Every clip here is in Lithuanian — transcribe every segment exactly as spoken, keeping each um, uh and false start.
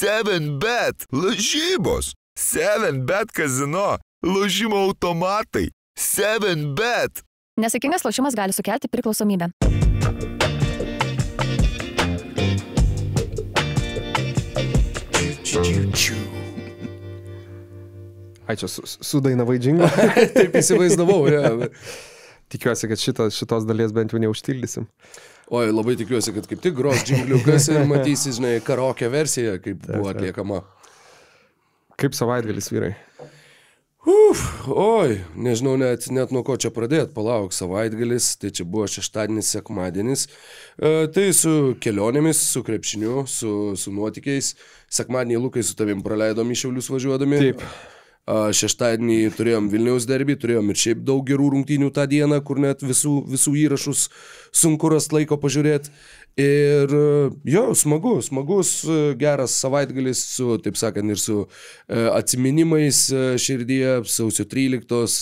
seven bet, lažybos. seven bet kazino, lošimo automatai. seven bet. Nesaikingas lošimas gali sukelti priklausomybę. Ai, čia sudainavai džingą. Taip įsivaizdavau, ja. Tikiuosi, kad šito, šitos dalies bent jau neužtildysim. Oi, labai tikiuosi, kad kaip tik gros džingliukas ir matysi, žinai, karaoke versiją, kaip buvo atliekama. Kaip savaitgalis, vyrai? Uf, oi, nežinau net, net nuo ko čia pradėti, palauk, savaitgalis, tai čia buvo šeštadienis, sekmadienis, e, tai su kelionėmis, su krepšiniu, su, su nuotykiais, sekmadienį Lukai su tavim praleidom į Šiaulius važiuodami. Taip. A, šeštadienį turėjom Vilniaus derbį, turėjom ir šiaip daug gerų rungtynių tą dieną, kur net visų, visų įrašus sunku rast laiko pažiūrėti. Ir jo, smagu, smagus, geras savaitgalis su, taip sakant, ir su atsiminimais širdyje, sausio tryliktos,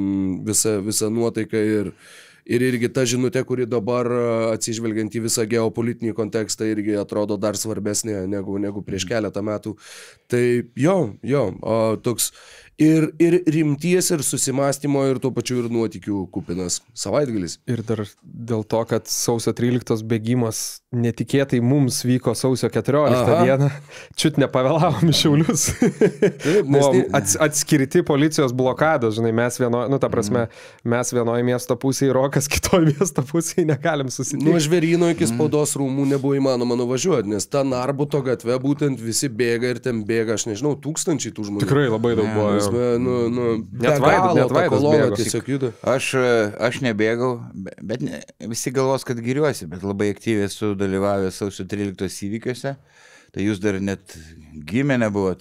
visa, visa nuotaika ir, ir irgi ta žinutė, kuri dabar atsižvelgiant į visą geopolitinį kontekstą irgi atrodo dar svarbesnė negu, negu prieš keletą metų. Tai jo, jo, toks ir, ir rimties, ir susimastymo, ir tuo pačiu ir nuotykių kupinas savaitgalis. Ir dar dėl to, kad sausio tryliktos bėgimas netikėtai mums vyko sausio keturioliktą dieną, čiut nepavėlavom į Šiaulius. Taip, Buvom ats, atskirti policijos blokados, žinai, mes vienoje, nu ta prasme, mm. mes vienoje miesto pusėje, Rokas kitoje miesto pusėje negalim susitikti. Nuo Žvėryno iki spaudos rūmų nebuvo įmanoma nuvažiuoti, nes ta Narbuto gatve būtent visi bėga ir ten bėga, aš nežinau, tūkstančiai tų žmonių. Tikrai labai daug buvo. Nu, nu, net vaidas, net vaidas bėgo. Tiesiog juda. Aš, aš nebėgau, bet ne, visi galvos, kad giriuosi, bet labai aktyviai esu dalyvavęs sausio tryliktos įvykiuose. Tai jūs dar net gimę nebuvot.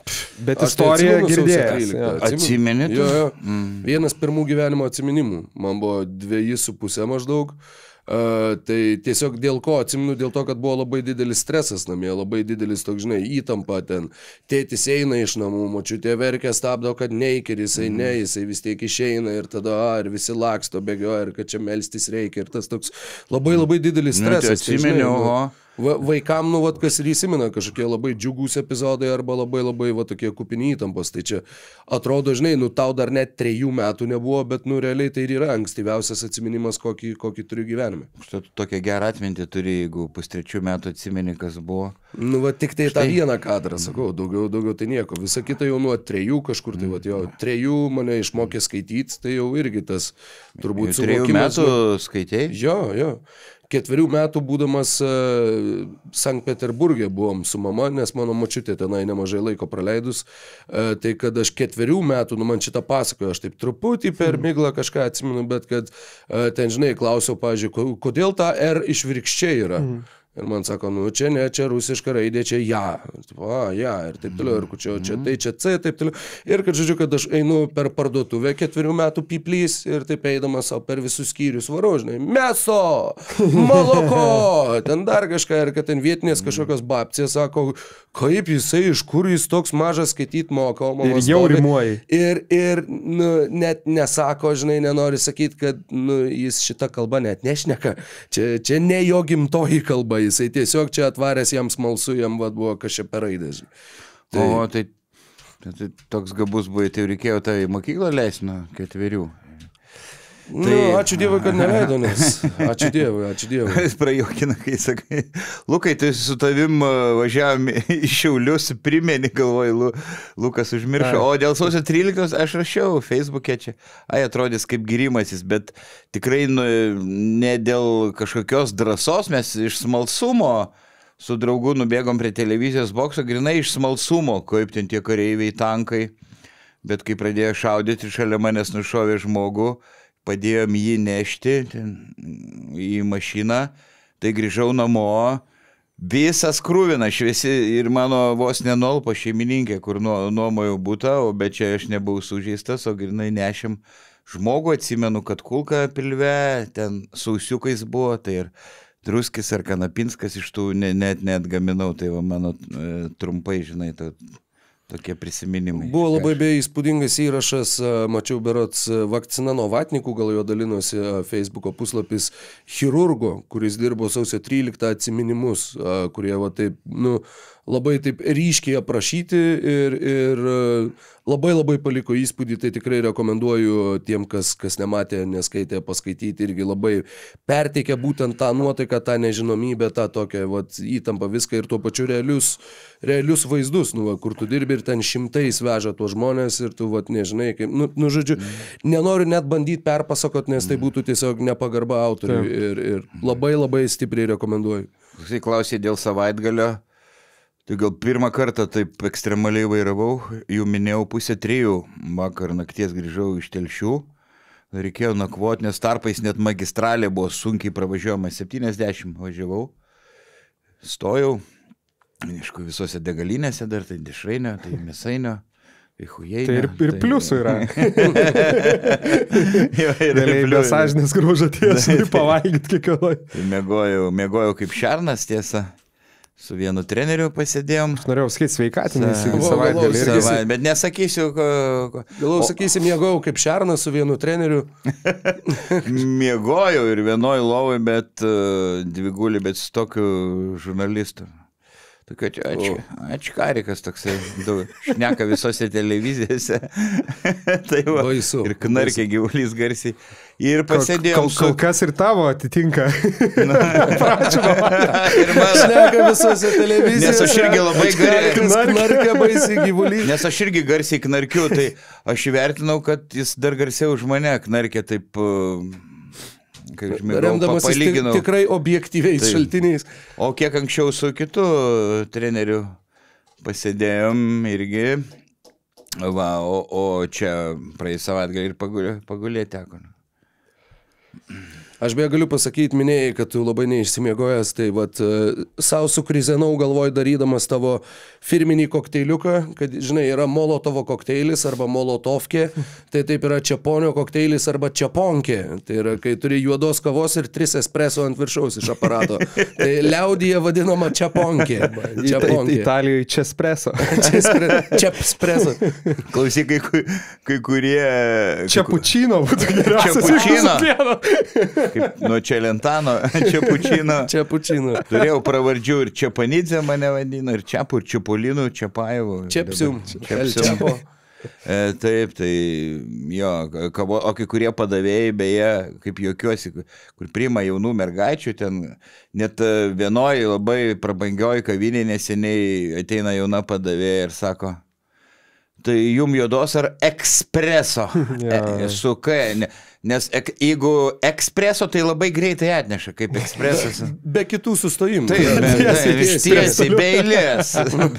Bet istoriją girdėjęs. Atsimeni? Jo, jo. Mm. Vienas pirmų gyvenimo atsiminimų. Man buvo dviejų su pusė maždaug. Uh, tai tiesiog dėl ko atsimenu, dėl to, kad buvo labai didelis stresas namie, labai didelis toks, žinai, įtampa ten. Tėtis eina iš namų, močiutė verkia, stabdo, kad neik ir jisai ne, jisai vis tiek išeina ir tada, a, ir visi laksto, bėgioja ir kad čia melstis reikia. Ir tas toks labai labai didelis stresas. Nu, tai atsimeni, oho. Va, vaikam, nu, vat, kas ir įsimena, kažkokie labai džiugūs epizodai arba labai labai va, tokie kupini įtampos. Tai čia atrodo, žinai, nu, tau dar net trejų metų nebuvo, bet, nu, realiai tai ir yra ankstyviausias atsiminimas, kokį, kokį turiu gyvenime. Štai tokią gerą atmintį turi, jeigu pustrečių metų atsimeni, kas buvo. Nu, va, tik tai Štai. tą vieną kadrą, sakau, daugiau, daugiau tai nieko. Visa kita jau nuo trejų kažkur, tai va, jo, trejų mane išmokė skaityti, tai jau irgi tas turbūt suvokimas. Trejų metų skaitei? Jo, jo. Ketverių metų būdamas uh, Sankt Peterburge buvom su mama, nes mano močiutė tenai nemažai laiko praleidus, uh, tai kad aš ketverių metų, nu man šitą pasakoju, aš taip truputį per miglą kažką atsimenu, bet kad uh, ten, žinai, klausiau, pavyzdžiui, kodėl ta R išvirkščiai yra. Mm. Ir man sako, nu čia ne, čia rusiška raidė, čia ja. A, ja, ir taip toliau, ir čia, čia tai, čia C, taip toliau. Ir kad, žodžiu, kad aš einu per parduotuvę ketverių metų piplys ir taip eidamas savo per visus skyrius varau, žinai, meso, moloko, ten dar kažką, ir kad ten vietinės kažkokios babcės sako, kaip jisai, iš kur jis toks mažas skaityti moka, o mama ir jau rimuoji. Ir, ir nu, net nesako, žinai, nenori sakyti, kad nu, jis šitą kalbą net nešneka. Čia, čia ne jo gimtoji kalba. Jisai tiesiog čia atvaręs jam smalsu, jam vad buvo kažkaip per raidės. Tai... O, tai, tai toks gabus buvo, tai reikėjo tai mokyklą leisti nuo ketverių. Tai... Nu, ačiū Dievui, kad neleido, nes ačiū Dievui, ačiū Dievui. Jis prajokina, kai sakai, Lukai, tai su tavim važiavam iš Šiaulius, primeni, galvoju, Lu, Lukas užmiršo. O dėl sausio tryliktos aš rašiau Facebook'e čia, ai, atrodys kaip girimasis, bet tikrai nu, ne dėl kažkokios drąsos, mes iš smalsumo su draugu nubėgom prie televizijos bokso, grinai iš smalsumo, kaip ten tie kareiviai, tankai, bet kai pradėjo šaudyti, šalia manęs nušovė žmogų, padėjom jį nešti ten, į mašiną, tai grįžau namo, visas krūvinas, šviesi ir mano vos nenolpo šeimininkė, kur nuomojau butą, o bet čia aš nebuvau sužeistas, o grinai nešim žmogų, atsimenu, kad kulka pilve, ten sausiukais buvo, tai ir druskis ar kanapinskas iš tų ne, net net gaminau, tai va mano e, trumpai, žinai, to, tokie prisiminimai. Buvo labai beje įspūdingas įrašas, mačiau berods vakcina nuo vatnikų, gal jo dalinosi Facebooko puslapis chirurgo, kuris dirbo sausio tryliktą atsiminimus, kurie va taip, nu, labai taip ryškiai aprašyti ir, ir labai labai paliko įspūdį, tai tikrai rekomenduoju tiem, kas, kas nematė, neskaitė, paskaityti, irgi labai perteikia būtent tą nuotaiką, tą nežinomybę, tą tokią vat, įtampą, viską ir tuo pačiu realius, realius vaizdus, nu, va, kur tu dirbi ir ten šimtais veža tuos žmonės ir tu vat, nežinai, kaip, nu, nu žodžiu, nenoriu net bandyti perpasakot, nes tai būtų tiesiog nepagarba autoriui ir, ir labai labai stipriai rekomenduoju. Jisai klausė dėl savaitgalio. Tai gal pirmą kartą taip ekstremaliai vairavau, jau minėjau pusę trijų, vakar nakties grįžau iš Telšių, reikėjo nakvoti, nes tarpais net magistralė buvo sunkiai pravažiuojama, septyniasdešimt važiavau, stojau, aišku, visose degalinėse dar, tai dešrainio, tai mėsainio, tai hujeinio. Tai ir, ir tai... pliusų yra. jo, ir Galėjai be sąžinės grūžaties, pavalgyti kiekvienoj. Tai mėgojau, mėgojau kaip šernas, tiesa. Su vienu treneriu pasėdėjom. Aš norėjau sakyti sveikatinį Sa- savaitgalį. irgi. Sava- Bet nesakysiu, ko... ko- Galau, sakysim, mėgau kaip šernas su vienu treneriu. Miegojau ir vienoj lovai, bet uh, dvigulį, bet su tokiu žurnalistu. Tokia čia ač, ačkarikas toksai, daug, šneka visose televizijose. Tai va, Baisu. ir knarkė gyvulys garsiai. Ir pasėdėjom Kol, kol kas ir tavo atitinka. Ir man, Šneka visose televizijose. Nes aš irgi labai Ačkarikas gerai- knarkia baisiai gyvulys. nes aš irgi garsiai knarkiu, tai aš įvertinau, kad jis dar garsiau už mane knarkė taip, uh, kaip žmėgau, Remdamas palyginau. tikrai objektyviais Taip. šaltiniais. O kiek anksčiau su kitu treneriu pasėdėjom irgi, va, o, o čia praėjus savaitgalį ir pagulė, pagulė teko. Aš beje galiu pasakyti, minėjai, kad tu labai neišsimiegojęs, tai vat savo sukrizenau galvoj darydamas tavo firminį kokteiliuką, kad, žinai, yra molotovo kokteilis arba molotovkė, tai taip yra čiaponio kokteilis arba čiaponkė. Tai yra, kai turi juodos kavos ir tris espresso ant viršaus iš aparato. Tai liaudyje vadinama čiaponkė. Čiaponkė. Italijoje čia espresso. Čiapspreso. Klausyk, kai, ku- kai kurie... Čia pučino būtų geriausias. Čiapučino. Čiapučino. Kaip nuo Čelentano, Čiapučino. Čiapučino. Turėjau pravardžių ir Čiapanidze mane vadino, ir Čiapų, ir Čiapolinu, Čiapajevų. Čiapsium. El Čiapsium. Čiapo. E, taip, tai jo, kavo, o kai kurie padavėjai, beje, kaip juokiuosi, kur priima jaunų mergaičių, ten net vienoje labai prabangioj kavinė neseniai ateina jauna padavėja ir sako, tai jum juodos ar ekspreso? Ja. E, su K, ne, nes ek, jeigu ekspreso, tai labai greitai atneša, kaip ekspresas. Be kitų sustojimų. Taip, bet Tiesiai, tiesiai. tiesiai, be eilės.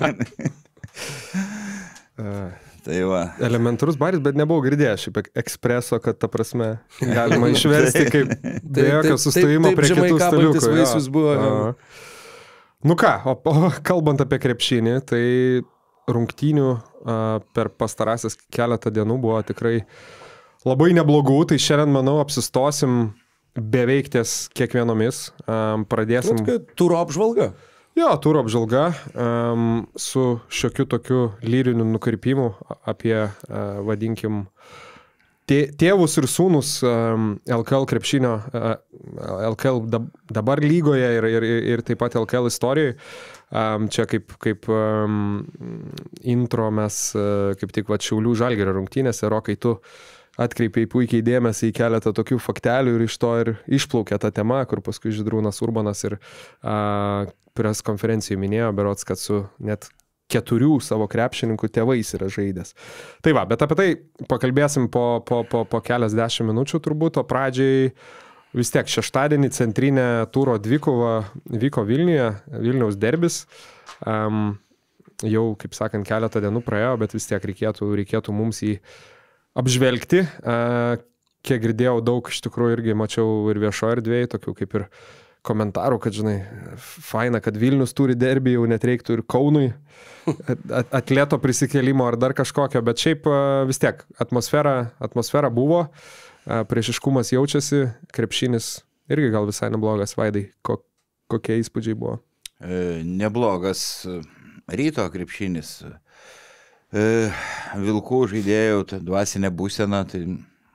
Tai va. Elementarus baris, bet nebuvau girdėjęs šiaip ekspreso, kad ta prasme galima išversti kaip be Taip, jokio taip, sustojimo taip, prie žemai kitų kabantis staliukų. jo. vaisius buvo, jo. A. Nu ką, o, o kalbant apie krepšinį, tai rungtynių a, per pastarąsias keletą dienų buvo tikrai labai neblogų, tai šiandien, manau, apsistosim beveik ties kiekvienomis. A, pradėsim... Turo apžvalga. Jo, turo apžvalga um, su šiokiu tokiu lyriniu nukrypimu apie, uh, vadinkim, tė, tėvus ir sūnus um, L K L krepšinio, uh, L K L dabar lygoje ir, ir, ir taip pat L K L istorijoje. Um, čia kaip, kaip um, intro mes uh, kaip tik va Šiaulių Žalgirio rungtynėse, Rokai, tu atkreipiai puikiai dėmesį į keletą tokių faktelių ir iš to ir išplaukė ta tema, kur paskui Žydrūnas Urbanas ir uh, pres konferencijų minėjo, berods, kad su net keturių savo krepšininkų tėvais yra žaidęs. Tai va, bet apie tai pakalbėsim po, po, po, po keliasdešimt minučių turbūt, o pradžiai vis tiek šeštadienį centrinė turo dvikova vyko Vilniuje, Vilniaus derbis. Um, jau, kaip sakant, keletą dienų praėjo, bet vis tiek reikėtų, reikėtų mums jį apžvelgti. Uh, kiek girdėjau, daug iš tikrųjų irgi mačiau ir viešo erdvėje, tokių kaip ir komentarų, kad, žinai, faina, kad Vilnius turi derbį, jau net reiktų ir Kaunui atleto prisikėlimo ar dar kažkokio, bet šiaip vis tiek atmosfera, atmosfera buvo, priešiškumas jaučiasi, krepšinis irgi gal visai neblogas. Vaidai, ko, kokie įspūdžiai buvo? E, neblogas Ryto krepšinis. E, Vilkų žaidėjų, tai dvasinė būsena, tai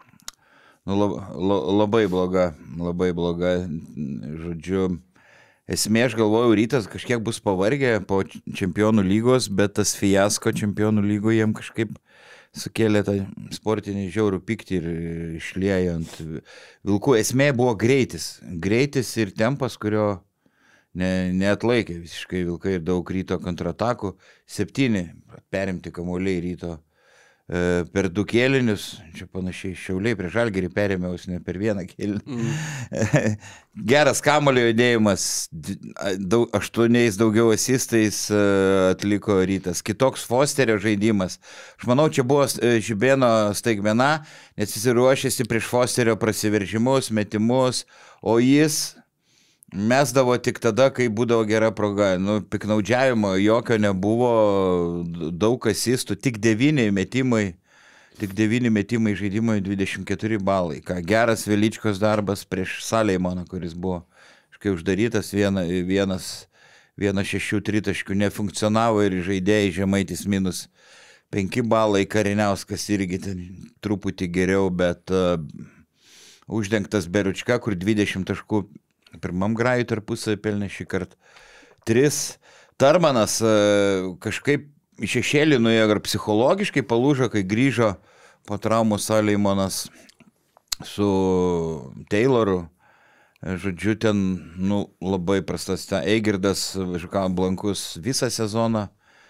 nu, lab, la, labai bloga, labai bloga, žodžiu, esmė, aš galvoju, Rytas kažkiek bus pavargę po čempionų lygos, bet tas fiasko čempionų lygoje jiem kažkaip sukėlė tą sportinį žiaurų pyktį ir išliejo ant Vilkų. Esmė buvo greitis. Greitis ir tempas, kurio ne, neatlaikė visiškai Vilkai ir daug Ryto kontratakų. Septyni perimti kamuoliai Ryto e, per du kėlinius. Čia panašiai Šiauliai prieš Žalgirį perėmiaus ne per vieną kėlinį. Mm. Geras kamuolio judėjimas, daug, aštuoniais daugiau asistais atliko Rytas. Kitoks Fosterio žaidimas. Aš manau, čia buvo Žibėno staigmena, nes jis ruošėsi prieš Fosterio prasiveržimus, metimus, o jis mesdavo tik tada, kai būdavo gera proga. Nu, piknaudžiavimo jokio nebuvo, daug asistų, tik devyni metimai. Tik devyni metimai žaidimai, dvidešimt keturi balai. Ką geras Veličkos darbas prieš Saleimoną, kuris buvo kažkai uždarytas, viena, vienas, vienas šešių tritaškių nefunkcionavo ir žaidėjai Žemaitis minus penki balai, Kariniauskas irgi ten truputį geriau, bet uh, uždengtas Beručka, kur dvidešimt taškų pirmam grajui tarpusavį pelnė šį kartą. Tris. Tarmanas uh, kažkaip iš šešėlį nuėjo ir psichologiškai palūžo, kai grįžo po traumų Saleimonas su Tayloru. Žodžiu, ten nu, labai prastas. Ten Eigirdas blankus visą sezoną.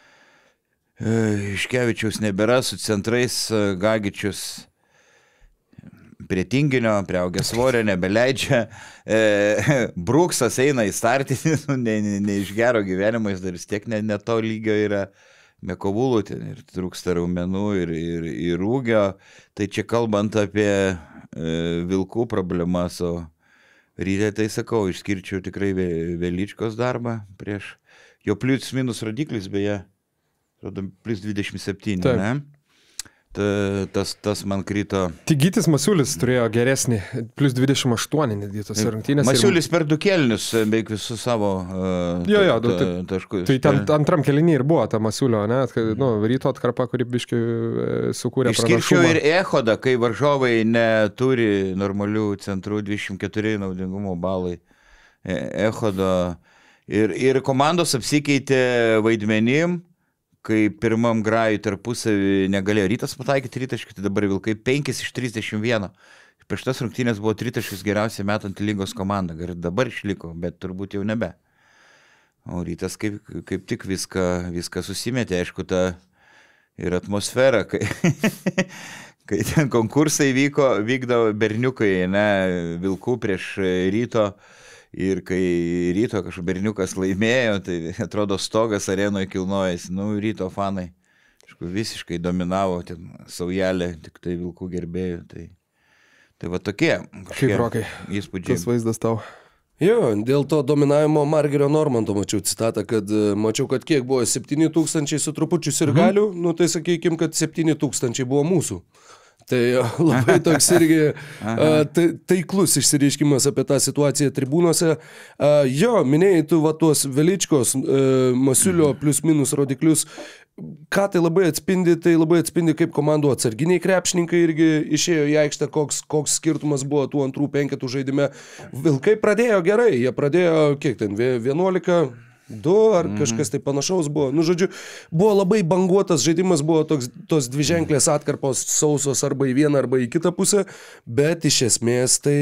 Iškevičiaus nebėra, su centrais Gagičius prie tinginio, prie augės svorio, nebeleidžia. Bruksas eina į startinį, ne, ne, ne iš gero gyvenimo, jis dar vis tiek ne, ne to lygio yra. Mekovulų, ten ir trūksta raumenų ir, ir, ir ūgio. Tai čia kalbant apie e, Vilkų problemas, o Ryte, tai sakau, išskirčiau tikrai Veličkos darbą prieš jo plius minus rodiklis, beje, plus dvidešimt septyni, Taip. Ne? Ta, tas, tas man krito. Tigytis Masiulis turėjo geresnį, plus dvidešimt aštuoni netgi tos rungtynės. Masiulis ir... per du kėlinius beveik visus savo uh, jo, jo, ta, taškus. Tai ten antram kėlinį ir buvo ta Masiulio, ne? Nu, Ryto atkarpa, kuri biškai sukūrė pranašumą. Išskirčiau ir Echodą, kai varžovai neturi normalių centrų, dvidešimt keturi naudingumo balai Echodo. Ir, ir komandos apsikeitė vaidmenim. Kai pirmam grajui tarpusavį negalėjo Rytas pataikyti tritaškį, tai dabar Vilkai penki iš trisdešimt vieno. Prieš tas rungtynės buvo tritaškis geriausiai metant lygos komanda. Ir dabar išliko, bet turbūt jau nebe. O Rytas kaip, kaip tik viską, viską susimetė. Aišku, ta ir atmosfera, kai, kai ten konkursai vyko, vykdavo berniukai, ne, Vilkų prieš Ryto. Ir kai Ryto kažkoks berniukas laimėjo, tai atrodo stogas arenoje kilnojasi. Nu, Ryto fanai kažkur visiškai dominavo, ten saujelė, tik tai Vilkų gerbėjų. Tai, tai va tokie įspūdžiai. Tas vaizdas tau. Jo, dėl to dominavimo Margerio Normanto mačiau citatą, kad mačiau, kad kiek buvo septyni tūkstančiai su trupučiu sirgalių, mhm. nu tai sakykim, kad septyni tūkstančiai buvo mūsų. Tai labai toks irgi a, taiklus išsireiškimas apie tą situaciją tribūnose. A, jo, minėjai tu va tuos Veličkos, a, Masiulio plus minus rodiklius. Ką tai labai atspindi, tai labai atspindi, kaip komandų atsarginiai krepšininkai irgi išėjo į aikštę, koks, koks skirtumas buvo tų antrų penketų žaidime. Vilkai pradėjo gerai, jie pradėjo, kiek ten, vienuolika du ar kažkas tai panašaus buvo. Nu, žodžiu, buvo labai banguotas žaidimas, buvo toks, tos dviženklės atkarpos sausos arba į vieną arba į kitą pusę, bet iš esmės tai...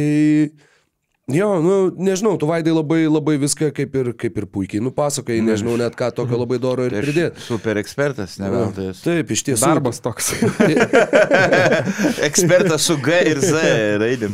Jo, nu, nežinau, tu Vaidai labai, labai viską kaip ir, kaip ir puikiai nupasakai, nežinau net ką tokio labai doro ir pridėti. Super ekspertas, ne veltui. Taip, iš tiesų. Darbas toks. Ekspertas su G ir Z raidėm.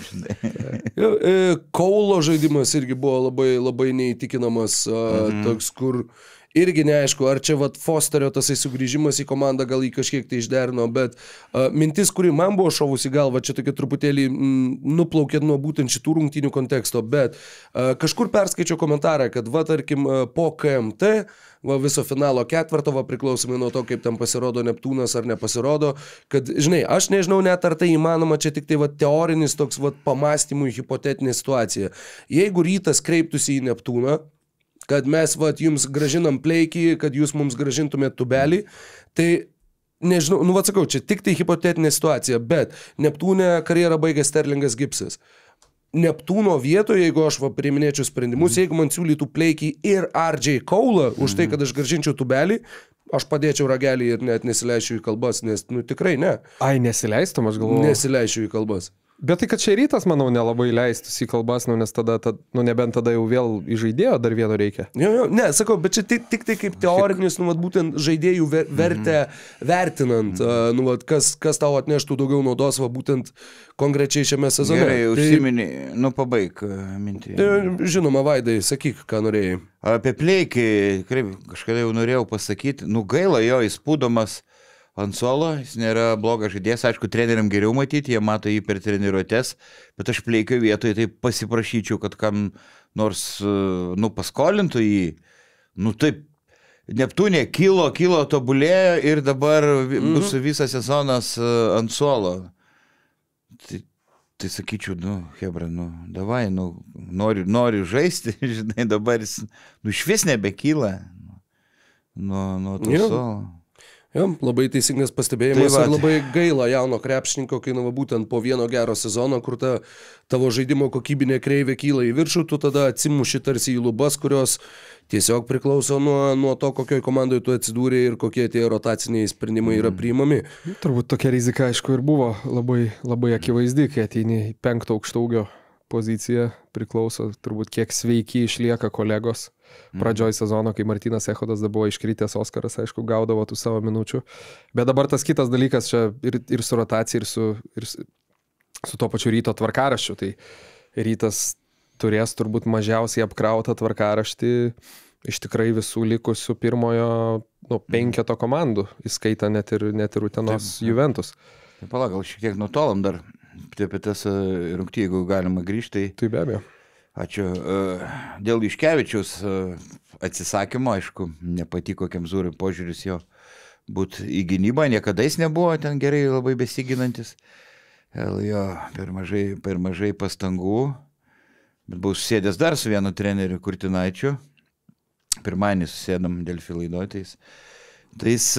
Kaulo žaidimas irgi buvo labai, labai neįtikinamas, mhm. toks, kur irgi neaišku, ar čia vat Fosterio tasai sugrįžimas į komandą gal jį kažkiek tai išderino, bet uh, mintis, kuri man buvo šovus į galvą, čia tokia truputėlį mm, nuplaukė nuo būtent šitų rungtynių konteksto, bet uh, kažkur perskaičiau komentarą, kad va, tarkim, uh, po K M T, va, viso finalo ketverto, va, priklausomai nuo to, kaip ten pasirodo Neptūnas ar nepasirodo, kad, žinai, aš nežinau net ar tai įmanoma, čia tik tai va, teorinis toks va, pamastymų hipotetinė situacija. Jeigu Rytas kreiptųsi į Neptūną, kad mes vat, jums gražinam pleikį, kad jūs mums gražintumėt tubelį, tai nežinau, nu vat sakau, čia tik tai hipotetinė situacija, bet Neptūne karjerą baigė Sterlingas Gibsas. Neptūno vietoje, jeigu aš va priiminėčiau sprendimus, jeigu man siūlytų Pleikį ir R J Kaulą už tai, kad aš grąžinčiau Tubelį, aš padėčiau ragelį ir net nesileisčiau į kalbas, nes, nu, tikrai ne. Ai, nesileistum, aš galvoju. Nesileisčiau į kalbas. Bet tai, kad čia rytas, manau, nelabai leistus į kalbas, nu, nes tada, tad, nu, nebent tada jau vėl į žaidėjo dar vieno reikia. Jo, jo, ne, sakau, bet čia tik, tik tai kaip teorinis, nu, vat, būtent žaidėjų ver, vertę vertinant, uh, nu, vat, kas, kas tau atneštų daugiau naudos, va, būtent konkrečiai šiame sezone. Gerai, užsiminį, tai, nu, pabaig mintį. Žinoma, Vaidai, sakyk, ką norėjai. Apie Pleikį, kažkada jau norėjau pasakyti, nu, gaila jo, įspūdomas ant suolo, jis nėra blogas žaidėjas, aišku, treneriam geriau matyti, jie mato jį per treniruotės, bet aš Pleikio vietoje tai pasiprašyčiau, kad kam nors, nu, paskolintų jį, nu, taip, Neptūnė kilo, kilo, tobulėjo ir dabar bus mhm. visas sezonas ant suolo. Tai, tai sakyčiau, nu, hebra, nu, davai, nu, noriu, noriu žaisti, žinai, dabar jis, nu, išvis nebekyla nuo, nuo to suolo. Jo, labai teisingas pastebėjimas tai ir labai gaila jauno krepšininko, kai nu, būtent po vieno gero sezono, kur ta tavo žaidimo kokybinė kreivė kyla į viršų, tu tada atsimuši tarsi į lubas, kurios tiesiog priklauso nuo, nuo to, kokioj komandoje tu atsidūrė ir kokie tie rotaciniai sprendimai yra priimami. Turbūt tokia rizika, aišku, ir buvo labai, labai akivaizdi, kai ateini į penkto aukštaūgio poziciją, priklauso turbūt kiek sveiki išlieka kolegos. Pradžioj sezono, kai Martynas Echodas buvo iškritęs, Oskaras, aišku, gaudavo tų savo minučių. Bet dabar tas kitas dalykas čia ir, ir su rotacija, ir su, ir su to pačiu Ryto tvarkaraščiu. Tai Rytas turės turbūt mažiausiai apkrautą tvarkaraštį iš tikrai visų likusių pirmojo nu, penketo komandų, įskaita net ir, net ir Utenos Taip, Juventus. Tai pala, gal šiek tiek nutolom dar apie tas rungtį, jeigu galima grįžti. Tai be abejo. Ačiū. Dėl Juškevičiaus atsisakymo, aišku, nepatiko Kemzūrai požiūris jo būti į gynybą, niekada jis nebuvo ten gerai labai besiginantis. Jo, per mažai, per mažai pastangų, bet buvau susėdęs dar su vienu treneriu Kurtinaičiu. Pirmanį susėdam Delfi laidotais. Tai jis,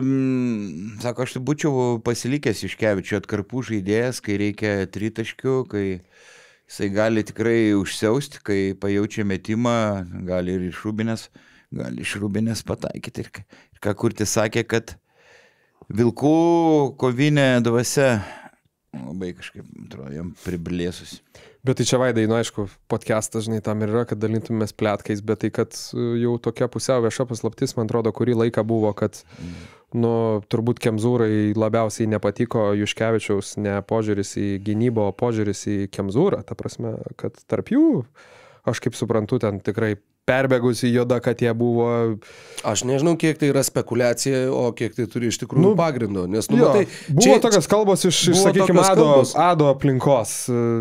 sako, aš būčiau pasilikęs Juškevičių atkarpų žaidėjas, kai reikia tritaškių, kai jisai gali tikrai užsiausti, kai pajaučia metimą, gali ir iš Rūbinės, gali iš Rūbinės pataikyti. Ir, ir ką Kurtis sakė, kad vilkų kovinė dvasia labai kažkaip, atrodo, jam priblėsus. Bet tai čia, Vaidai, nu aišku, podcastas, žinai, tam ir yra, kad dalintumės pletkais, bet tai, kad jau tokia pusiau vieša paslaptis, man atrodo, kurį laiką buvo, kad, nu, turbūt Kemzūrai labiausiai nepatiko Juškevičiaus ne požiūris į gynybą, o požiūris į Kemzūrą. Ta prasme, kad tarp jų, aš kaip suprantu, ten tikrai perbėgusi juoda, kad jie buvo... Aš nežinau, kiek tai yra spekulacija, o kiek tai turi iš tikrųjų nu, pagrindo. Nes, nu, jo, matai, buvo čia, tokios kalbos iš, iš sakykime, ado, ado aplinkos.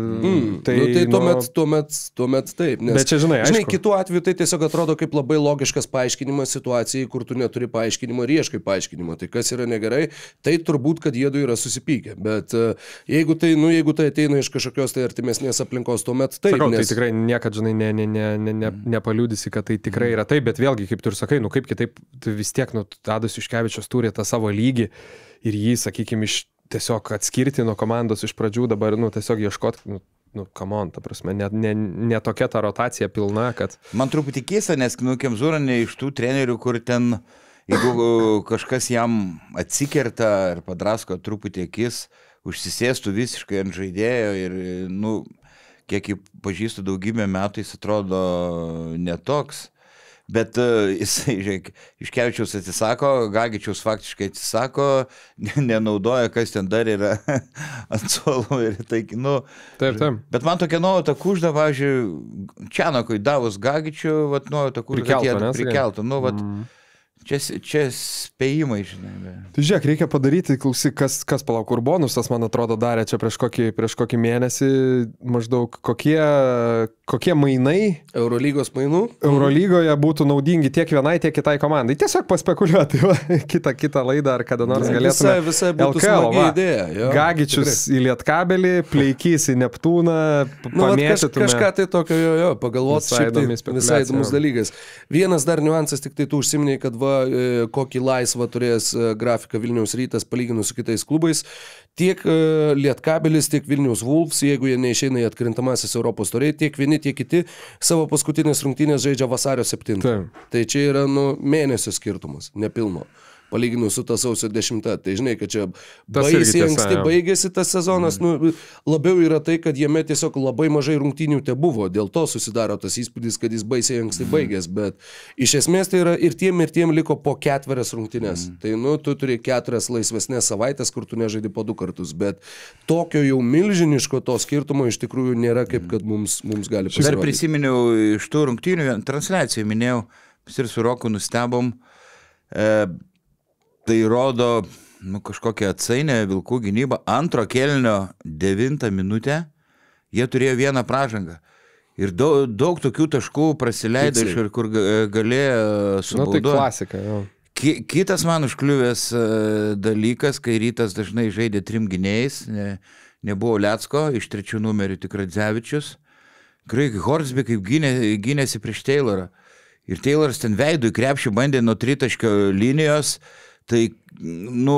Mm, tai nu, tai nu, tuomet, tuomet, tuomet taip. Nes, bet čia, žinai, žinai, aišku. Kitu atveju tai tiesiog atrodo kaip labai logiškas paaiškinimas situacijai, kur tu neturi paaiškinimo ir ieškai paaiškinimo. Tai kas yra negerai, tai turbūt, kad jiedu yra susipykę. Bet uh, jeigu, tai, nu, jeigu tai ateina iš kažkokios tai artimesnės aplinkos, tuomet taip. Sakau, nes... tai tikrai niekad, žinai, ne, ne, ne, ne, ne, nepaliudysi, kad tai tikrai yra taip, bet vėlgi, kaip tu ir sakai, nu kaip kitaip, tai vis tiek, nu, Tadas Juškevičius turi tą savo lygį ir jį, sakykime, iš tiesiog atskirti nuo komandos iš pradžių, dabar, nu, tiesiog ieškoti, nu, nu, come on, ta prasme, ne, ne, ne tokia ta rotacija pilna, kad... Man truputį keista, nes, nu, Kemzūra ne iš tų trenerių, kur ten, jeigu kažkas jam atsikerta ar padrasko truputį akis, užsisėstų visiškai ant žaidėjo ir, nu, kiek jį pažįstu daugybę metų, jis atrodo netoks. Bet uh, jisai, žiūrėk, Juškevičiaus atsisako, Gagičiaus faktiškai atsisako, nenaudoja, kas ten dar yra ant suolo ir tai, nu... Taip, taip. Bet man tokia nuojauta kužda, pavyzdžiui, Čianakui davus Gagičių, vat nuojauta kužda, kad jie prikeltų, nu, vat... Mm. Čia, čia spėjimai, žinai. Be. Tai žiūrėk, reikia padaryti, klausyk, kas, kas palauk, Urbonusas, man atrodo, darė čia prieš kokį, prieš kokį mėnesį, maždaug kokie, kokie mainai Eurolygos mainų Eurolygoje būtų naudingi tiek vienai, tiek kitai komandai. Tiesiog paspekuliuoti, va, kitą, kitą laidą ar kada nors galėtume. Visai, visai būtų smagi idėja. Jo, Gagičius tikrai. Į Lietkabelį, Pleikys į Neptūną, nu, pamėšytume. Kaž, kažką tai tokio, jo, jo, pagalvoti, šiaip tai visai įdomus dalykas. Vienas dar niuansas, tik tai tu užsiminėjai, kad va, laisvą, kokį laisvą turės grafiką Vilniaus Rytas palyginus su kitais klubais. Tiek Lietkabelis, tiek Vilniaus Wolves, jeigu jie neišeina į atkrintamasis Europos taurėje, tiek vieni, tiek kiti savo paskutinės rungtynės žaidžia vasario septintą. Tai čia yra nu, mėnesio skirtumas, nepilno. Palyginus su ta sausio dešimta. Tai žinai, kad čia baisiai anksti baigėsi tas sezonas. Mm. Nu, labiau yra tai, kad jame tiesiog labai mažai rungtynių te buvo. Dėl to susidaro tas įspūdis, kad jis baisiai anksti mm. baigės. Bet iš esmės tai yra ir tiem, ir tiem liko po ketverias rungtynės. Mm. Tai nu, tu turi keturias laisvesnės savaitės, kur tu nežaidi po du kartus. Bet tokio jau milžiniško to skirtumo iš tikrųjų nėra, kaip kad mums, mums gali pasirodyti. Dar prisiminiau iš tų rungtynių, transliacijų minėjau, ir su Roku nustebom. E, Tai rodo nu, kažkokią atsainę Vilkų gynybą. Antro kėlinio devintą minutę jie turėjo vieną pražangą. Ir daug, daug tokių taškų praleido iš kur galėjo subauduoti. Nu, tai klasika, jo. Ki, kitas man užkliuvęs dalykas, kai Rytas dažnai žaidė trim gynėjais, ne, nebuvo Lecko, iš trečių numerių tik Radzevičius. Kraig Horsby kaip gynė, gynėsi prieš Taylorą. Ir Tayloras ten veidų į krepšį bandė nuo tritaškio linijos. Tai, nu,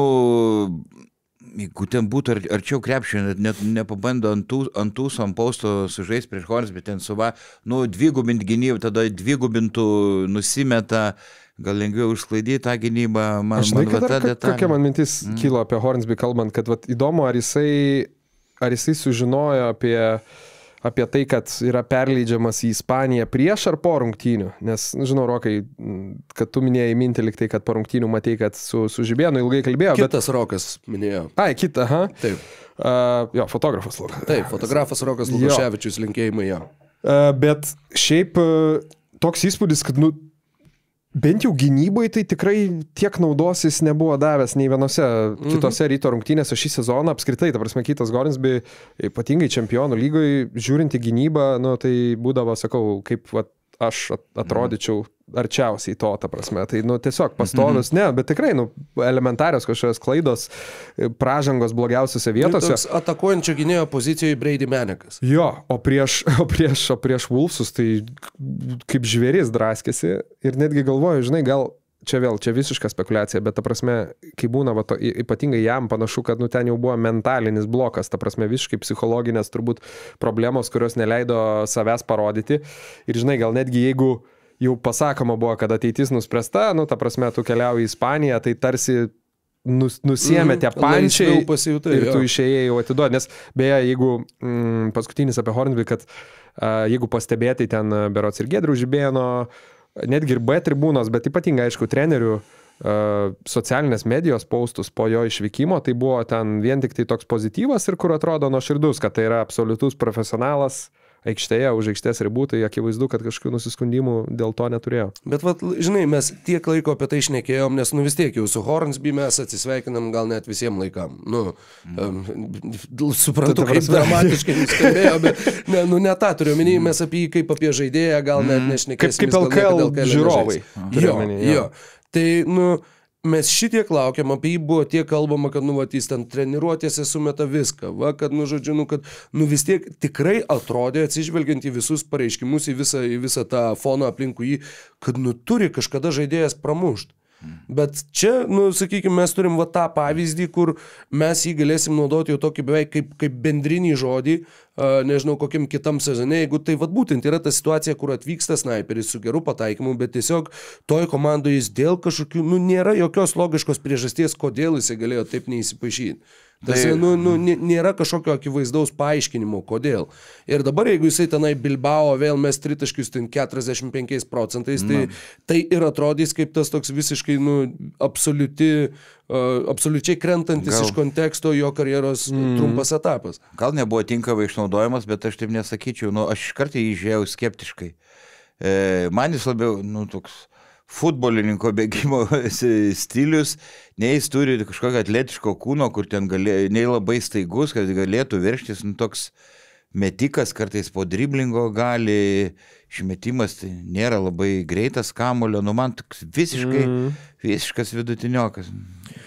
jeigu ten būtų ar, arčiau krepšio, net nepabando ant tų, ant tų sampausto sužais prieš Horns, bet ten suva, nu, dvigubint gynybą, tada dvigubintų nusimeta, gal lengviau užsklaidyti tą gynybą. Man, Aš žinai, man, kad va, dar, kokia man mintis mm. kilo apie Hornsby kalbant, kad vat, įdomu, ar jisai, ar jisai sužinojo apie... apie tai, kad yra perleidžiamas į Ispaniją prieš ar po rungtynių. Nes, žinau, Rokai, kad tu minėjai mintį liktai, kad po rungtynių matei, kad su, su Žibėnu ilgai kalbėjo. Kitas bet... Rokas minėjo. Ai, kita, aha. Taip. Uh, jo, fotografas Lukas. Taip, fotografas Rokas Lukaševičius, linkėjimai jo. Uh, bet šiaip uh, toks įspūdis, kad, nu, bent jau gynybai tai tikrai tiek naudos jis nebuvo davęs nei vienose mm-hmm. kitose Ryto rungtynėse šį sezoną. Apskritai, ta prasme, Kytas Gornsby, ypatingai čempionų lygoj, žiūrint į gynybą, nu, tai būdavo, sakau, kaip va, aš atrodyčiau arčiausiai to, ta prasme. Tai, nu, tiesiog pastovius, mm-hmm. ne, bet tikrai, nu, elementarios kažkokios klaidos, pražangos blogiausiose vietose. Toks atakuojančio gynėjo pozicijoje Brady Manekas. Jo, o prieš, o prieš, o prieš Wolfsus tai kaip žvėris draskėsi ir netgi galvoju, žinai, gal čia vėl, čia visiška spekulacija, bet ta prasme, kai būna, va, to, ypatingai jam panašu, kad nu, ten jau buvo mentalinis blokas, ta prasme, visiškai psichologinės turbūt problemos, kurios neleido savęs parodyti. Ir žinai, gal netgi jeigu jau pasakoma buvo, kad ateitis nuspręsta, nu, ta prasme, tu keliauji į Ispaniją, tai tarsi nus, nusiemė tie pančiai pasijutai, ir tu jo. išėjai jau atiduoti. Nes beje, jeigu mm, paskutinis apie Hornsby, kad uh, jeigu pastebėtai ten berots ir Giedrių Žibėno, netgi ir B tribūnos, bet ypatingai, aišku, trenerių uh, socialinės medijos postus po jo išvykimo, tai buvo ten vien tik tai toks pozityvas ir kur atrodo nuoširdus, kad tai yra absoliutus profesionalas aikštėje, už aikštės ribų, tai akivaizdu, kad kažkokių nusiskundimų dėl to neturėjo. Bet, vat, žinai, mes tiek laiko apie tai šnekėjom, nes, nu, vis tiek jau su Hornsby mes atsisveikinam gal net visiems laikam. Nu, um, suprantu, kaip dramatiškai nuskambėjo, bet, ne, nu, ne tą turiu minėjai, mes apie jį kaip apie žaidėją gal net nešnekėsim. Kaip, kaip L K L žiūrovai. Jo, jo. Tai, nu, mes šitiek laukiam, apie jį buvo tiek kalbama, kad, nu, vat, jis ten treniruotėse sumeta viską, va, kad, nu, žodžiu, nu, kad, nu, vis tiek tikrai atrodė, atsižvelgiant į visus pareiškimus, į visą, į visą tą foną aplinkui jį, kad, nu, turi kažkada žaidėjas pramušti. Bet čia, nu, sakykime, mes turim va tą pavyzdį, kur mes jį galėsim naudoti jau tokį beveik kaip, kaip bendrinį žodį, uh, nežinau, kokiam kitam sezone, jeigu tai va būtent yra ta situacija, kur atvyksta snaiperis su geru pataikymu, bet tiesiog toj komandoje jis dėl kažkokių, nu, nėra jokios logiškos priežasties, kodėl jisai galėjo taip neįsipaišyti. Tas, tai, nu, nu, nėra kažkokio akivaizdaus paaiškinimo, kodėl. Ir dabar, jeigu jisai tenai Bilbao vėl mes tritaškius ten keturiasdešimt penkiais procentais, tai, tai ir atrodys kaip tas toks visiškai, nu, absoliuti, uh, absoliučiai krentantis gal, iš konteksto jo karjeros mm. trumpas etapas. Gal nebuvo tinkamai išnaudojamas, bet aš taip nesakyčiau, nu, aš iš karto jį žiūrėjau skeptiškai. E, man jis labiau, nu, toks futbolininko bėgimo stilius, nei jis turi kažkokio atletiško kūno, kur ten galė, nei labai staigus, kad galėtų verštis, nu, toks metikas, kartais po driblingo gali, išmetimas tai nėra labai greitas kamulio, nu, man toks visiškai, mm. visiškas vidutiniokas.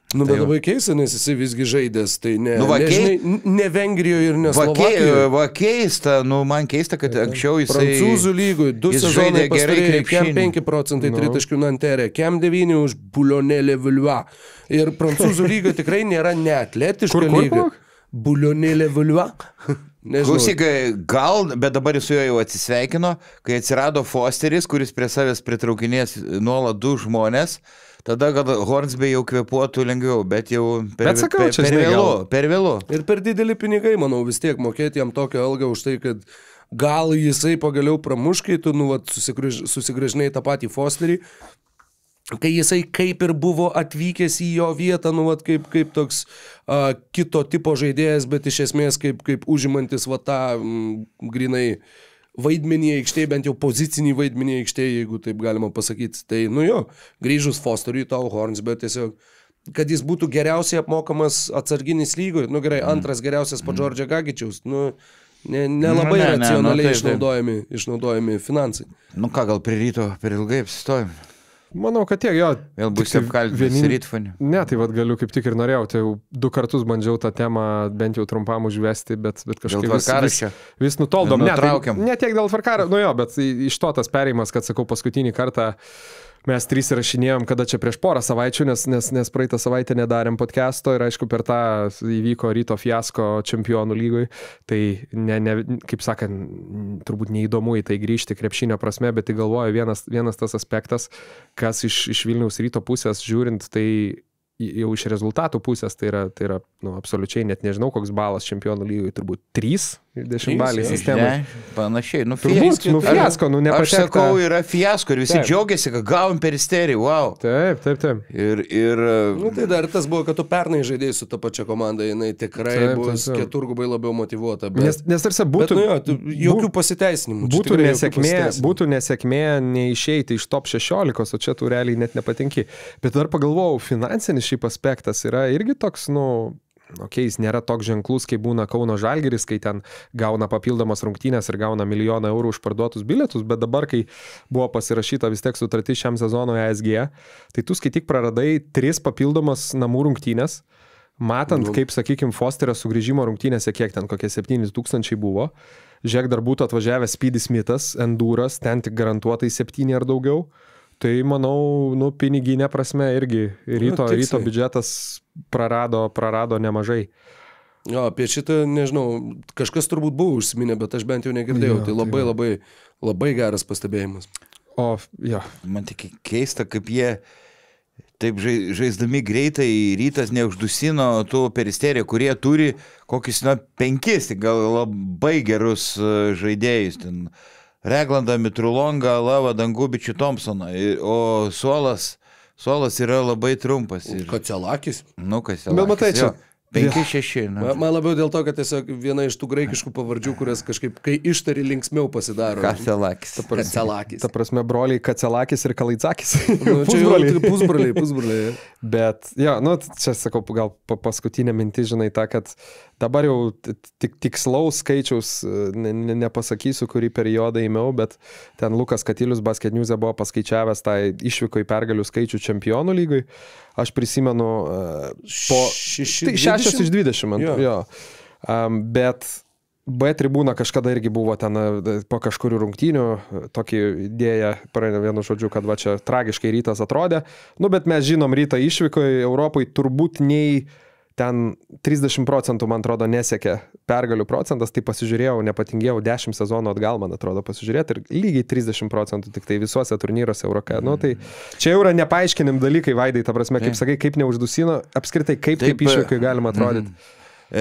Nu, bet Tai labai keista, nes jisai visgi žaidęs, tai ne, Nu, va, ne, kei- žinai, ne Vengrijoje ir ne Va, kei, Slovakijoje. va keista, nu man keista, kad anksčiau jisai... Prancūzų lygoj, du jis sezonai žaidė gerai pastarėjai, kem krepšinį. penki procentai Nu. tritaškių Nanterė, kem devyni už Bulionėlį Vilva. Ir prancūzų lyga tikrai nėra neatletiška Kur, kur, lyga. kur? Bulionėlį Vilva. Nežinau. Klausyk, gal, bet dabar jis su juo jau atsisveikino, kai atsirado Fosteris, kuris prie savęs pritraukinės nuolat du žmonės, tada gal Hornsby jau kvėpuotų lengviau, bet jau per, Bet sakau, per, čia, per žinai, vėlu, gal- per vėlu. Ir per didelį pinigai, manau, vis tiek mokėti jam tokią algą už tai, kad gal jisai pagaliau pramuš, kai tu nu, vat, susigrąž, susigrąžinai tą patį Fosterį, kai jisai kaip ir buvo atvykęs į jo vietą, nu, vat, kaip, kaip toks a, kito tipo žaidėjas, bet iš esmės kaip, kaip užimantis va, tą m, grinai vaidmenį aikštėje, bent jau pozicinį vaidmenį aikštėje, jeigu taip galima pasakyti. Tai, nu jo, grįžus Fosteriui, tau Hornsby, tiesiog, kad jis būtų geriausiai apmokamas atsarginis lygoje, nu gerai, antras geriausias po Džordžio Gagičiaus, nu, ne, nelabai Nu, ne, ne, racionaliai nu, taip, taip. išnaudojami, išnaudojami finansai. Nu ką, gal prie ryto per ilgai apsistojom. Manau, kad tiek, jo. Vėl bus tik tai apkaltintas vienin- rytfoniu. Ne, tai vad galiu kaip tik ir norėjau, tai jau du kartus bandžiau tą temą bent jau trumpam užvesti, bet, bet kažkaip vis, vis, tvarkaraščio? vis nutoldom. Ne, tai, Nutraukiam. ne tiek dėl tvarkaro, nu jo, bet iš to tas perėjimas, kad sakau, paskutinį kartą mes trys įrašinėjom, kada čia prieš porą savaičių, nes, nes, nes praeitą savaitę nedarėm podcast'o ir aišku per tą įvyko ryto fiasko čempionų lygoj, tai ne, ne, kaip sakant, turbūt neįdomu į tai grįžti krepšinio prasme, bet tai galvoju vienas, vienas tas aspektas, kas iš, iš Vilniaus ryto pusės žiūrint, tai jau iš rezultatų pusės, tai yra, tai yra nu, absoliučiai net nežinau, koks balas čempionų lygoje, turbūt trys dešimtbalį Trys, sistemai. Ne, panašiai. Nu, Turbūt, fiasko. nu fiasko, nu Aš nepatekta. sakau, yra fiasko ir visi Taip. džiaugiasi, kad gavom peristerį, wow. Taip, taip, taip. Ir, ir Nu, tai dar tas buvo, kad tu pernai žaidėjai su ta pačia komanda, jinai tikrai Taip, taip, bus taip. keturgubai labiau motivuota. Bet, Nes, nes tarsi bet būtų, nu, jo, tu, jokių pasiteisinimų. Čia būtų, tikrai jokių nesėkmė, pasiteisinimų. būtų nesėkmė neišeiti iš top šešiolikos, o čia tu realiai net nepatenki. Bet dar pagalvojau, finansinis šiaip aspektas yra irgi toks, nu, okei, jis nėra toks ženklus, kaip būna Kauno Žalgiris, kai ten gauna papildomas rungtynės ir gauna milijoną eurų už parduotus bilietus, bet dabar, kai buvo pasirašyta vis tiek sutartis šiam sezonui A S G, tai tu skaityk praradai tris papildomas namų rungtynės, matant, Nu. kaip, sakykime, Fosterio sugrįžimo rungtynėse, kiek ten kokie septyni tūkstančiai buvo, žiūrėk, dar būtų atvažiavęs Speedy Smithas, Enduras, ten tik garantuotai septyni ar daugiau. Tai manau, nu, piniginė prasme irgi ryto, tiksliai. ryto biudžetas prarado, prarado nemažai. Jo, apie šitą, nežinau, kažkas turbūt buvo užsiminę, bet aš bent jau negirdėjau. Jo, Tai tai labai, va. labai, labai geras pastebėjimas. O, jo, man tik keista, kaip jie taip žai- žaisdami greitai rytas neuždusino tų peristerijų, kurie turi kokius, na, penkis, tik gal labai gerus e, žaidėjus. Ten Reglandą, Mitrulongą, Lavą, Dangubičių, Thompsoną. Ir- O suolas, suolas yra labai trumpas. Ir, Kacelakis. nu, kas Bet matai, čia- penki šeši. Man, man labiau dėl to, kad tiesiog viena iš tų graikiškų pavardžių, kurias kažkaip, kai ištari, linksmiau pasidaro. Kaselakis. Kacelakis. ta prasme, broliai Kacelakis ir Kalaitzakis. Nu, čia jau Pusbroliai. tik pusbroliai, pusbroliai. Bet, jo, nu, čia sakau, gal pa- paskutinė mintis, žinai, ta, kad dabar jau t- tik tikslaus skaičiaus ne, ne, nepasakysiu, kurį periodą įmiau, bet ten Lukas Katilius Basket News'e buvo paskaičiavęs tą išvyko į pergalių skaičių čempionų lygoj. Aš prisimenu uh, po... Šeši, Tai šešios iš dvidešimt, Jo. jo. Um, bet B tribūna kažkada irgi buvo ten e, po kažkurių rungtynių, e, tokį idėją, praeina vienu žodžiu, kad va čia tragiškai rytas atrodė. Nu, bet mes žinom, rytą išvykoje Europai turbūt nei ten trisdešimt procentų, man atrodo, nesiekė pergalių procentas, tai pasižiūrėjau, nepatingėjau dešimt sezonų atgal, man atrodo, pasižiūrėti ir lygiai trisdešimt procentų tik tai visuose turnyruose Euroke. Nu, tai čia jau yra nepaaiškinim dalykai, Vaidai, ta prasme, kaip sakai, kaip neuždusino, apskritai, kaip taip, taip išvykai galima atrodyti. E,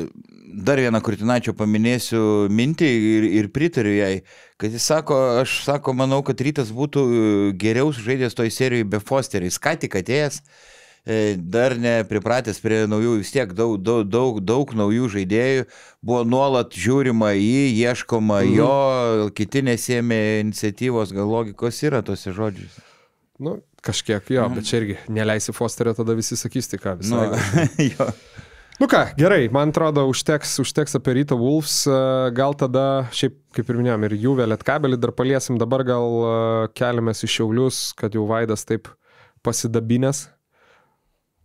dar vieną Kurtinaičio paminėsiu mintį ir, ir pritariu jai, kad jis sako, aš sako, manau, kad rytas būtų geriau žaidęs toj serijoje be Fosterį. Jis ką tik atėjęs, e, dar nepripratęs prie naujų, vis tiek daug, daug, daug, daug naujų žaidėjų, buvo nuolat žiūrima į jį, ieškoma mhm. jo, kiti nesėmė iniciatyvos, gal logikos yra tose žodžiuose. Nu, kažkiek jo, bet čia irgi neleisi Fosterio, tada visi sakys, tai ką visai. Nu, jo. Nu ką, gerai, man atrodo, užteks, užteks apie Ryto Wolves, gal tada, šiaip kaip ir minėjom, ir Juve Lietkabelį dar paliesim, dabar gal keliamės į Šiaulius, kad jau Vaidas taip pasidabinės.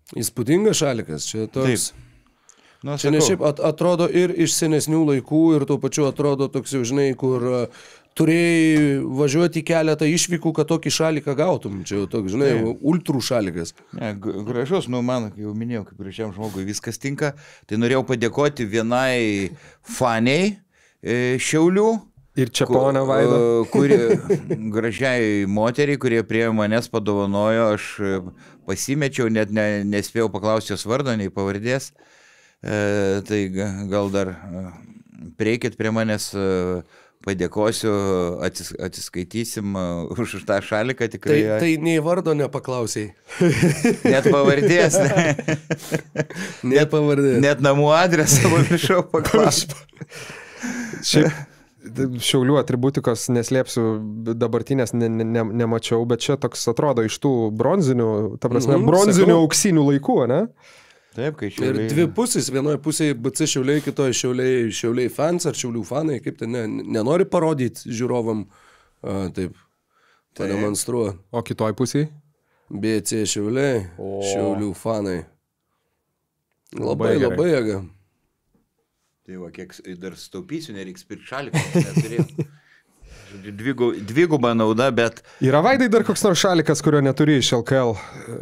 Įspūdingas šalikas, čia toks. Taip. Nu, čia ne šiaip at, atrodo ir iš senesnių laikų, ir tuo pačiu atrodo toks jau, žinai, kur uh, turėjai važiuoti keletą išvykų, kad tokį šaliką gautum. Čia jau toks, žinai, ne. ultrų šalikas. Ne, gražus, nu man, jau minėjau, kaip gražiam žmogui viskas tinka. Tai norėjau padėkoti vienai faniai e, Šiaulių. Ir čia poną Vaidą. Kuri, gražiai moteriai, kurie prie manęs padovanojo, aš pasimečiau, net ne, nespėjau paklausti jos vardo, nei pavardės. E, tai gal dar prieikit prie manęs, padėkosiu, atsis, atsiskaitysim už tą šaliką tikrai. Tai, tai nei vardo nepaklausiai. Net pavardės. Ne. Net pavardės. Net namų adresą pamiršau paklausti. Šiaip Šiaulių atributikos neslėpsiu, dabartinės ne, ne, nemačiau, bet čia toks atrodo iš tų bronzinių, ta prasme, mm, bronzinių sakau. Auksinių laikų, ne? Taip, kai Šiauliai. Ir dvi pusės, vienoje pusėje B C Šiauliai, kitoje Šiauliai, Šiauliai fans ar Šiaulių fanai, kaip tai ne, nenori parodyti žiūrovam, a, taip, pademonstruoti. O kitoj pusėje? B C Šiauliai, o. Šiaulių fanai. Labai, Labai, labai jėga. Tai va, kiek dar staupysiu, nereiks pirkti šalikų, neturėjau. Dvigų, dvigubą naudą, bet... Yra Vaidai dar koks nors šalikas, kurio neturi iš L K L?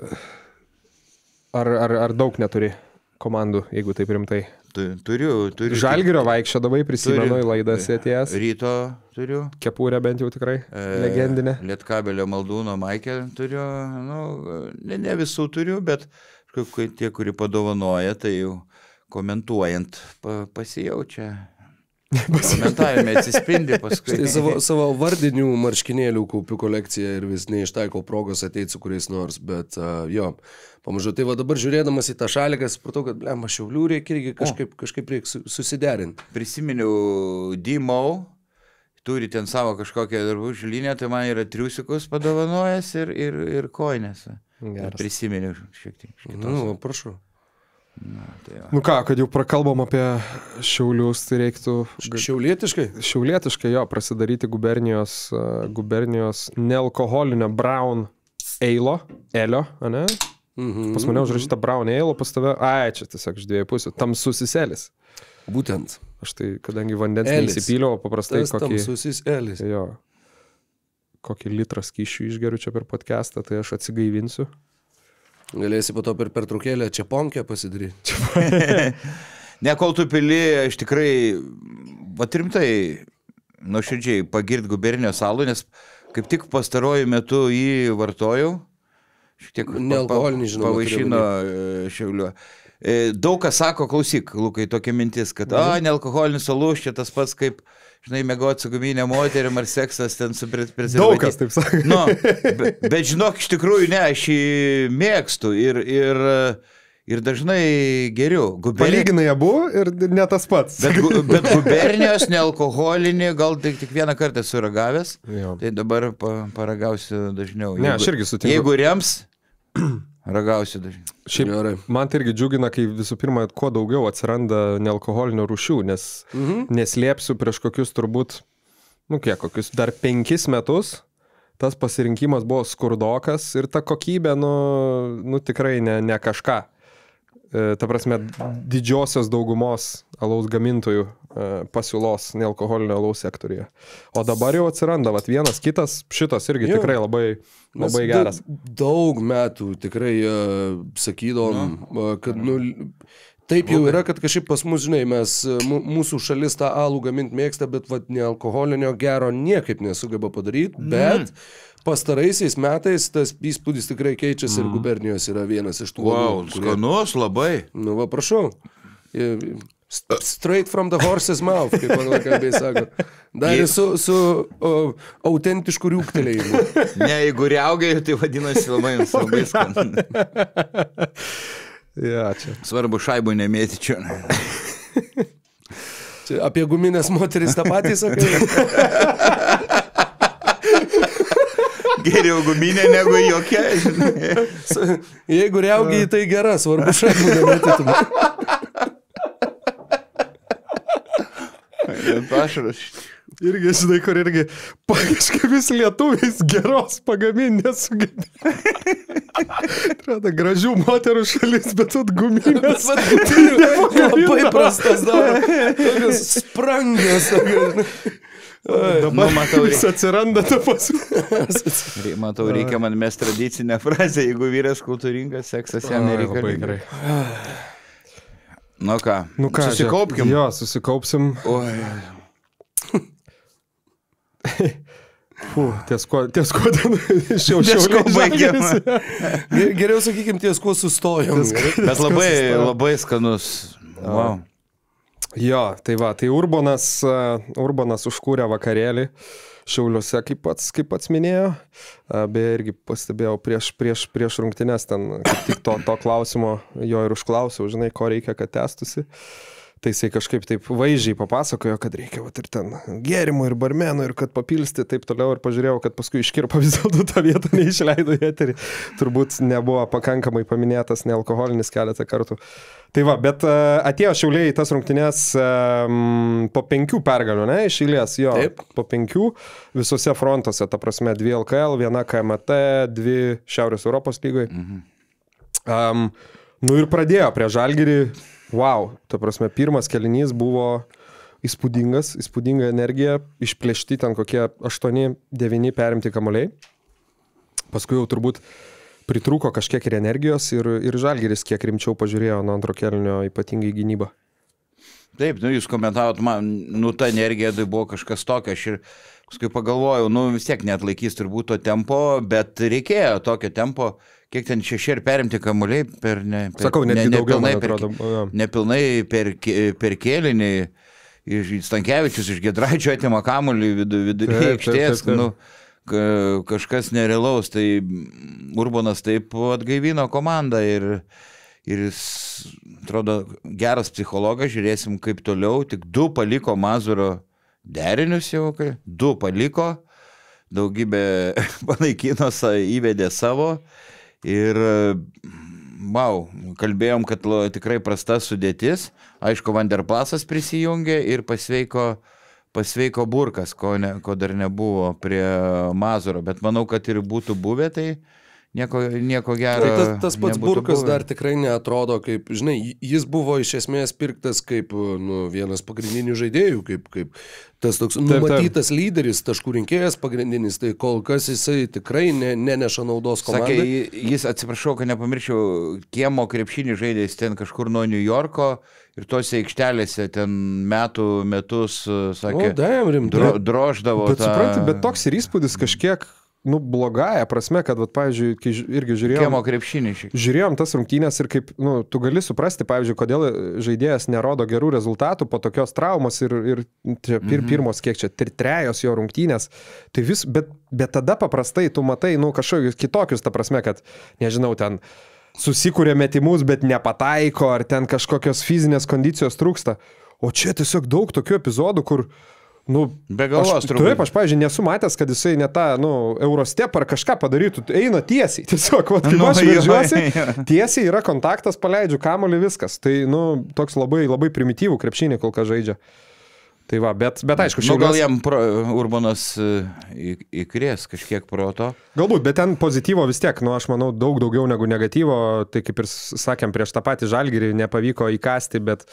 Ar, ar, ar daug neturi komandų, jeigu taip rimtai? Turiu, turiu. Žalgirio vaikščiodavai, prisimenu į laidą sėties. Ryto turiu. Kepurę bent jau tikrai, e, legendinė. Lietkabelio Maldūno Maikę turiu, nu, ne, ne visų turiu, bet tie, kurie padovanoja, tai jau komentuojant pa, pasijaučia. Komentavime atsispindi paskui. Štai savo, savo vardinių marškinėlių kaupiu kolekciją ir vis neištaikau progos ateiti su kuriais nors, bet uh, jo, pamažu. Tai va dabar žiūrėdamas į tą šaliką, supratau, kad blema, Šiaulių reikia irgi kažkaip, kažkaip reikia susiderinti. Prisiminiau D-Mau, turi ten savo kažkokią drabužių liniją, tai man yra triusikus padovanojęs ir, ir, ir koinės. Prisiminiau šiek tiek. Nu, prašau. Na, tai nu ką, kad jau prakalbam apie Šiaulius, tai reiktų... Šiaulietiškai? Šiaulietiškai, jo, prasidaryti gubernijos, uh, gubernijos nealkoholinio Brown Eilo, Elio, ane? Mhm. Pas mane užrašyta Brown Eilo, pas tave, ai, čia tiesiog iš dviejų pusių, tamsusis Elis. Būtent. Aš tai, kadangi vandens neįsipyliau, paprastai tas kokį... Tamsusis Elis. Jo, kokį litrą skysčių išgeriu čia per podcastą, tai aš atsigaivinsiu. Galėsi po to per pertraukėlę čeponkę pasidaryti. Ne, kol tu pili, aš tikrai, va rimtai, nuoširdžiai pagirt gubernijos alų, nes kaip tik pastaruoju metu jį vartojau. Šiek tiek nealkoholinį, žinoma. Pavaišino Šiauliu. Daug kas sako, klausyk, Lukai, tokia mintis, kad, a, nealkoholinis alus, čia tas pats kaip, žinai, mėgoti su guminė moterim ar seksas ten su prezervatyvu. Daug kas taip sako. Nu, bet, bet žinok, iš tikrųjų ne, aš jį mėgstu ir, ir, ir dažnai geriu. Guberni... Palyginai abu ir ne tas pats. Bet, bet gubernijos nealkoholinį gal tik, tik vieną kartą esu ragavęs, jo. Tai dabar pa, paragausiu dažniau. Ne, aš irgi sutinku. Jeigu rems... Ragausiu dažnai. Šiaip, man tai irgi džiugina, kai visų pirma, kuo daugiau atsiranda nealkoholinio rūšių, nes mhm. neslėpsiu prieš kokius turbūt, nu kiek, kokius dar penkis metus, tas pasirinkimas buvo skurdokas ir ta kokybė, nu, nu tikrai ne, ne kažką. E, ta prasme, didžiosios daugumos alaus gamintojų e, pasiūlos nealkoholinio alaus sektoriuje. O dabar jau atsiranda, vat vienas kitas, šitas irgi jo. Tikrai labai... Labai geras. Daug metų tikrai uh, sakydom, uh, kad nu, taip jau yra, kad kažkaip pas mus, žinai, mes, mūsų šalis tą alų gaminti mėgsta, bet vat, nealkoholinio gero niekaip nesugeba padaryti, mm. bet pastaraisiais metais tas įspūdis tikrai keičiasi mm. ir gubernijos yra vienas iš tų. Wow, kurie... skanus labai. Nu va, prašau. Straight from the horse's mouth, kaip man kalbėjai sako. Dar ir su, su o, autentišku rūktelėjimu. Ne, jeigu riaugiai, tai vadinasi labai, labai skanu. Ja, čia. Svarbu šaibų nemėti čia. Čia apie guminės moteris tą patį sakai? Geriau guminė negu jokia. Jeigu riaugiai, tai gera, svarbu šaibų nemėti. Pašaras. Irgi, žinai, kur irgi kažkokiais lietuviais geros pagaminti nesugebėjo. Atrodo, gražių moterų šalis, bet atguminės. Labai prastas dar. Tokios sprangios. Nu, matau, Jis atsiranda ta pasu. matau, reikia man mes tradicinę frazę, jeigu vyras kultūringas, seksas jam Labai nereikalingas. gerai. Nu ką, Nu ką, susikaupkim. Jo, susikaupsim. Oi. Fū, ties ko, ties ko ten šiau Ties ko šiauliai baigiam. žalgiris. Geriau sakykim, ties kuo sustojom. Bet labai, labai skanus. Wow. Jo, tai va, tai Urbonas, uh, Urbonas užkūrė vakarėlį Šiauliuose, kaip pats, kaip pats minėjo. Uh, beje, irgi pastebėjau prieš, prieš, prieš rungtynes ten, kaip tik to, to klausimo jo ir užklausiau, žinai, ko reikia, kad tęstusi. Tai jisai kažkaip taip vaizdžiai papasakojo, kad reikia vat, ir ten gėrimų, ir barmenų, ir kad papilsti, taip toliau, ir pažiūrėjau, kad paskui iškirpo vis dėlto tą vietą neišleido į eterį. Turbūt nebuvo pakankamai paminėtas nealkoholinis keletą kartų. Tai va, bet uh, atėjo Šiauliai į tas rungtynės um, po penkių pergalių, ne, iš eilės, jo, Taip. po penkių visose frontuose, ta prasme, dvi L K L, viena K M T, dvi Šiaurės Europos lygoje. Mhm. Um, nu ir pradėjo prie Žalgirį. Wow, ta prasme, pirmas kėlinys buvo įspūdingas, įspūdinga energija, išplėšti ten kokie aštuoni devyni perimti kamuoliai. Paskui jau turbūt pritrūko kažkiek ir energijos ir, ir Žalgiris kiek rimčiau pažiūrėjo nuo antro kėlinio ypatingai gynybą. Taip, nu jūs komentavot, man, nu ta energija tai buvo kažkas tokio, aš ir paskui pagalvojau, nu vis tiek neatlaikys turbūt to tempo, bet reikėjo tokio tempo. Kiek ten šeši ir perimti kamuoliai per... Ne, per Sakau, netgi ne, daugiau, man per, atrodo. Nepilnai per, per kėlinį, iš Stankevičius, iš Giedraičio atima kamuolį viduryje aikštės, nu, ka, kažkas nerealaus, tai Urbonas taip atgaivino komandą ir, ir jis, atrodo, geras psichologas, žiūrėsim kaip toliau, tik du paliko Mazuro derinius jau, du paliko, daugybė panaikino, įvedė savo. Ir, wow, kalbėjom, kad lo, tikrai prasta sudėtis. Aišku, Vanderplasas prisijungė ir pasveiko, pasveiko Burkas, ko, ne, ko dar nebuvo prie Mazuro. Bet manau, kad ir būtų buvę, tai nieko, nieko gero. Tai tas, tas pats Burkas buvę. dar tikrai neatrodo kaip, žinai, jis buvo iš esmės pirktas kaip nu, vienas pagrindinių žaidėjų, kaip, kaip tas toks taip, numatytas taip. lyderis, taškų rinkėjas pagrindinis, tai kol kas jisai tikrai ne, neneša naudos komandai. Sakė, jis, atsiprašau, kad nepamirščiau, kiemo krepšinį žaidėjas ten kažkur nuo New Yorko ir tose aikštelėse ten metų metus, sakė, O, damn, rimtai. dro, droždavo. Bet tą... supranti, bet toks ir įspūdis kažkiek, nu, blogąją prasme, kad, vat, pavyzdžiui, kai ži- irgi žiūrėjom... Kiemo krepšinį šiek tiek. Žiūrėjom tas rungtynės ir kaip, nu, tu gali suprasti, pavyzdžiui, kodėl žaidėjas nerodo gerų rezultatų po tokios traumos ir, ir čia pir, Mhm. pirmos, kiek čia, tri, trejos jo rungtynės. Tai vis, bet, bet tada paprastai tu matai, nu, kažkokius kitokius, ta prasme, kad, nežinau, ten susikūrė metimus, bet nepataiko, ar ten kažkokios fizinės kondicijos trūksta. O čia tiesiog daug tokių epizodų, kur nu, Be galvos aš, turbūt. taip, aš, pavyzdžiui, nesu matęs, kad jisai ne tą, nu, Eurostep ar kažką padarytų, eina tiesiai, tiesiog, vat, kaip Nu, aš jo, veržiuosi, jo. tiesiai yra kontaktas, paleidžiu kamuolį, viskas. Tai, nu, toks labai, labai primityvų krepšinį kol kas žaidžia. Tai va, bet, bet aišku, Nu, gal Šiauliuos- jam pro, Urbanas e, į- įkrės kažkiek proto. Galbūt, bet ten pozityvo vis tiek, nu, aš manau, daug daugiau negu negatyvo, tai kaip ir sakėm, prieš tą patį Žalgirį nepavyko įkasti, bet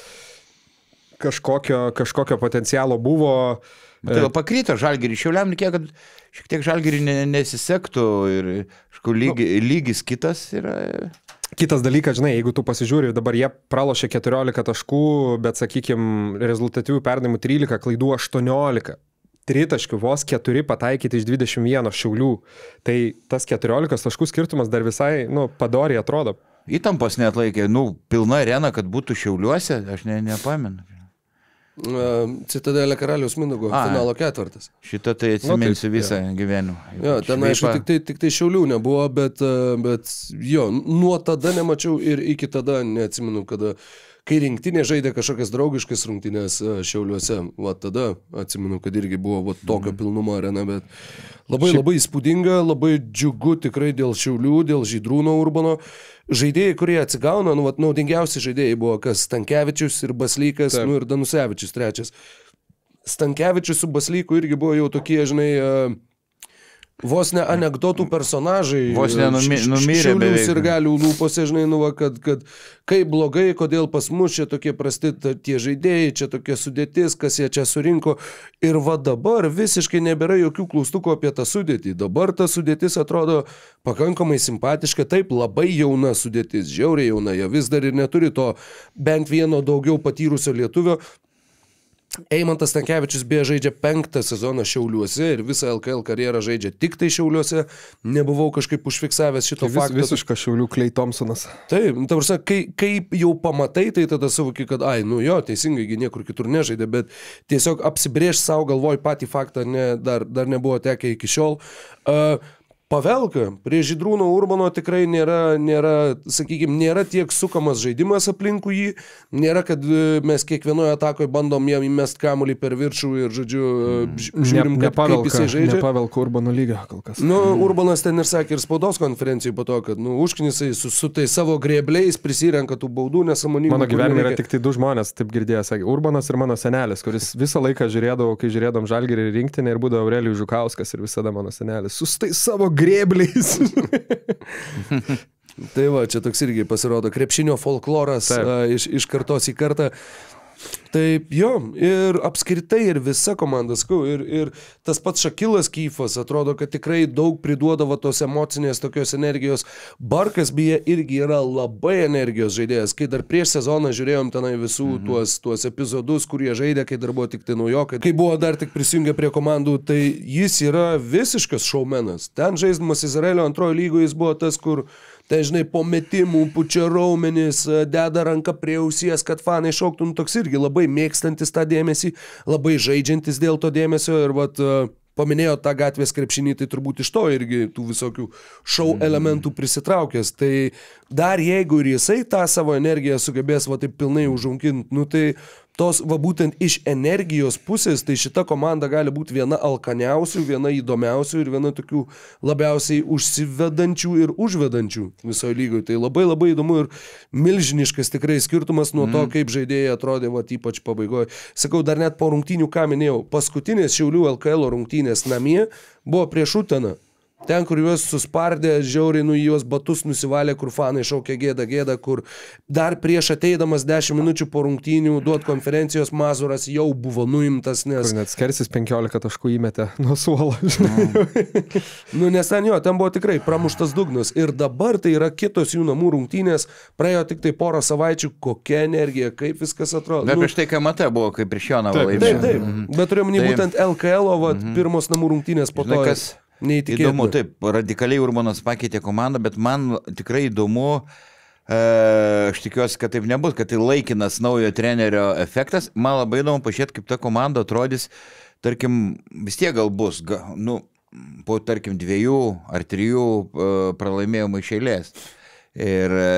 kažkokio, kažkokio potencialo buvo. Bet tai pakryto Žalgirį. Šiauliam reikėjo, kad šiek tiek Žalgirį ne, nesisektų ir kažkur lygi, lygis kitas yra. Kitas dalykas, žinai, jeigu tu pasižiūri, dabar jie pralošė keturiolika taškų, bet, sakykime, rezultatyvių perdavimų trylika, klaidų aštuoniolika. Tritaškių vos keturi pataikyti iš dvidešimt vieno Šiaulių. Tai tas keturiolikos taškų skirtumas dar visai, nu, padoriai atrodo. Įtampos net laikė, nu, pilna arena, kad būtų Šiauliuose, aš ne, nepamenu. Citadelė Karaliaus Mindaugo A, finalo ketvirtas. Šitą tai atsiminsiu nu, visą ja. gyvenimą. Jo, ten aišku, tik tai, tik tai Šiaulių nebuvo, bet, bet jo, nuo tada nemačiau ir iki tada neatsimenu, kada, kai rinktinė žaidė kažkokias draugiškas rungtynės Šiauliuose, va tada atsimenu, kad irgi buvo va, tokio pilnumo arena, bet labai Šiaip... labai įspūdinga, labai džiugu tikrai dėl Šiaulių, dėl Žydrūno Urbano. Žaidėjai, kurie atsigauna, nu, vat, naudingiausi žaidėjai buvo kas Stankevičius ir Baslykas, Taip. nu ir Danusevičius trečias. Stankevičius su Baslyku irgi buvo jau tokie, žinai, vos ne anekdotų personažai. Vos ne numi, numirė. Šiaulių ir galių lūpose, žinai, nu, va, kad, kad kaip blogai, kodėl pas mus čia tokie prasti tie žaidėjai, čia tokia sudėtis, kas jie čia surinko. Ir va dabar visiškai nebėra jokių klaustukų apie tą sudėtį. Dabar ta sudėtis atrodo pakankamai simpatiška, taip labai jauna sudėtis, žiauriai jauna, jie vis dar ir neturi to bent vieno daugiau patyrusio lietuvio. Eimantas Stankevičius beje žaidžia penktą sezoną Šiauliuose ir visą L K L karjerą žaidžia tik tai Šiauliuose. Nebuvau kažkaip užfiksavęs šito tai vis, fakto. Visiškas Šiaulių Klei Thompsonas. Taip, ta prasme, kai, kai jau pamatai, tai tada suvoki, kad ai, nu jo, teisingai, niekur kitur nežaidė, bet tiesiog apsibrėž savo galvoj patį faktą, ne, dar, dar nebuvo tekę iki šiol. Uh, Pavelka prie Žydrūno Urbano tikrai nėra, nėra, sakykime, nėra tiek sukamas žaidimas aplinkui jį, nėra, kad mes kiekvienoje atakoje bandom jam įmest kamuolį per viršų ir, žodžiu, žiūrim, ne, kad, kaip jisai žaidžia. Nepavelka Urbano lygio kol kas. Nu, Urbanas ten ir sakė ir spaudos konferencijai po to, kad, nu, užknisai su, su tai savo grėbliais prisirenka tų baudų nesąmoningų. Mano gyvenime yra tik tai du žmonės, taip girdėjau, sakė, Urbanas ir mano senelis, kuris visą laiką žiūrėdavo, kai žiūrėdom Žalgirį rinktinę ir būdavo Aurelijus Žukauskas ir visada mano senelis. Sustai savo grėbliais. Tai va, čia toks irgi pasirodo krepšinio folkloras a, iš, iš kartos į kartą. Taip, jo, ir apskritai ir visa komanda, skau, ir, ir tas pats Šakilas Kyfas atrodo, kad tikrai daug priduodavo tos emocinės tokios energijos. Barkas beje irgi yra labai energijos žaidėjas, kai dar prieš sezoną žiūrėjom tenai visų mhm. tuos, tuos epizodus, kurie žaidė, kai dar buvo tik tai naujokai, kai buvo dar tik prisijungę prie komandų, tai jis yra visiškas šaumenas. Ten žaisdamas Izraelio antrojo lygoje jis buvo tas, kur ten, žinai, po metimų, pučia raumenis, deda ranką prie ausies, kad fanai šauktų, nu toks irgi labai mėgstantis tą dėmesį, labai žaidžiantis dėl to dėmesio ir vat paminėjo tą gatvės krepšinį, tai turbūt iš to irgi tų visokių šou elementų prisitraukęs. Tai dar jeigu ir jisai tą savo energiją sugebės va taip pilnai užauginti, nu tai tos va būtent iš energijos pusės, tai šita komanda gali būti viena alkaniausių, viena įdomiausių ir viena tokių labiausiai užsivedančių ir užvedančių visoje lygoje. Tai labai labai įdomu ir milžiniškas tikrai skirtumas nuo to, kaip žaidėjai atrodė, va ypač pabaigoje. Sakau, dar net po rungtynių, ką minėjau, paskutinės Šiaulių L K L rungtynės namie buvo prieš Uteną. Ten, kur juos suspardė, žiauriai nu juos batus nusivalė, kur fanai šaukė gėda, gėda, kur dar prieš ateidamas dešimt minučių po rungtynių duot konferencijos Mazuras jau buvo nuimtas, nes... Kur net Skersis penkiolika taškų įmetė nuo suolo. Nu, nes ten jo, ten buvo tikrai pramuštas dugnas. Ir dabar tai yra kitos jų namų rungtynės, praėjo tik tai porą savaičių, kokia energija, kaip viskas atrodo. Bet nu, prieš tai K M T buvo, kaip prieš Jonavą laimėjo. Taip, taip, taip. Bet turėjom tai, būtent L K L, o mm-hmm. pirmos namų rungtynės po to... Kas... Įdomu, taip, radikaliai Urbanas pakeitė komandą, bet man tikrai įdomu, e, aš tikiuosi, kad taip nebus, kad tai laikinas naujo trenerio efektas. Man labai įdomu pažiūrėti, kaip ta komanda atrodys, tarkim, vis tiek gal bus, ga, nu, po, tarkim, dviejų ar trijų e, pralaimėjimų iš eilės. Ir e,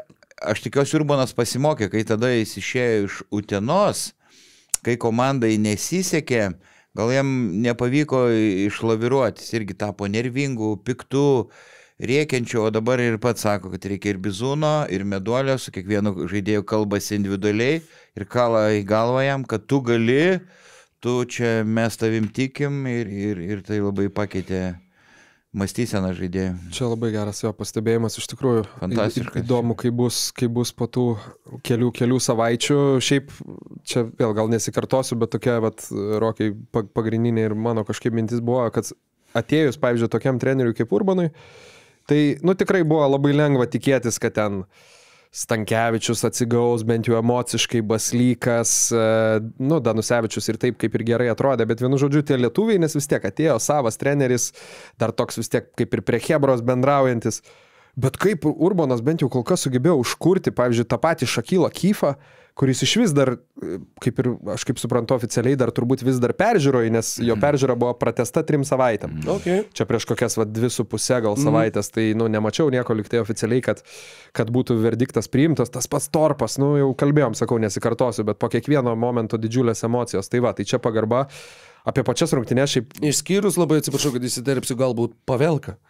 aš tikiuosi, Urbanas pasimokė, kai tada jis išėjo iš Utenos, kai komandai nesisekė, gal jam nepavyko išlaviruoti, jis irgi tapo nervingų, piktų, rėkiančių, o dabar ir pats sako, kad reikia ir Bizūno, ir Meduolio, su kiekvienu žaidėju kalbasi individualiai ir kala į galvą jam, kad tu gali, tu čia mes tavim tikim ir, ir, ir tai labai pakeitė mąstyseną žaidėjų. Čia labai geras jo pastebėjimas, iš tikrųjų. Fantastiškas. Įdomu, kaip bus, kaip bus po tų kelių, kelių savaičių. Šiaip, čia vėl gal nesikartosiu, bet tokia, vat, Rokai, pagrindinė ir mano kažkaip mintis buvo, kad atėjus, pavyzdžiui, tokiam treneriui kaip Urbanui, tai, nu, tikrai buvo labai lengva tikėtis, kad ten Stankevičius atsigaus, bent jau emociškai, Baslykas, nu, Danusevičius ir taip kaip ir gerai atrodė, bet vienu žodžiu tie lietuviai, nes vis tiek atėjo savas treneris, dar toks vis tiek kaip ir prie Chebros bendraujantis, bet kaip Urbanas bent jau kol kas sugebėjo užkurti, pavyzdžiui, tą patį Šakilą Kyfą, kuris iš vis dar, kaip ir aš kaip suprantu oficialiai, dar turbūt vis dar peržiūroji, nes jo peržiūra buvo pratęsta trim savaitėm. Okay. Čia prieš kokias va, dvi su pusė gal savaitės, tai nu, nemačiau nieko liktai oficialiai, kad, kad būtų verdiktas priimtas. Tas pats Torpas, nu jau kalbėjom, sakau, nesikartosiu, bet po kiekvieno momento didžiulės emocijos. Tai va, tai čia pagarba apie pačias rungtynės šiaip. Išskyrus labai atsiprašau, kad įsiterpsiu galbūt Pavelka.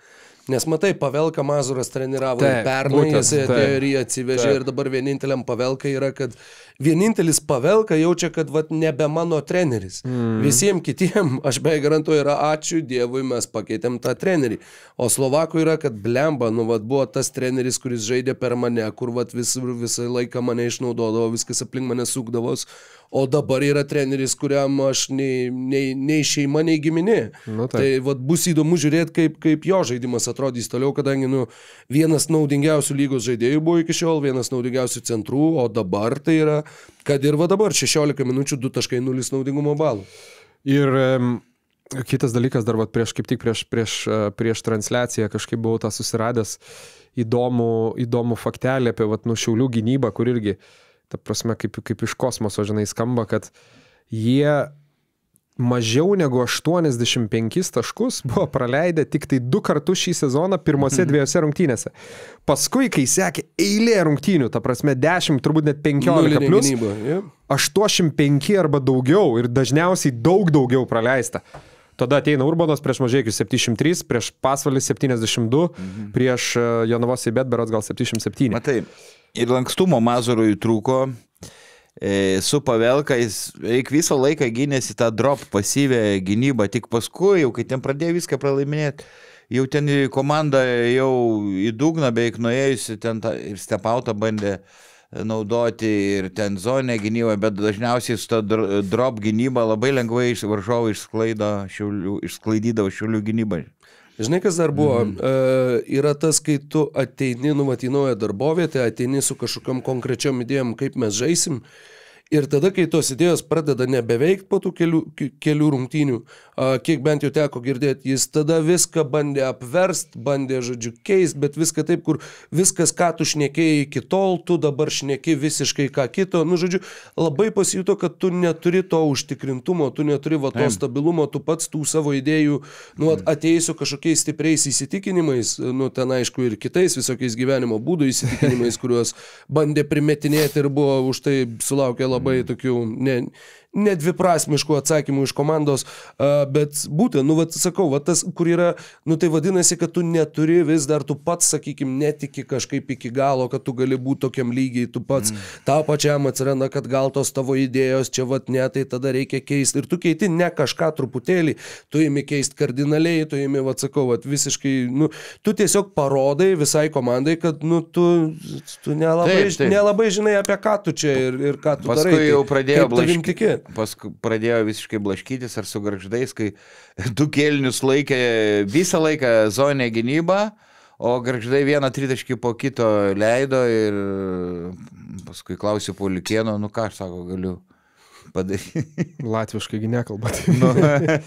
Nes matai, Pavelką Mazuras treniravo Taip, ir pernai, būtent, jis atėjo taip, ir jį atsivežė taip. ir dabar vieninteliam Pavelka yra, kad vienintelis Pavelka jaučia, kad vat, nebe mano treneris. Mm. Visiems kitiem, aš beveik garantuoju, yra ačiū Dievui, mes pakeitėm tą trenerį. O Slovakų yra, kad blemba, nu, vat, buvo tas treneris, kuris žaidė per mane, kur vat, vis, visą laiką mane išnaudodavo, viskas aplink mane sukdavos. O dabar yra treneris, kuriam aš nei, nei, nei šeima, nei giminė. Nu, taip. Tai vat, bus įdomu žiūrėti, kaip, kaip jo žaidimas atrodys toliau, kadangi nu, vienas naudingiausių lygos žaidėjų buvo iki šiol, vienas naudingiausių centrų, o dabar tai yra, kad ir va dabar šešiolika minučių du taškai nulis naudingumo balų. Ir um, kitas dalykas, dar vat, prieš, kaip tik prieš, prieš, prieš transliaciją kažkaip buvau tą susiradęs įdomų, įdomų faktelį apie vat, nu, Šiaulių gynybą, kur irgi ta prasme, kaip, kaip iš kosmoso, žinai, skamba, kad jie mažiau negu aštuoniasdešimt penkis taškus buvo praleidę tik tai du kartus šį sezoną pirmose dviejose rungtynėse. Paskui, kai sekė eilė rungtynių, ta prasme, dešimt, turbūt net penkiolika plus, aštuoniasdešimt penki arba daugiau ir dažniausiai daug daugiau praleista. Tada ateina Urbanos prieš Mažeikius septyniasdešimt trys, prieš Pasvalį septyniasdešimt du, mhm. prieš Jonavos Ibet berods gal septyniasdešimt septyni. Matai, ir lankstumo Mazurui trūko, e, su Pavelka jis eik visą laiką gynėsi tą drop pasyvę gynybą, tik paskui, jau kai ten pradėjo viską pralaiminėti, jau ten komanda jau į dugną beveik nuėjusi, ten tą, ir stepautą bandė naudoti ir ten zonę gynybą, bet dažniausiai su ta drop gynyba labai lengvai iš varžovų išsklaidydavo Šiaulių gynybą. Žinai, kas dar buvo? Mhm. E, yra tas, kai tu ateini, numatį naują darbovietę, ateini su kažkokiam konkrečiom idėjom, kaip mes žaisim. Ir tada, kai tos idėjos pradeda nebeveikti po tų kelių, kelių rungtynių, kiek bent jau teko girdėti, jis tada viską bandė apverst, bandė, žodžiu, keist, bet viską taip, kur viskas, ką tu šnekėjai iki tol, tu dabar šneki visiškai ką kito. Nu, žodžiu, labai pasijuto, kad tu neturi to užtikrintumo, tu neturi va to stabilumo, tu pats tų savo idėjų, nu, ateisiu kažkokiais stipriais įsitikinimais, nu, ten aišku ir kitais visokiais gyvenimo būdų įsitikinimais, kuriuos bandė primetinėti ir buvo už tai sulaukė labai tokių ne, nedviprasmiškų atsakymų iš komandos, bet būtent, nu, vat, sakau, vat tas, kur yra, nu, tai vadinasi, kad tu neturi vis dar, tu pats, sakykim, netiki kažkaip iki galo, kad tu gali būti tokiam lygiai, tu pats mm. tau pačiam atsiranda, kad gal tos tavo idėjos čia, vat, ne, tai tada reikia keisti. Ir tu keiti ne kažką truputėlį, tu imi keisti kardinaliai, tu imi, vat, sakau, vat, visiškai, nu, tu tiesiog parodai visai komandai, kad, nu, tu, tu nelabai, taip, taip. nelabai žinai, apie ką tu čia ir, ir ką tu paskui darai. Paskui jau pradėjo blaškyti. Paskui pradėjo visiškai blaškytis ar su Gargždais, kai du kėlinius laikė visą laiką zonę gynybą, o Gargždai vieną tritaškį po kito leido ir paskui klausiu Pauliukėno, nu ką aš sako, galiu padaryti. Latviškai gi nekalbat. Nu,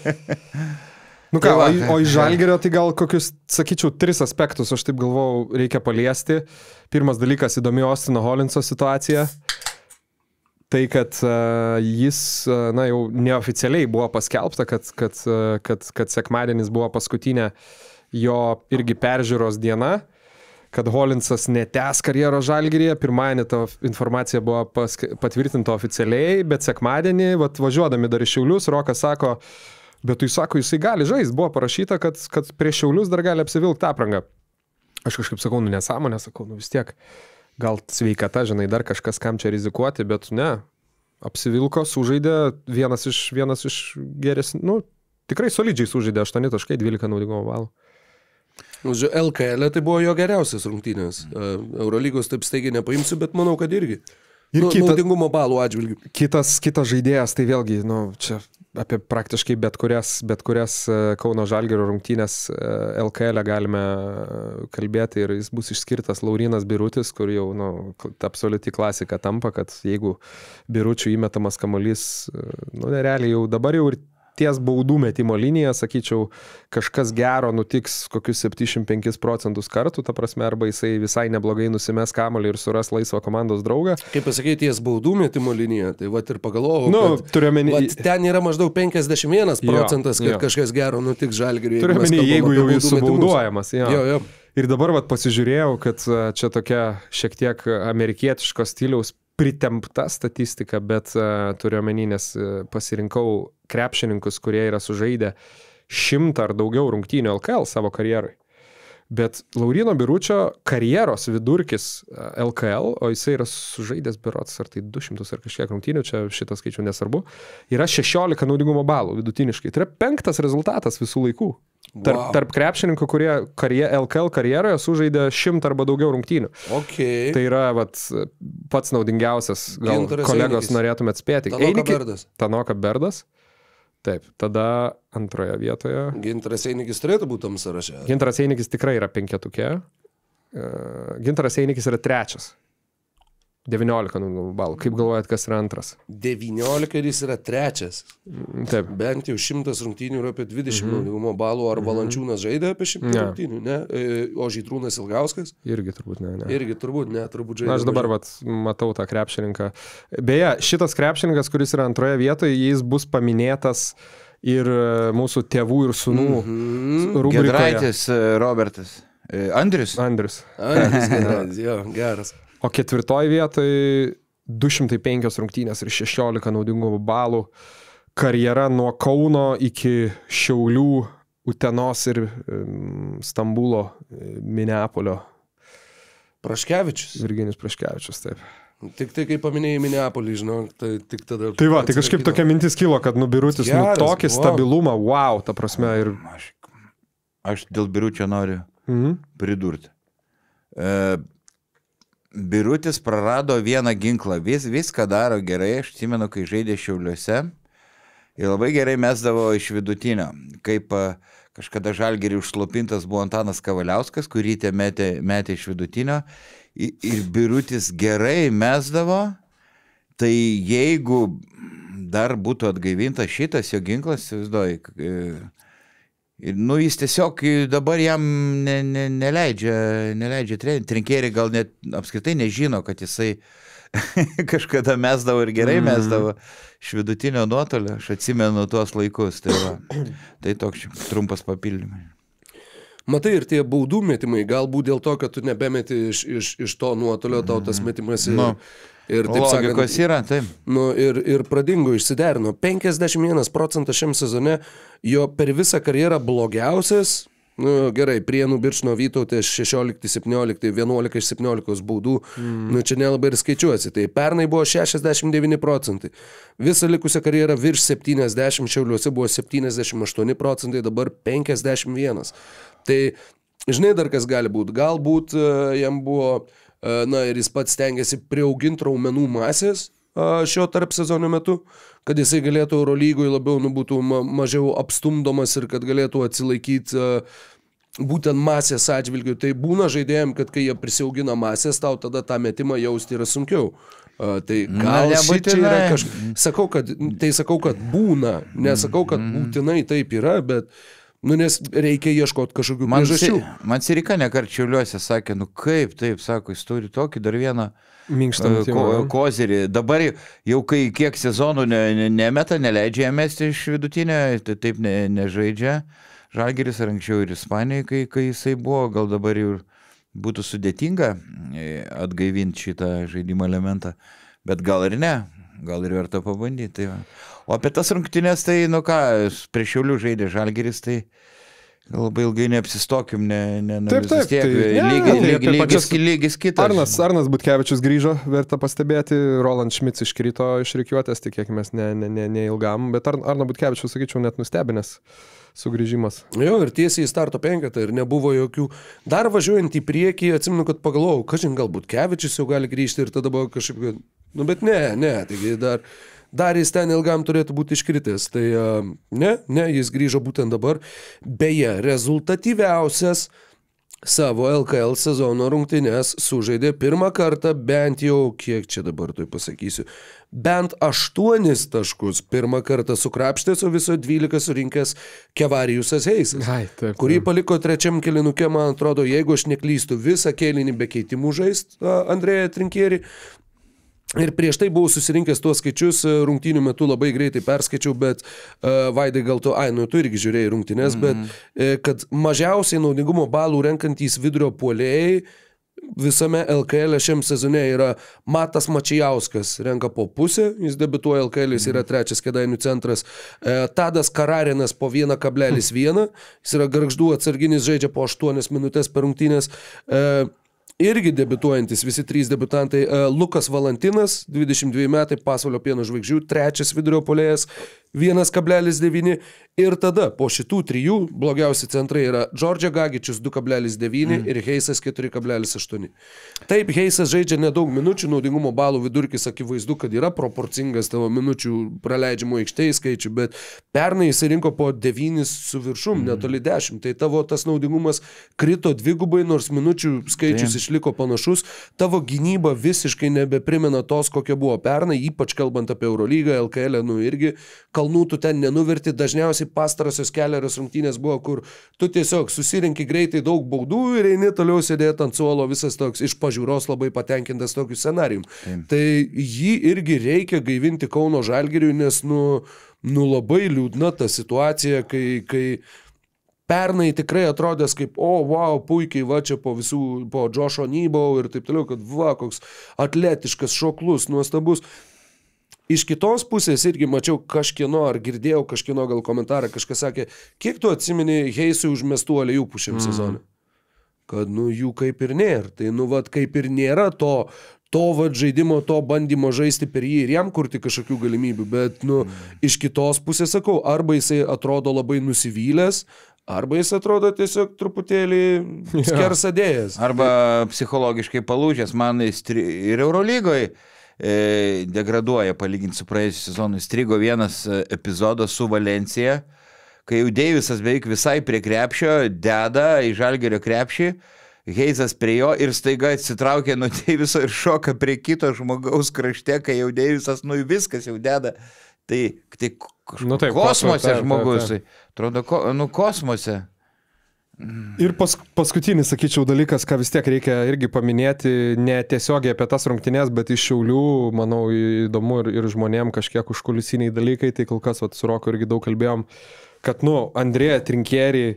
nu ką, o, o iš Žalgirio tai gal kokius, sakyčiau, tris aspektus, aš taip galvojau, reikia paliesti. Pirmas dalykas, įdomi Ostino Holinso situacija. Tai, kad uh, jis, uh, na, jau neoficialiai buvo paskelbta, kad, kad, uh, kad, kad sekmadienis buvo paskutinė jo irgi peržiūros diena, kad Holinsas netęs karjeros Žalgiryje. Pirmadienį ta informacija buvo paske, patvirtinta oficialiai, bet sekmadienį, vat, važiuodami dar į Šiaulius, Rokas sako, bet tu sako, jisai gali žaisti, buvo parašyta, kad, kad prie Šiaulius dar gali apsivilkti aprangą. Aš kažkaip sakau, nu nesąmonė, sakau, nu vis tiek. Gal sveikata, žinai, dar kažkas, kam čia rizikuoti, bet ne, apsivilko, sužaidė, vienas iš, vienas iš geresnių, nu, tikrai solidžiai sužaidė, aštuoni taškai, dvylika naudingumo balų. L K L tai buvo jo geriausias rungtynės. Eurolygos taip staigiai nepaimsiu, bet manau, kad irgi. Ir nu, kita, naudingumo balų atžvilgių. Kitas, kitas žaidėjas, tai vėlgi, nu, čia apie praktiškai bet kurias, bet kurias Kauno Žalgirio rungtynės L K L galime kalbėti ir jis bus išskirtas Laurinas Birutis, kur jau, nu, absoliuti klasika tampa, kad jeigu Biručių įmetamas kamuolys, nu, nerealiai jau dabar jau ir ties baudų metimo linija, sakyčiau, kažkas gero nutiks kokius septyniasdešimt penkis procentus kartų, ta prasme, arba jisai visai neblogai nusimes kamuolį ir suras laisvą komandos draugą. Kaip pasakyti, ties baudų metimo linija, tai vat ir pagalvojau, nu, kad meni... vat ten yra maždaug penkiasdešimt vienas procentas, kad jo. kažkas gero nutiks Žalgiriui. Turiu meni, jeigu jau jis subauduojamas. Jo. Jo, jo. Ir dabar vat pasižiūrėjau, kad čia tokia šiek tiek amerikietiško stiliaus pritempta statistika, bet uh, turiu omeny, nes uh, pasirinkau krepšininkus, kurie yra sužaidę šimtą ar daugiau rungtynių L K L savo karjerui. Bet Lauryno Biručio karjeros vidurkis L K L, o jisai yra sužaidęs berots, ar tai du šimtus ar kažkiek rungtynių, čia šitą skaičių nesvarbu, yra šešiolika naudingumo balų vidutiniškai. Tai yra penktas rezultatas visų laikų. Tarp, wow. tarp krepšininkų, kurie karje, L K L karjeroje sužaidė šimtą arba daugiau rungtynių. Okay. Tai yra vat, pats naudingiausias, gal Gintaras kolegos Einikis. Norėtumėt spėti. Tanoka Einiki, Berdas. Tanoka Berdas. Taip, tada antroje vietoje. Gintaras Einikis turėtų būti tam sąraše. Gintaras Einikis tikrai yra penketukė. Gintaras Einikis yra trečias. devyniolika balų. Kaip galvojat, kas yra antras? devyniolika ir jis yra trečias. Taip. Bent jau šimtas rungtynių yra apie dvidešimt naudingumo mm-hmm. balų. Ar Valančiūnas žaidė apie šimtą ne. rungtynių? Ne. O Žydrūnas Ilgauskas? Irgi turbūt ne. ne. Irgi turbūt ne. Turbūt žaidė. Na, aš dabar vat, matau tą krepšininką. Beje, šitas krepšininkas, kuris yra antroje vietoje, jis bus paminėtas ir mūsų tėvų ir sūnų mm-hmm. rubrikoje. Gedraitis Robertas. Andrius? Andrius. Andrius Gedraitis, jo, geras. O ketvirtoj vietoj du šimtai penkios rungtynės ir šešiolika naudingumo balų. Karjera nuo Kauno iki Šiaulių, Utenos ir um, Stambulo, Mineapolio. Praškevičius. Virginijus Praškevičius, taip. Tik tai, kai paminėjai Mineapolį, žinau, tai tik tada... Tai va, tai kažkaip tokia mintis kilo, kad nubirutis nu, tokį wow. stabilumą, wow, ta prasme. Ir... Aš, aš dėl Biručio noriu mhm. pridurti. E, Birutis prarado vieną ginklą, Vis, viską daro gerai, aš atsimenu, kai žaidė Šiauliuose ir labai gerai mesdavo iš vidutinio, kaip kažkada Žalgirį užslopintas buvo Antanas Kavaliauskas, kurį te metė, metė iš vidutinio ir Birutis gerai mesdavo, tai jeigu dar būtų atgaivintas šitas jo ginklas, įsivaizduoji, ir, nu, jis tiesiog dabar jam ne, ne, neleidžia, neleidžia treneriai. Trinkėriai gal net apskritai nežino, kad jisai kažkada mesdavo ir gerai mm. mesdavo iš vidutinio nuotolio. Aš atsimenu tuos laikus. Tai, va, tai toks trumpas papildymas. Matai, ir tie baudų metimai, galbūt dėl to, kad tu nebemeti iš, iš, iš to nuotolio, tau tas metimas ir... No. Ir taip logikos sakant, yra, taip. Nu, ir, ir pradingo, išsiderino. penkiasdešimt vienas procentas šiam sezone, jo per visą karjerą blogiausias, nu gerai, Prienų Biršno Vytautė šešiolikti septyniolikti, vienuolika iš septyniolikos baudų, mm. nu čia nelabai ir skaičiuosi. Tai pernai buvo šešiasdešimt devyni procentai. Visą likusią karjerą virš septyniasdešimt, Šiauliuose buvo septyniasdešimt aštuoni procentai, dabar penkiasdešimt vienas. Tai žinai dar kas gali būti. Galbūt uh, jam buvo... Na ir jis pats stengiasi priauginti raumenų masės šio tarp sezono metu, kad jisai galėtų Eurolygoje labiau nu, būtų ma mažiau apstumdomas ir kad galėtų atsilaikyti būtent masės atžvilgių. Tai būna žaidėjim, kad kai jie prisiaugina masės, tau tada tą metimą jausti yra sunkiau. Tai gal Na, šičia yra kažkas... Sakau, kad, tai sakau, kad būna, nesakau, kad būtinai taip yra, bet... Nu, nes reikia ieškoti kažkokių man priežasčių. Si, man Sirika nekart Šiauliuose sakė, nu kaip, taip, sako, jis turi tokį dar vieną minkštą uh, ko, kozirį. Dabar jau kai kiek sezonų ne, ne, nemeta, neleidžia mesti iš vidutinio, tai taip ne, nežaidžia. Žalgiris ar anksčiau ir Ispanijai, kai, kai jisai buvo, gal dabar jau būtų sudėtinga atgaivinti šitą žaidimo elementą, bet gal ir ne. Gal ir verta pabandyti. Tai va. O apie tas rungtynės, tai, nu ką, prieš Šiaulių žaidė Žalgiris, tai labai ilgai neapsistokim, ne, ne, taip, taip, tiek, tai, lygi, ne, lygi, tai lygis, pačias, lygis kitas. Arnas, Arnas Butkevičius grįžo, verta pastebėti, Roland Šmits iškrito iš rikiuotės, tikėkime, ne, ne, ne, ne ilgam, bet Ar, Arno Butkevičius, sakyčiau, net nustebinęs sugrįžimas. Jo, ir tiesiai į starto penketą ir nebuvo jokių. Dar važiuojant į priekį, atsimenu, kad pagalvojau, kažin gal Butkevičius jau gali grįžti ir tada buvo kažkaip, kad... Nu, bet ne, ne, taigi dar, dar jis ten ilgam turėtų būti iškritęs. Tai uh, ne, ne, jis grįžo būtent dabar. Beje, rezultatyviausias savo L K L sezono rungtynes sužaidė pirmą kartą bent jau, kiek čia dabar tai pasakysiu, bent aštuonis taškus pirmą kartą sukrapštė, su viso dvylika surinkęs Kevarijusas Heisas, Ai, taip, taip. kurį paliko trečiam kėlinuke, man atrodo, jeigu aš neklystu, visą kėlinį be keitimų žaist uh, Andrėją Trinkierį. Ir prieš tai buvau susirinkęs tuos skaičius, rungtynių metu labai greitai perskaičiau, bet uh, Vaidai gal tu, ai, nu tu irgi žiūrėjai rungtynės, mm-hmm. bet uh, kad mažiausiai naudingumo balų renkantys vidurio puolėjai visame L K L šiam sezone yra Matas Mačijauskas, renka po pusę, jis debiutuoja L K L, jis yra trečias Kėdainių centras. Tadas Kararinas po vieną kablelis vieną, jis yra Gargždų atsarginis, žaidžia po aštuonias minutės per rungtynės. Irgi debiutuojantis, visi trys debiutantai. Lukas Valantinas, dvidešimt dveji metai, Pasvalio Pieno žvaigždžių, trečias vidurio puolėjas, vienas kablelis devyni. Ir tada po šitų trijų blogiausi centrai yra Džordžia Gagičius du kablelis devyni mm. ir Heisas keturi kablelis aštuoni. Taip, Heisas žaidžia nedaug minučių, naudingumo balų vidurkis akivaizdu, kad yra proporcingas tavo minučių praleidžiamų aikštėje skaičių, bet pernai jis rinko po devynis su viršum, mm. netoli dešimt. Tai tavo tas naudingumas krito dvigubai, nors minučių skaičius Taip. Išliko panašus. Tavo gynyba visiškai nebeprimena tos, kokia buvo pernai, ypač kalbant apie Eurolygą, L K L, nu irgi kalnų tu ten nenuverti, dažniausiai pastarosios keliarios rungtynės buvo, kur tu tiesiog susirinki greitai daug baudų ir eini toliau sėdėti ant suolo, visas toks iš pažiūros labai patenkintas tokiu scenarijum. Taip. Tai jį irgi reikia gaivinti Kauno Žalgiriui, nes nu, nu labai liūdna ta situacija, kai, kai pernai tikrai atrodęs kaip, o, wow, puikiai, va čia po visų, po Džošo Nybau ir taip toliau, kad va, koks atletiškas, šoklus, nuostabus. Iš kitos pusės irgi mačiau kažkieno, ar girdėjau kažkieno gal komentarą, kažkas sakė, kiek tu atsimeni Heisui užmestų alėjupų šiam mm. sezonui? Kad, nu, jų kaip ir nėra. Tai, nu, vat, kaip ir nėra to, to vat, žaidimo, to bandymo žaisti per jį ir jam kurti kažkokių galimybių, bet, nu, mm. iš kitos pusės sakau, arba jisai atrodo labai nusivylęs, arba jis atrodo tiesiog truputėlį skersadėjęs. Arba psichologiškai palūžęs, man ir Eurolygoje degraduoja palyginti su praėjusiu sezonu. Strigo vienas epizodas su Valencija, kai jau Deivisas beveik visai prie krepšio deda į Žalgirio krepšį, Heisas prie jo ir staiga atsitraukia nuo Deiviso ir šoka prie kito žmogaus krašte, kai jau Deivisas, nu viskas jau deda. Tai, tai nu, taip, kosmose taip, žmogus, taip, taip. atrodo, ko, nu kosmose. Ir pas, paskutinis, sakyčiau, dalykas, ką vis tiek reikia irgi paminėti, ne tiesiogiai apie tas rungtynės, bet iš Šiaulių, manau, įdomu ir, ir žmonėm kažkiek užkulisiniai dalykai, tai kol kas vat, su Roku irgi daug kalbėjom, kad, nu, Andrėja Trinkieri,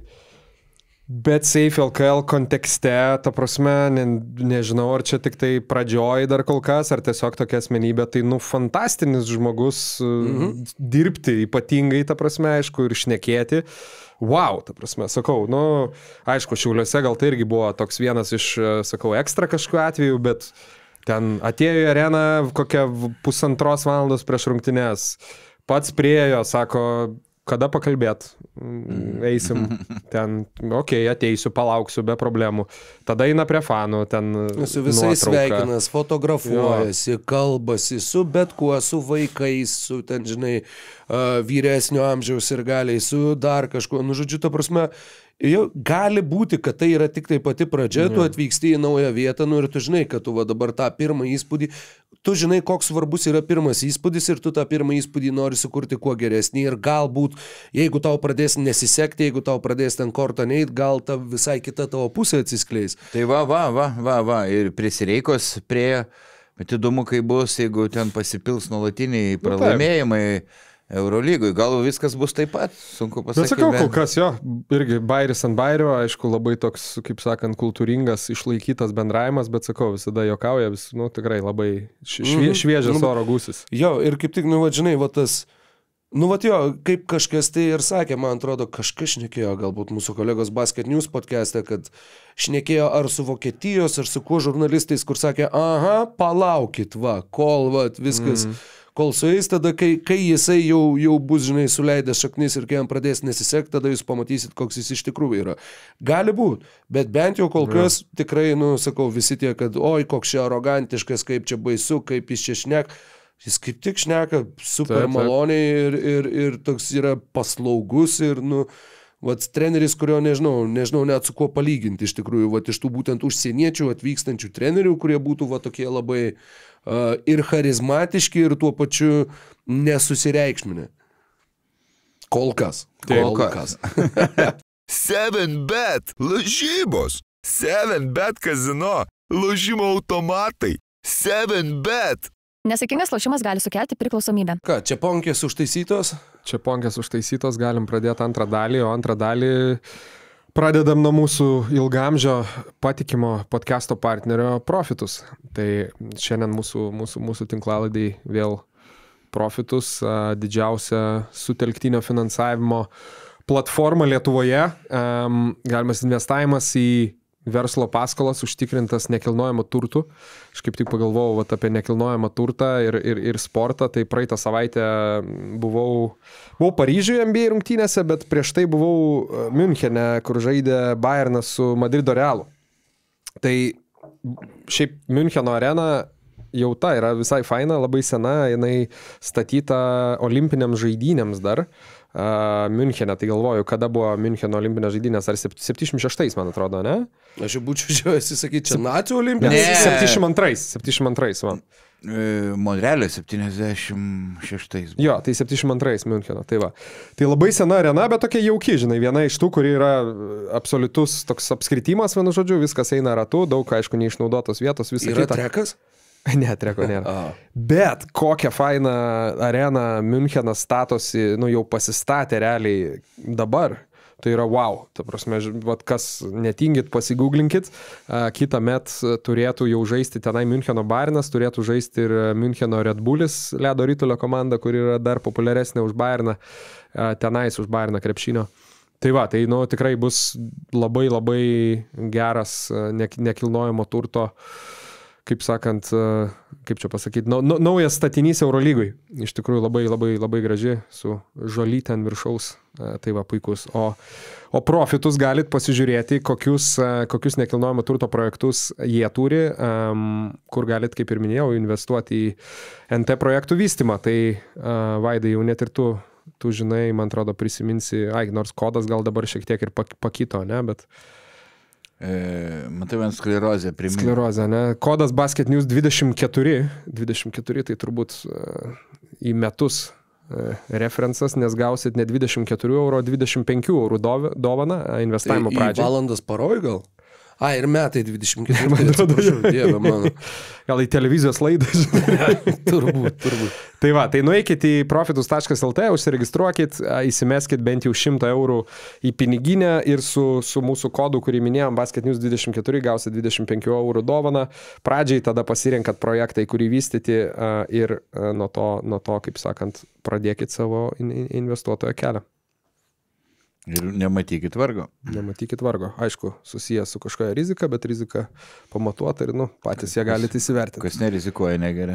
bet safe L K L kontekste, ta prasme, ne, nežinau, ar čia tik tai pradžioj dar kol kas, ar tiesiog tokia asmenybė, tai, nu, fantastinis žmogus mhm. dirbti, ypatingai, ta prasme, aišku, ir šnekėti. Wow, ta prasme, sakau, nu, aišku, Šiauliuose gal tai irgi buvo toks vienas iš, sakau, ekstra kažkokiu atveju, bet ten atėjo į areną kokią pusantros valandos prieš rungtynes, pats priejo, sako, kada pakalbėt, eisim, ten, okei, okay, ateisiu, palauksiu, be problemų. Tada eina prie fanų, ten su visais sveikinas, fotografuojasi, kalbasi su bet kuo, su vaikais, su ten, žinai, vyresnio amžiaus ir galiai, su dar kažkuo, nu, žodžiu, ta prasme, jau gali būti, kad tai yra tik tai pati pradžia, tu atvyksti į naują vietą, nu, ir tu žinai, kad tu va dabar tą pirmą įspūdį, tu žinai, koks svarbus yra pirmas įspūdis ir tu tą pirmą įspūdį nori sukurti kuo geresnį ir galbūt, jeigu tau pradės nesisekti, jeigu tau pradės ten kortą neit, gal ta visai kita tavo pusė atsiskleis. Tai va, va, va, va, va, ir prisireikos prie, bet įdomu, kai bus, jeigu ten pasipils nuolatiniai pralaimėjimai, Eurolygui, gal viskas bus taip pat, sunku pasakyti. Bet sakau, kol kas jo, irgi bairis ant bairio, aišku, labai toks, kaip sakant, kultūringas, išlaikytas bendravimas, bet sakau, visada jokauja, vis, nu, tikrai labai švie, šviežias mm. oro gūsis. Jo, ir kaip tik, nu, va, žinai, va tas, nu, va, jo, kaip kažkas tai ir sakė, man atrodo, kažkas šnekėjo, galbūt mūsų kolegos Basket News podcast'e, kad šnekėjo ar su Vokietijos, ar su kuo žurnalistais, kur sakė, aha, palaukit, va, kol, va, viskas... Mm. Kol su jais, tada kai, kai jisai jau, jau bus, žinai, suleidęs šaknis ir kai jam pradės nesisekti, tada jūs pamatysit, koks jis iš tikrųjų yra. Gali būti, bet bent jau kol kas ja. Tikrai, nu, sakau, visi tie, kad oi, koks čia arogantiškas, kaip čia baisu, kaip jis čia šnek. Jis kaip tik šneka super taip, maloniai ir, ir, ir toks yra paslaugus ir, nu, vat treneris, kurio nežinau, nežinau net su kuo palyginti iš tikrųjų, vat iš tų būtent užsieniečių atvykstančių trenerių, kurie būtų va tokie labai uh, ir charizmatiški ir tuo pačiu nesusireikšminę. Kol kas. Kol kas. seven bet lažybos. seven bet kazino. Lažymo automatai. seven bet. Nesaikingas lošimas gali sukelti priklausomybę. Ką, čia ponkės užtaisytos? Čia ponkės užtaisytos, galim pradėti antrą dalį, o antrą dalį Pradedam nuo mūsų ilgamžio patikimo podcast'o partnerio Profitus. Tai šiandien mūsų, mūsų, mūsų tinklalaidai vėl Profitus, didžiausia sutelktinio finansavimo platforma Lietuvoje. Galimas investavimas į verslo paskolas užtikrintas nekilnojamo turtų. Aš kaip tik pagalvojau vat, apie nekilnojamą turtą ir, ir, ir sportą. Tai praeitą savaitę buvau, buvau Paryžiuje N B A rungtynėse, bet prieš tai buvau Münchene, kur žaidė Bayernas su Madrido Realu. Tai šiaip Müncheno arena jau ta yra visai faina, labai sena, jinai statyta olimpiniams žaidynėms dar. Uh, Münchene, tai galvoju, kada buvo Müncheno olimpinės žaidynės, ar septyniasdešimt šeštais, man atrodo, ne? Aš jau būčiau žiūrėjęs, sakyti, čia nacių olimpinės? Ne. septyniasdešimt antrais, septyniasdešimt antrais, man. Monrealė septyniasdešimt šeštais. Jo, tai septyniasdešimt antrais Müncheno, tai va. Tai labai sena arena, bet tokia jauki, žinai, viena iš tų, kuri yra absoliutus toks apskritimas, vienu žodžiu, viskas eina ratu, daug, aišku, neišnaudotos vietos, visą Yra kitą. trekas? Ne, treko nėra. A. Bet kokią fainą areną Münchenas statosi, nu jau pasistatė realiai dabar. Tai yra wow. Ta prasme, vat kas netingit, pasigūglinkit. Kitą met turėtų jau žaisti tenai Müncheno Bayernas, turėtų žaisti ir Müncheno Red Bullis, ledo ritulio komanda, kuri yra dar populiaresnė už Bayerną, tenais už Bayerną krepšinio. Tai va, tai nu, tikrai bus labai labai geras nekilnojamo turto, kaip sakant, kaip čia pasakyti, na, na, naujas statinys Eurolygui. Iš tikrųjų labai, labai, labai graži, su žolyte ant viršaus, tai va, puikus. O, o Profitus galit pasižiūrėti, kokius, kokius nekilnojamo turto projektus jie turi, um, kur galit, kaip ir minėjau, investuoti į N T projektų vystymą. Tai uh, Vaidai, jau net ir tu, tu žinai, man atrodo, prisiminsi, ai, nors kodas gal dabar šiek tiek ir pakito, ne, bet... E, matai, man sklerozė priminė. Sklerozė, ne? Kodas Basket News dvidešimt keturi. dvidešimt keturi tai turbūt uh, į metus uh, referencas, nes gausit ne dvidešimt keturių eurų, o dvidešimt penkių eurų dov, dovaną investavimo tai pradžiai. Į valandas paroj gal? A, ir metai dvidešimt keturi. Man atrodo, dieve mano. Gal į televizijos laidą. turbūt, turbūt. Tai va, tai nueikit į profitus taškas L T, užsiregistruokit, įsimeskit bent jau šimtą eurų į piniginę ir su, su mūsų kodu, kurį minėjom, Basket News dvidešimt keturi, gausit dvidešimt penkių eurų dovaną. Pradžiai tada pasirenkat projektą, į kurį vystyti ir nuo to, nuo to, kaip sakant, pradėkit savo investuotojo kelią. Ir nematykit vargo. Nematykit vargo. Aišku, susijęs su kažkokia rizika, bet rizika pamatuota ir, nu, patys jie galite įsivertinti. Kas nerizikuoja, negeria.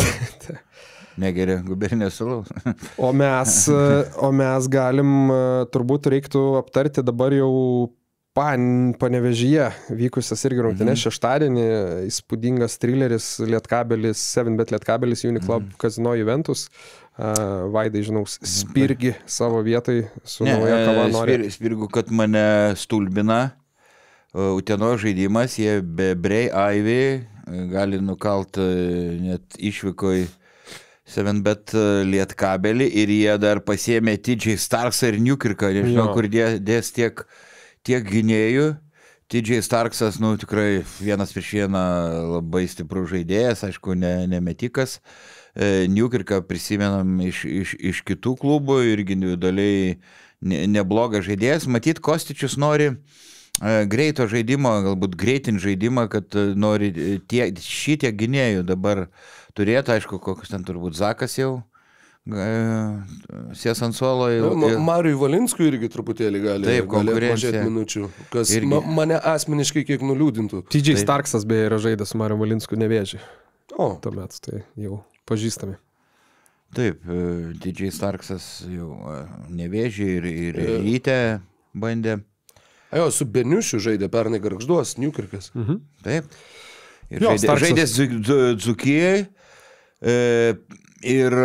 Negeria gubernijos sulaus. O mes, o mes galim, turbūt reiktų aptarti dabar jau pan, Panevėžyje vykusias irgi rungtynės mm-hmm. šeštadienį, įspūdingas trileris Lietkabelis, seven bet Lietkabelis, Uniclub mm-hmm. Casino Juventus. Uh, Vaidai, žinau, spirgi savo vietai su ne, nauja kava nori. Spir, spirgu, kad mane stulbina uh, Utenojo žaidimas, jie be Brei Ivy gali nukalt uh, net išvykoj seven bet uh, Lietkabelį ir jie dar pasiėmė T J Starksą ir Newkirką, nežinau, kur dės, dės tiek, tiek gynėjų. T J Starksas, nu, tikrai vienas prieš vieną labai stiprus žaidėjas, aišku, ne, ne metikas. Newkirką prisimenam iš, iš, iš kitų klubų, irgi individualiai ne, neblogas žaidėjas. Matyt, Kostičius nori e, greito žaidimo, galbūt greitin žaidimą, kad nori tie, šitiek gynėjų dabar turėtų, aišku, kokius ten turbūt Zakas jau e, sės ant suolo. Jau, Ma, Mariui Valinskui irgi truputėlį gali, taip, gali mažėti minučių, kas irgi. ma, mane asmeniškai kiek nuliūdintų. T J Starksas beje yra žaidęs su Mariu Valinsku Nevėžį. O, tuomet tai jau pažįstami. Taip, T J Starksas jau Nevėžį ir, ir Rytę bandė. A jo, su Beniušiu žaidė pernai Gargžduos, Newkirkas. Mhm. Taip. Ir jo, žaidė, Starksas... žaidė Dzūkijai. E, ir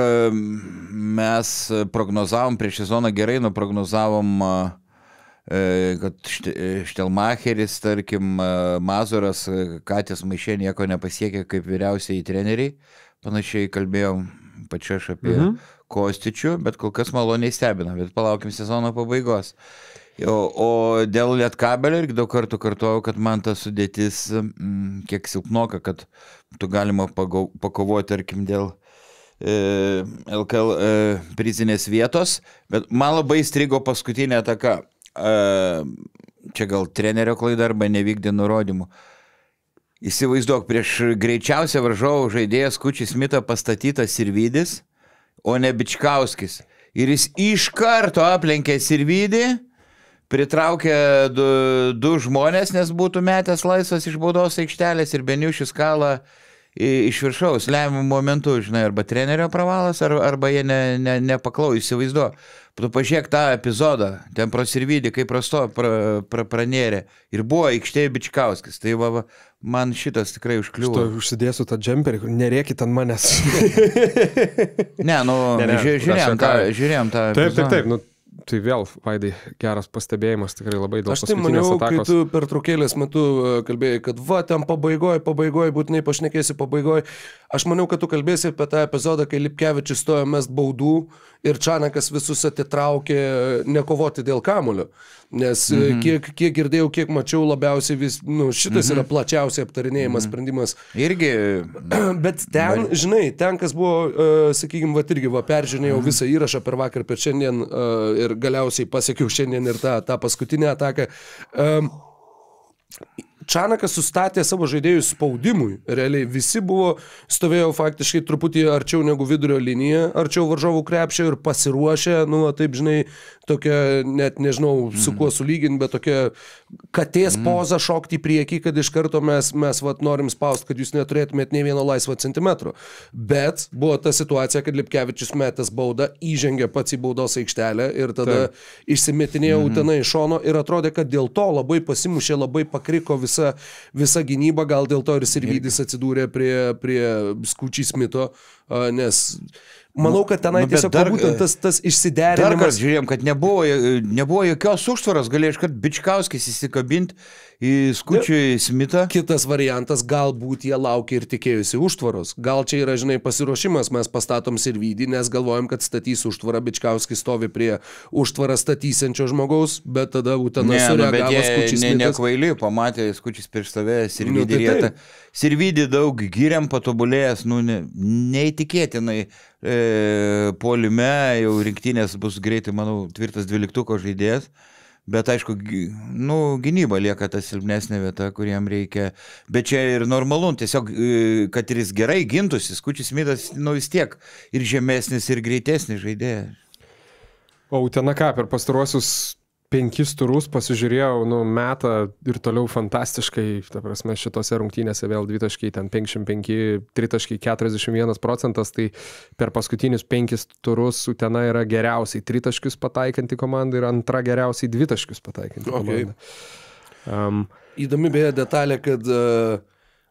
mes prognozavom prieš sezoną gerai, nuprognozavom, e, kad Štelmacheris, tarkim, Mazuras, Katės Maišė nieko nepasiekė kaip vyriausiai treneriai. Panašiai kalbėjom pačiu aš apie mhm. Kostičių, bet kol kas maloniai stebina, bet palaukim sezono pabaigos. O, o dėl Lietkabelio irgi daug kartų kartuojau, kad man ta sudėtis m, kiek silpnoka, kad tu galima pagau, pakovoti, tarkim, dėl e, L K L e, prizinės vietos, bet man labai strigo paskutinė ataka. E, čia gal trenerio klaida arba nevykdė nurodymų. Įsivaizduok, prieš greičiausią varžovų žaidėją Skučį Smitą pastatytas Sirvydis, o ne Bičkauskis. Ir jis iš karto aplenkė Sirvydį, pritraukė du, du žmonės, nes būtų metęs laisvas iš baudos aikštelės ir Beniušis kalą iš viršaus, lemiamų momentų, žinai, arba trenerio pravalas, ar, arba jie ne, ne, nepaklau, įsivaizduo. Tu pažiūrėk tą epizodą, ten pro Sirvydį, kaip prasto pra, pra, pranėrė. Ir buvo aikštėje Bičkauskis. Tai va, va, man šitas tikrai užkliuvo. Štai užsidėsiu tą džemperį, nerėkit ant manęs. ne, nu, ne, ne, žiūrėjom, tą, žiūrėjom tą epizodą. Taip, taip, taip. Nu, tai vėl, Vaidai, geras pastebėjimas, tikrai labai daug paskutinės atakos. Aš tai maniau, atakos. Kai tu per traukėlės metu kalbėjai, kad va, ten pabaigoj, pabaigoj, būtinai pašnekėsi pabaigoj. Aš maniau, kad tu kalbėsi apie tą epizodą, kai Lipkevičius stojo mest baudų ir Čanakas visus atitraukė nekovoti dėl kamulio. Nes mm-hmm. kiek, kiek girdėjau, kiek mačiau, labiausiai vis, nu, šitas mm-hmm. yra plačiausiai aptarinėjimas mm-hmm. sprendimas. Irgi. Bet ten, žinai, ten, kas buvo, uh, sakykime, va, irgi va, peržiūrėjau mm-hmm. visą įrašą per vakar, per šiandien uh, ir galiausiai pasiekiau šiandien ir tą, tą paskutinę ataką. Um, Čanakas sustatė savo žaidėjus spaudimui. Realiai visi buvo, stovėjo faktiškai truputį arčiau negu vidurio linija, arčiau varžovų krepšio ir pasiruošę, nu, taip, žinai, tokia, net nežinau, su kuo sulyginti, bet tokia katės poza šokti į priekį, kad iš karto mes, mes vat, norim spaust, kad jūs neturėtumėt nei vieno laisvo centimetro. Bet buvo ta situacija, kad Lipkevičius metęs baudą, įžengė pats į baudos aikštelę ir tada Taip. Išsimetinėjo Utena iš šono ir atrodė, kad dėl to labai pasimušė, labai pakriko visa, visa gynyba, gal dėl to ir Sirvydis atsidūrė prie, prie Skučį Smito, nes manau, kad tenai nu, tiesiog dar, būtent tas, tas išsiderinimas. Dar kartą žiūrėjom, kad nebuvo, nebuvo jokios užtvaros, galėjo iškart Bičkauskis įsikabinti į Skučį Smitą. Kitas variantas, galbūt jie laukia ir tikėjusi užtvaros. Gal čia yra, žinai, pasiruošimas, mes pastatom Sirvydį, nes galvojam, kad statys užtvarą, Bičkauskis stovi prie užtvarą statysiančio žmogaus, bet tada Utena ne, sureagavo nu, Skučį Smitas. Ne, nekvaili, pamatė Skučis prieš save, Sirvydį nu, tai Sirvydį daug giriam patobulėjęs, nu, ne, neįtikėtinai. E, puolime jau rinktinės bus greitai, manau, tvirtas dvyliktuko žaidėjas, bet aišku, nu, gynyba lieka ta silpnesnė vieta, kuriem reikia, bet čia ir normalu, tiesiog, kad ir jis gerai gintųsi, Skučis Smitas, nu, vis tiek ir žemesnis, ir greitesnis žaidėjas. O Utena ką, per pastaruosius penkis turus pasižiūrėjau, nu, metą ir toliau fantastiškai, ta prasme, šitose rungtynėse vėl dvitaškiai, ten penkiasdešimt penki, tritaškiai keturiasdešimt vienas procentas, tai per paskutinius penkis turus Utena yra geriausiai tritaškius pataikanti komanda ir antra geriausiai dvitaškius pataikanti okay. komanda. Um, Įdomi beje detalė, kad uh,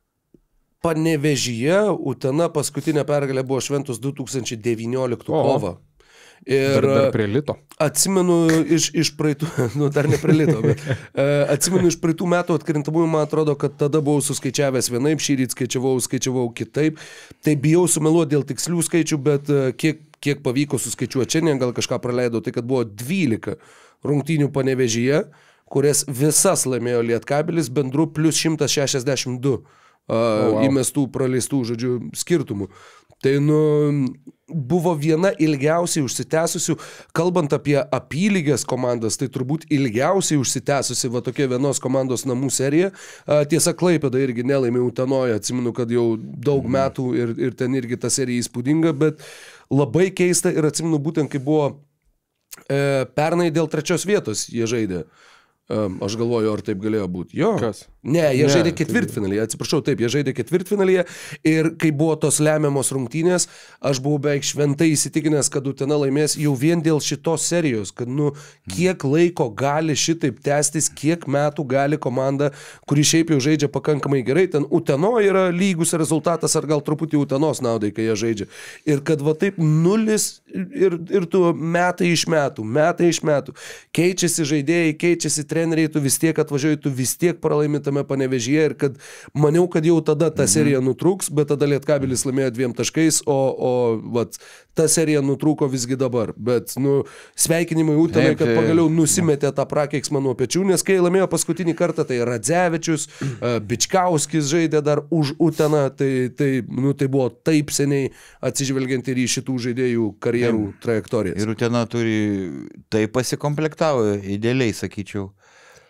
Panevėžyje Utena paskutinę pergalę buvo šventus du tūkstančiai devynioliktų kovą. Ir dar, dar prie lito. Atsimenu iš, iš praeitų, nu dar ne prie lito, bet uh, atsimenu iš praeitų metų atkrintamųjų, man atrodo, kad tada buvau suskaičiavęs vienaip, šį rytą skaičiavau, skaičiavau kitaip. Tai bijau sumeluoti dėl tikslių skaičių, bet uh, kiek, kiek pavyko suskaičiuoti šiandien, gal kažką praleidau, tai kad buvo dvylika rungtynių Panevėžyje, kurias visas laimėjo Lietkabelis bendru plus šimtas šešiasdešimt du uh, oh, wow. įmestų, praleistų, žodžiu, skirtumų. Tai, nu, buvo viena ilgiausiai užsitęsusių, kalbant apie apylygės komandas, tai turbūt ilgiausiai užsitęsusi va tokia vienos komandos namų serija. Tiesa, Klaipėda irgi nelaimė Utenoje, atsimenu, kad jau daug metų ir, ir ten irgi ta serija įspūdinga, bet labai keista ir atsimenu būtent, kai buvo e, pernai dėl trečios vietos jie žaidė. Um, aš galvoju, ar taip galėjo būti. Jo. Kas? Ne, jie ne, žaidė ketvirtfinalyje, atsiprašau, taip, jie žaidė ketvirtfinalyje ir kai buvo tos lemiamos rungtynės, aš buvau beveik šventai įsitikinęs, kad Utena laimės jau vien dėl šitos serijos, kad, nu, kiek laiko gali šitaip tęstis, kiek metų gali komanda, kuri šiaip jau žaidžia pakankamai gerai, ten Uteno yra lygus rezultatas ar gal truputį Utenos naudai, kai jie žaidžia. Ir kad va taip nulis ir, ir tu metai iš metų, metai iš metų, keičiasi žaidėjai, keičiasi treneriai, tu vis tiek atvažiuoji, tu vis tiek pralaimi tame Panevėžyje ir kad maniau, kad jau tada ta serija nutrūks, bet tada Lietkabelis laimėjo dviem taškais, o, o vat, ta serija nutrūko visgi dabar. Bet, nu, sveikinimai Utenai, kad pagaliau nusimetė tą prakeiksmą nuo pečių, nes kai laimėjo paskutinį kartą, tai Radzevičius, Bičkauskis žaidė dar už Uteną, tai, tai, nu, tai buvo taip seniai atsižvelgiant ir į šitų žaidėjų karjerų trajektorijas. Ir Utena turi, tai pasikomplektavo, idealiai sakyčiau.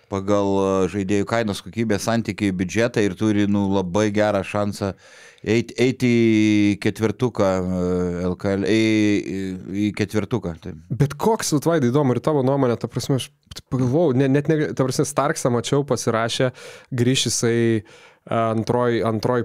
pagal žaidėjų kainos kokybės santykiai biudžetą ir turi nu, labai gerą šansą eiti, eiti į ketvirtuką, L K L, į, į ketvirtuką. Taip. Bet koks, Vaidai, įdomu ir tavo nuomonė, ta prasme, aš pagalvojau, ne, net ne, ta prasme, Starksą mačiau, pasirašė, grįš jisai antroj, antroj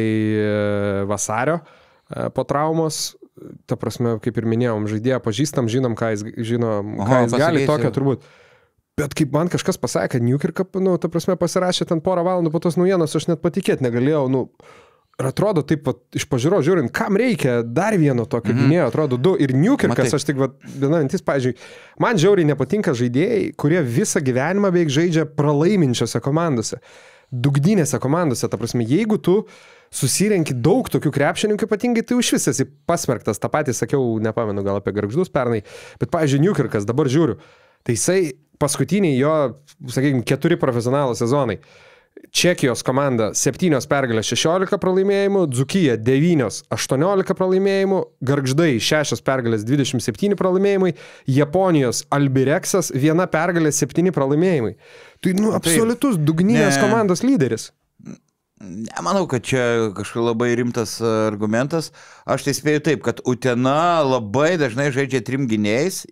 pusėj vasario po traumos. Ta prasme, kaip ir minėjom, žaidėją pažįstam, žinom, ką jis, žino, ką Aha, jis gali, tokio turbūt. Bet kaip man kažkas pasakė, kad Newkirk, nu, ta prasme, pasirašė ten porą valandų po tos naujienos, aš net patikėti negalėjau, nu, ir atrodo taip, va, iš pažiūros žiūrint, kam reikia dar vieno tokio mm-hmm. gynėjo, atrodo du, ir Newkirkas, aš tik, va, viena mintis, pavyzdžiui, man žiauriai nepatinka žaidėjai, kurie visą gyvenimą beveik žaidžia pralaiminčiose komandose, dugdinėse komandose, ta prasme, jeigu tu susirenki daug tokių krepšininkų, ypatingai tai už vis esi pasmerktas, tą patį sakiau, nepamenu gal apie Gargždus pernai, bet, pavyzdžiui, Newkirkas, dabar žiūriu, tai jisai paskutiniai jo, sakykime, keturi profesionalų sezonai. Čekijos komanda septynios pergalės šešiolika pralaimėjimų, Dzūkija devynios aštuoniolika pralaimėjimų, Gargždai šešios pergalės dvidešimt septyni pralaimėjimai, Japonijos Albireksas viena pergalė septyni pralaimėjimai. Tai, nu, absoliutus dugninės ne. komandos lyderis. Nemanau, kad čia kažkaip labai rimtas argumentas. Aš tai spėju taip, kad Utena labai dažnai žaidžia trim gynėjais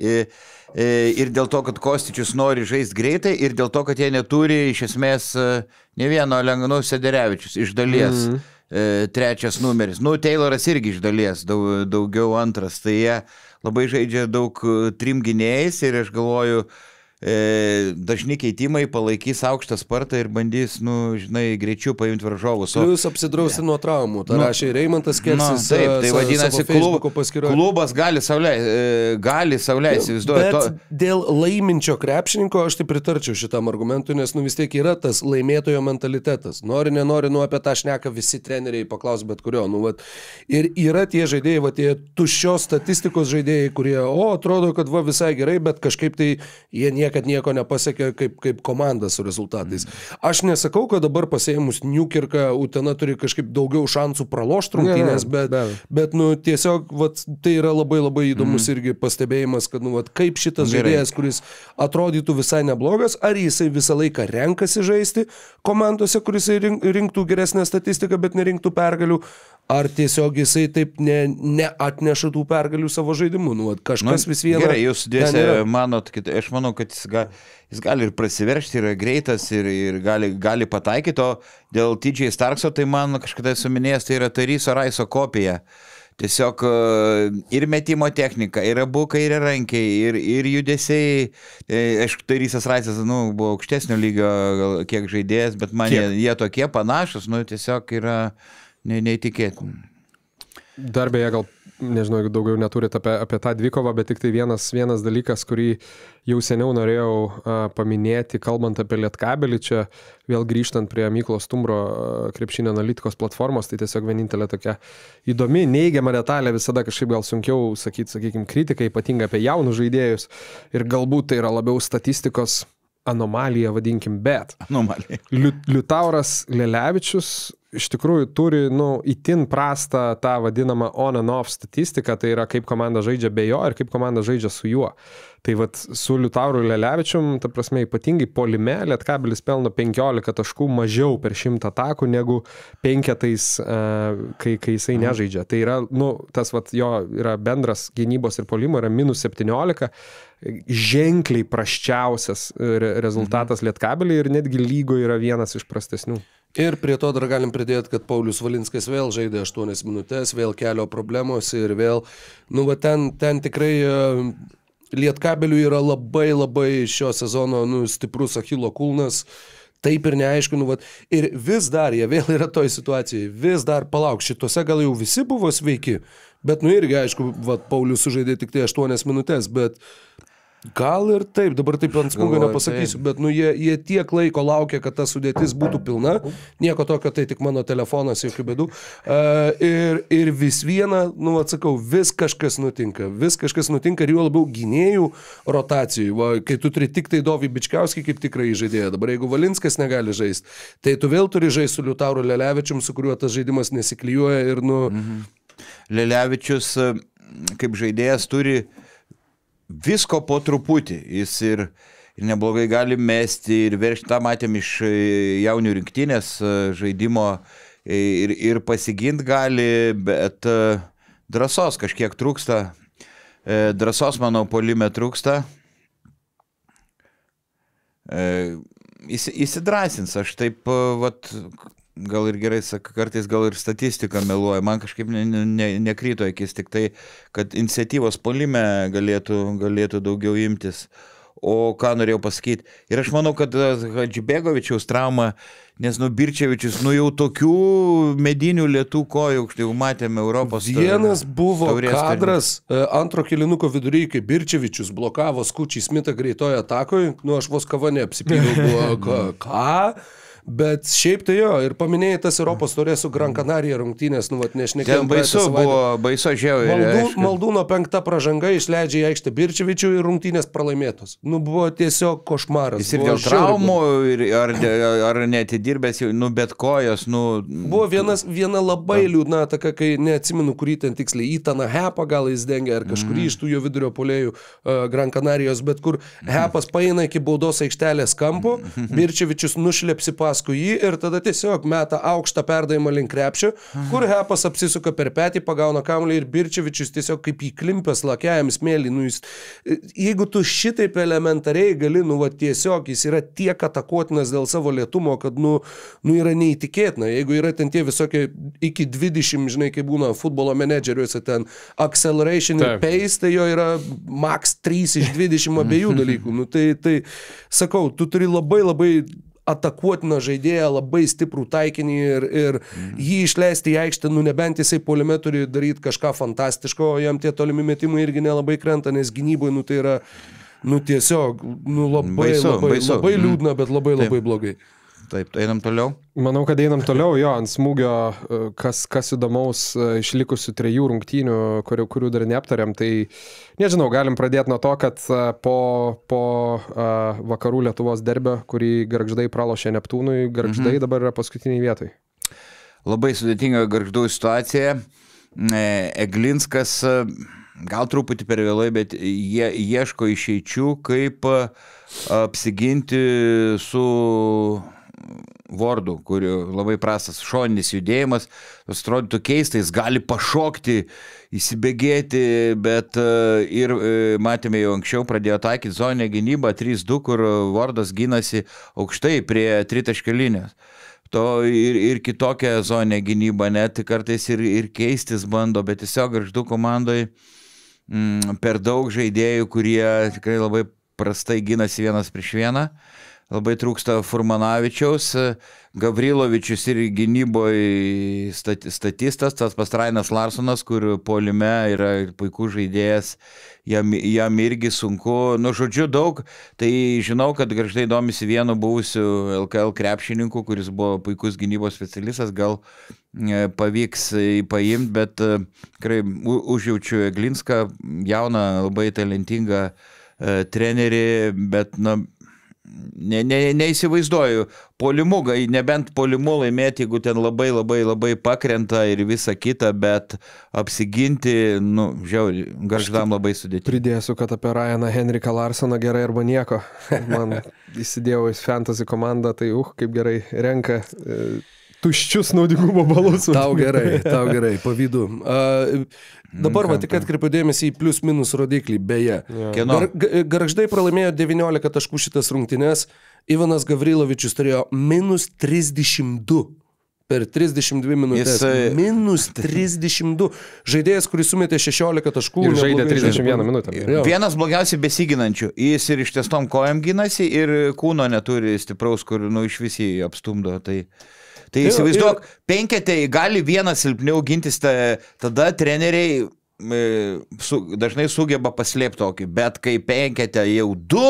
ir dėl to, kad Kostičius nori žaisti greitai ir dėl to, kad jie neturi iš esmės ne vieno Lenganų Sederevičius iš dalies mm. trečias numeris. Nu, Tayloras irgi iš dalies daug, daugiau antras. Tai jie labai žaidžia daug trim gynėjais ir aš galvoju, E, dažni keitimai palaikys aukštą spartą ir bandys, nu, žinai, greičiau paimti varžovus. O... Plius apsidrausti nuo traumų. Tai nu, rašė Reimantas Kelsis. Nu, taip, tai vadinasi, klub, klubas gali sauliaisti, gali sauliaisti, įsivaizduoju. Bet to... dėl laiminčio krepšininko aš tai pritarčiau šitam argumentui, nes, nu, vis tiek yra tas laimėtojo mentalitetas. Nori, nenori, nu, apie tą šneka visi treneriai, paklaus bet kurio. Nu, vat, ir yra tie žaidėjai, va, tie tuščios statistikos žaidėjai, kurie, o, atrodo, kad va visai gerai, bet kažkaip tai jie nie kad nieko nepasiekė kaip, kaip komanda su rezultatais. Aš nesakau, kad dabar pasėjimus Newkirką Utena turi kažkaip daugiau šansų pralošti rungtynės, bet, bet nu, tiesiog vat, tai yra labai labai įdomus mm. irgi pastebėjimas, kad nu, vat, kaip šitas Gerai. žaidėjas, kuris atrodytų visai neblogas, ar jisai visą laiką renkasi žaisti komandose, kuris rinktų geresnę statistiką, bet nerinktų pergalių, ar tiesiog jisai taip ne, neatneša tų pergalių savo žaidimu. Nu, vat, kažkas nu, vis viena. Gerai, jūs dėsė, manot, kad, aš manau, kad jis gali, jis gali ir prasiveršti, yra greitas ir, ir gali, gali pataikyti, o dėl T J Starkso, tai man kažkada esu minėjęs, tai yra Taryso Raiso kopija. Tiesiog ir metimo technika, ir abu kairė rankiai, ir, ir judesiai. Aišku, Tarysas Raisas, nu, buvo aukštesnio lygio kiek žaidėjas, bet man jie, jie tokie panašus, nu, tiesiog yra ne, neįtikėtini. Dar beje, gal, nežinau, jeigu daugiau neturit apie, apie tą dvikovą, bet tik tai vienas, vienas dalykas, kurį jau seniau norėjau a, paminėti, kalbant apie Lietkabelį, čia vėl grįžtant prie Myklos Stumbro krepšinio analitikos platformos, tai tiesiog vienintelė tokia įdomi, neigiama detalė, visada kažkaip gal sunkiau sakyti, sakykime, kritiką, ypatingai apie jaunus žaidėjus, ir galbūt tai yra labiau statistikos anomalija, vadinkim, bet anomalija. Liutauras Lelevičius iš tikrųjų turi, nu, itin prastą tą vadinamą on and off statistiką, tai yra kaip komanda žaidžia be jo ir kaip komanda žaidžia su juo. Tai vat su Liutauru Lelevičium, ta prasme, ypatingai puolime, Lietkabelis pelno penkiolika taškų mažiau per šimtą atakų negu penketais, kai, kai jisai nežaidžia. Tai yra, nu, tas vat jo yra bendras gynybos ir puolimo, yra minus septyniolika, ženkliai prasčiausias rezultatas Lietkabelį ir netgi lygoje yra vienas iš prastesnių. Ir prie to dar galim pridėti, kad Paulius Valinskas vėl žaidė aštuonias minutės, vėl kelio problemos ir vėl, nu, va, ten, ten tikrai uh, Lietkabeliui yra labai labai šio sezono, nu, stiprus Achilo kulnas, taip ir neaišku, nu, va, ir vis dar, jie vėl yra toj situacijai, vis dar palauk, šitose gal jau visi buvo sveiki, bet, nu, irgi, aišku, va, Paulius sužaidė tik tai aštuonias minutės, bet gal ir taip, dabar taip ant smūgio nepasakysiu, bet nu, jie, jie tiek laiko laukia, kad ta sudėtis būtų pilna, nieko tokio, tai tik mano telefonas, jokių bėdų. Uh, ir, ir vis viena, nu atsakau, vis kažkas nutinka, vis kažkas nutinka ir juo labiau gynėjų rotacijų. Va, kai tu turi tik tai Dovį Bičkauskį kaip tikrai žaidėją, dabar jeigu Valinskas negali žaisti, tai tu vėl turi žaisti su Liutauru Lelevičium, su kuriuo tas žaidimas nesiklijuoja ir nu... Mhm. Lelevičius kaip žaidėjas turi visko po truputį. Jis ir, ir neblogai gali mesti ir veršti, tą matėm iš jaunių rinktinės žaidimo ir, ir pasigint gali, bet drąsos kažkiek trūksta. Drąsos, manau, puolime trūksta. Įs, įsidrasins, aš taip, vat, gal ir gerai, kartais gal ir statistika meluoja, man kažkaip ne, ne, nekryto akis, tik tai, kad iniciatyvos puolime galėtų, galėtų daugiau imtis. O ką norėjau pasakyti? Ir aš manau, kad Hadžibegovičiaus trauma, nes nu Birčevičius, nu jau tokių medinių lietų kojų, jau matėme Europos. Vienas buvo kadras antro kėlinuko vidury, kai Birčevičius blokavo Skučį Smitą greitoje atakoje, nu aš vos kava neapsipyliau, buvo ką? ką? Bet šiaip tai jo, ir paminėjai tas Europos taurės su Gran Canaria rungtynės, nu vat nešnekėjom. Ten baisu buvo, baisu žiauriai. Maldų, Maldūno penkta pražanga išleidžia į aikštę Birčevičių ir rungtynės pralaimėtos. Nu buvo tiesiog košmaras. Jis ir dėl traumų, ir, ar, ar neatidirbęs, nu bet kojos, nu... Buvo vienas, viena labai liūdna ataka, kai neatsimenu, kurį ten tiksliai, Itaną Hepą gal jis dengia, ar kažkurį mm. iš tų jo vidurio puolėjų uh, Gran Canarijos, bet kur Hepas paeina iki baudos aikštelės kampo, Birčevičius nušlepsi pas jį ir tada tiesiog meta aukštą perdavimą link krepšio, kur Hepas apsisuka per petį, pagauna kamuolį ir Birčevičius tiesiog kaip įklimpęs lakiajam smėlį. Nu, jis, jeigu tu šitaip elementariai gali, nu, va, tiesiog jis yra tiek atakuotinas dėl savo lėtumo, kad, nu, nu yra neįtikėtina. Jeigu yra ten tie visokie iki dvidešimt, žinai, kaip būna futbolo menedžeriuose, ten acceleration ir pace, tai jo yra max trys iš dvidešimt abiejų dalykų. Nu, tai, tai, sakau, tu turi labai labai atakuotiną žaidėją, labai stiprų taikinį ir, ir mm. jį išleisti į aikštę, nu nebent jisai puolime turi daryti kažką fantastiško, o jam tie tolimi metimai irgi nelabai krenta, nes gynyboje, nu tai yra, nu tiesiog, nu labai, baisu, labai, baisu. labai liūdna, bet labai Taip. labai blogai. Taip, einam toliau. Manau, kad einam toliau, jo, ant smūgio, kas, kas įdomaus išlikusių trejų rungtynių, kurių, kurių dar neaptariam, tai nežinau, galim pradėti nuo to, kad po, po uh, vakarų Lietuvos derbio, kurį Gargždai pralošė Neptūnui, Gargždai mhm. dabar yra paskutiniai vietai. Labai sudėtinga Gargždų situacija. Eglinskas gal truputį per vėlai, bet jie ieško išeičių, kaip apsiginti su Vordu, kurio labai prastas šoninis judėjimas, tas atrodytų keistai, jis gali pašokti, įsibėgėti, bet ir matėme jau anksčiau pradėjo taikyti zoninę gynybą trys du, kur Vordas gynasi aukštai prie tritaškio linijos. To ir, ir kitokią zoninę gynybą, net kartais ir, ir keistis bando, bet tiesiog Gargždų komandai mm, per daug žaidėjų, kurie tikrai labai prastai gynasi vienas prieš vieną. Labai trūksta Furmanavičiaus, Gavrilovičius ir gynyboje statistas, tas Pastrainas Larsonas, kur puolime yra puikus žaidėjas, jam, jam irgi sunku, nu žodžiu daug, tai žinau, kad Gargždai domisi vienu buvusiu L K L krepšininku, kuris buvo puikus gynybos specialistas, gal pavyks paimti, bet tikrai užjaučiu Eglinską, jauną, labai talentingą trenerį, bet na, Ne, ne, neįsivaizduoju, puolimu, nebent puolimu laimėti, jeigu ten labai labai labai pakrenta ir visa kita, bet apsiginti, nu, žiauri, Gargždam labai sudėtinga. Pridėsiu, kad apie Ryaną Henriką Larsoną gerai arba nieko. Man įsidėjau į fantasy komandą, tai uh, kaip gerai renka tuščius naudingumo balus. Tau gerai, tau gerai, pavydu. Uh, dabar va tik atkreipiu dėmesį į plius minus rodiklį, beje. Gar, Gargždai pralaimėjo devyniolika taškų šitas rungtynes, Ivanas Gavrilovičius turėjo minus trisdešimt du per trisdešimt dvi minutės. Jis, minus trisdešimt du. Žaidėjas, kuris sumetė šešiolika taškų. Ir žaidė trisdešimt vieną minutę. Vienas blogiausiai besiginančių. Jis ir ištiestom kojam ginasi ir kūno neturi stipraus, kur nu, iš visi apstumdo. Tai... Tai įsivaizduok, penketai gali vieną silpniau gintis, ta, tada treneriai e, su, dažnai sugeba paslėpti tokį, bet kai penkete jau du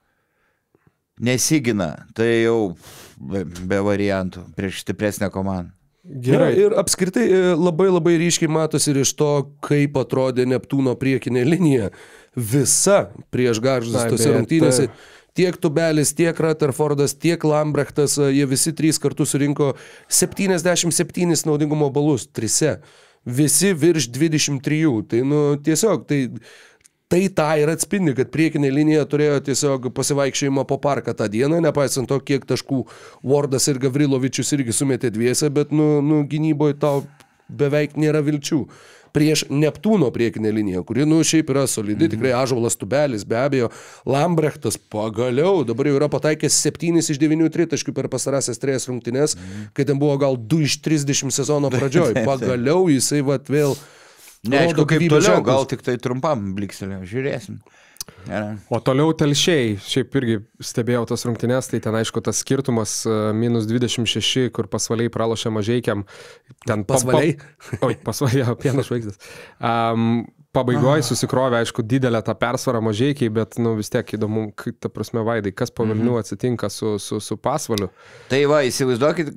nesigina, tai jau be, be variantų prieš stipresnę komandą. Gerai. Ir apskritai labai labai ryškiai matosi ir iš to, kaip atrodė Neptūno priekinė linija. Visa prieš Gargždus tose rungtynėse. Tiek Tubelis, tiek Rutherfordas, tiek Lambrechtas, jie visi trys kartu surinko septyniasdešimt septynis naudingumo balus, trise. Visi virš dvidešimt trijų. Tai nu tiesiog, tai tai tą ir atspindi, kad priekinė linija turėjo tiesiog pasivaikščiojimą po parką tą dieną, nepaisant to, kiek taškų Wardas ir Gavrilovičius irgi sumetė dviese, bet nu, nu, gynyboje tau beveik nėra vilčių. Prieš Neptūno priekinę liniją, kuri, nu, šiaip yra solidi, mm-hmm. tikrai Ąžuolas Tubelis, be abejo, Lambrechtas pagaliau, dabar jau yra pataikęs septynis iš devynių tritaškių per pastarąsias trejas rungtynes, mm-hmm. kai ten buvo gal du iš trisdešimt sezono pradžioj, pagaliau jisai vat vėl... Neaišku, kaip toliau, gal tik tai trumpam blikselė, žiūrėsim. Ja. O toliau telšiai, šiaip irgi stebėjau tas rungtynes, tai ten aišku tas skirtumas minus dvidešimt šeši, kur pasvaliai pralošė Mažeikiam. Ten pasvaliai? Pa, pa, oi, pasvaliai, pieno žvaigždės. Um, Pabaigoje susikrovė, aišku, didelę tą persvarą Mažeikiai, bet nu, vis tiek įdomu, kaip ta prasme, Vaidai, kas po Vilnių atsitinka su, su, su pasvaliu. Tai va, įsivaizduokit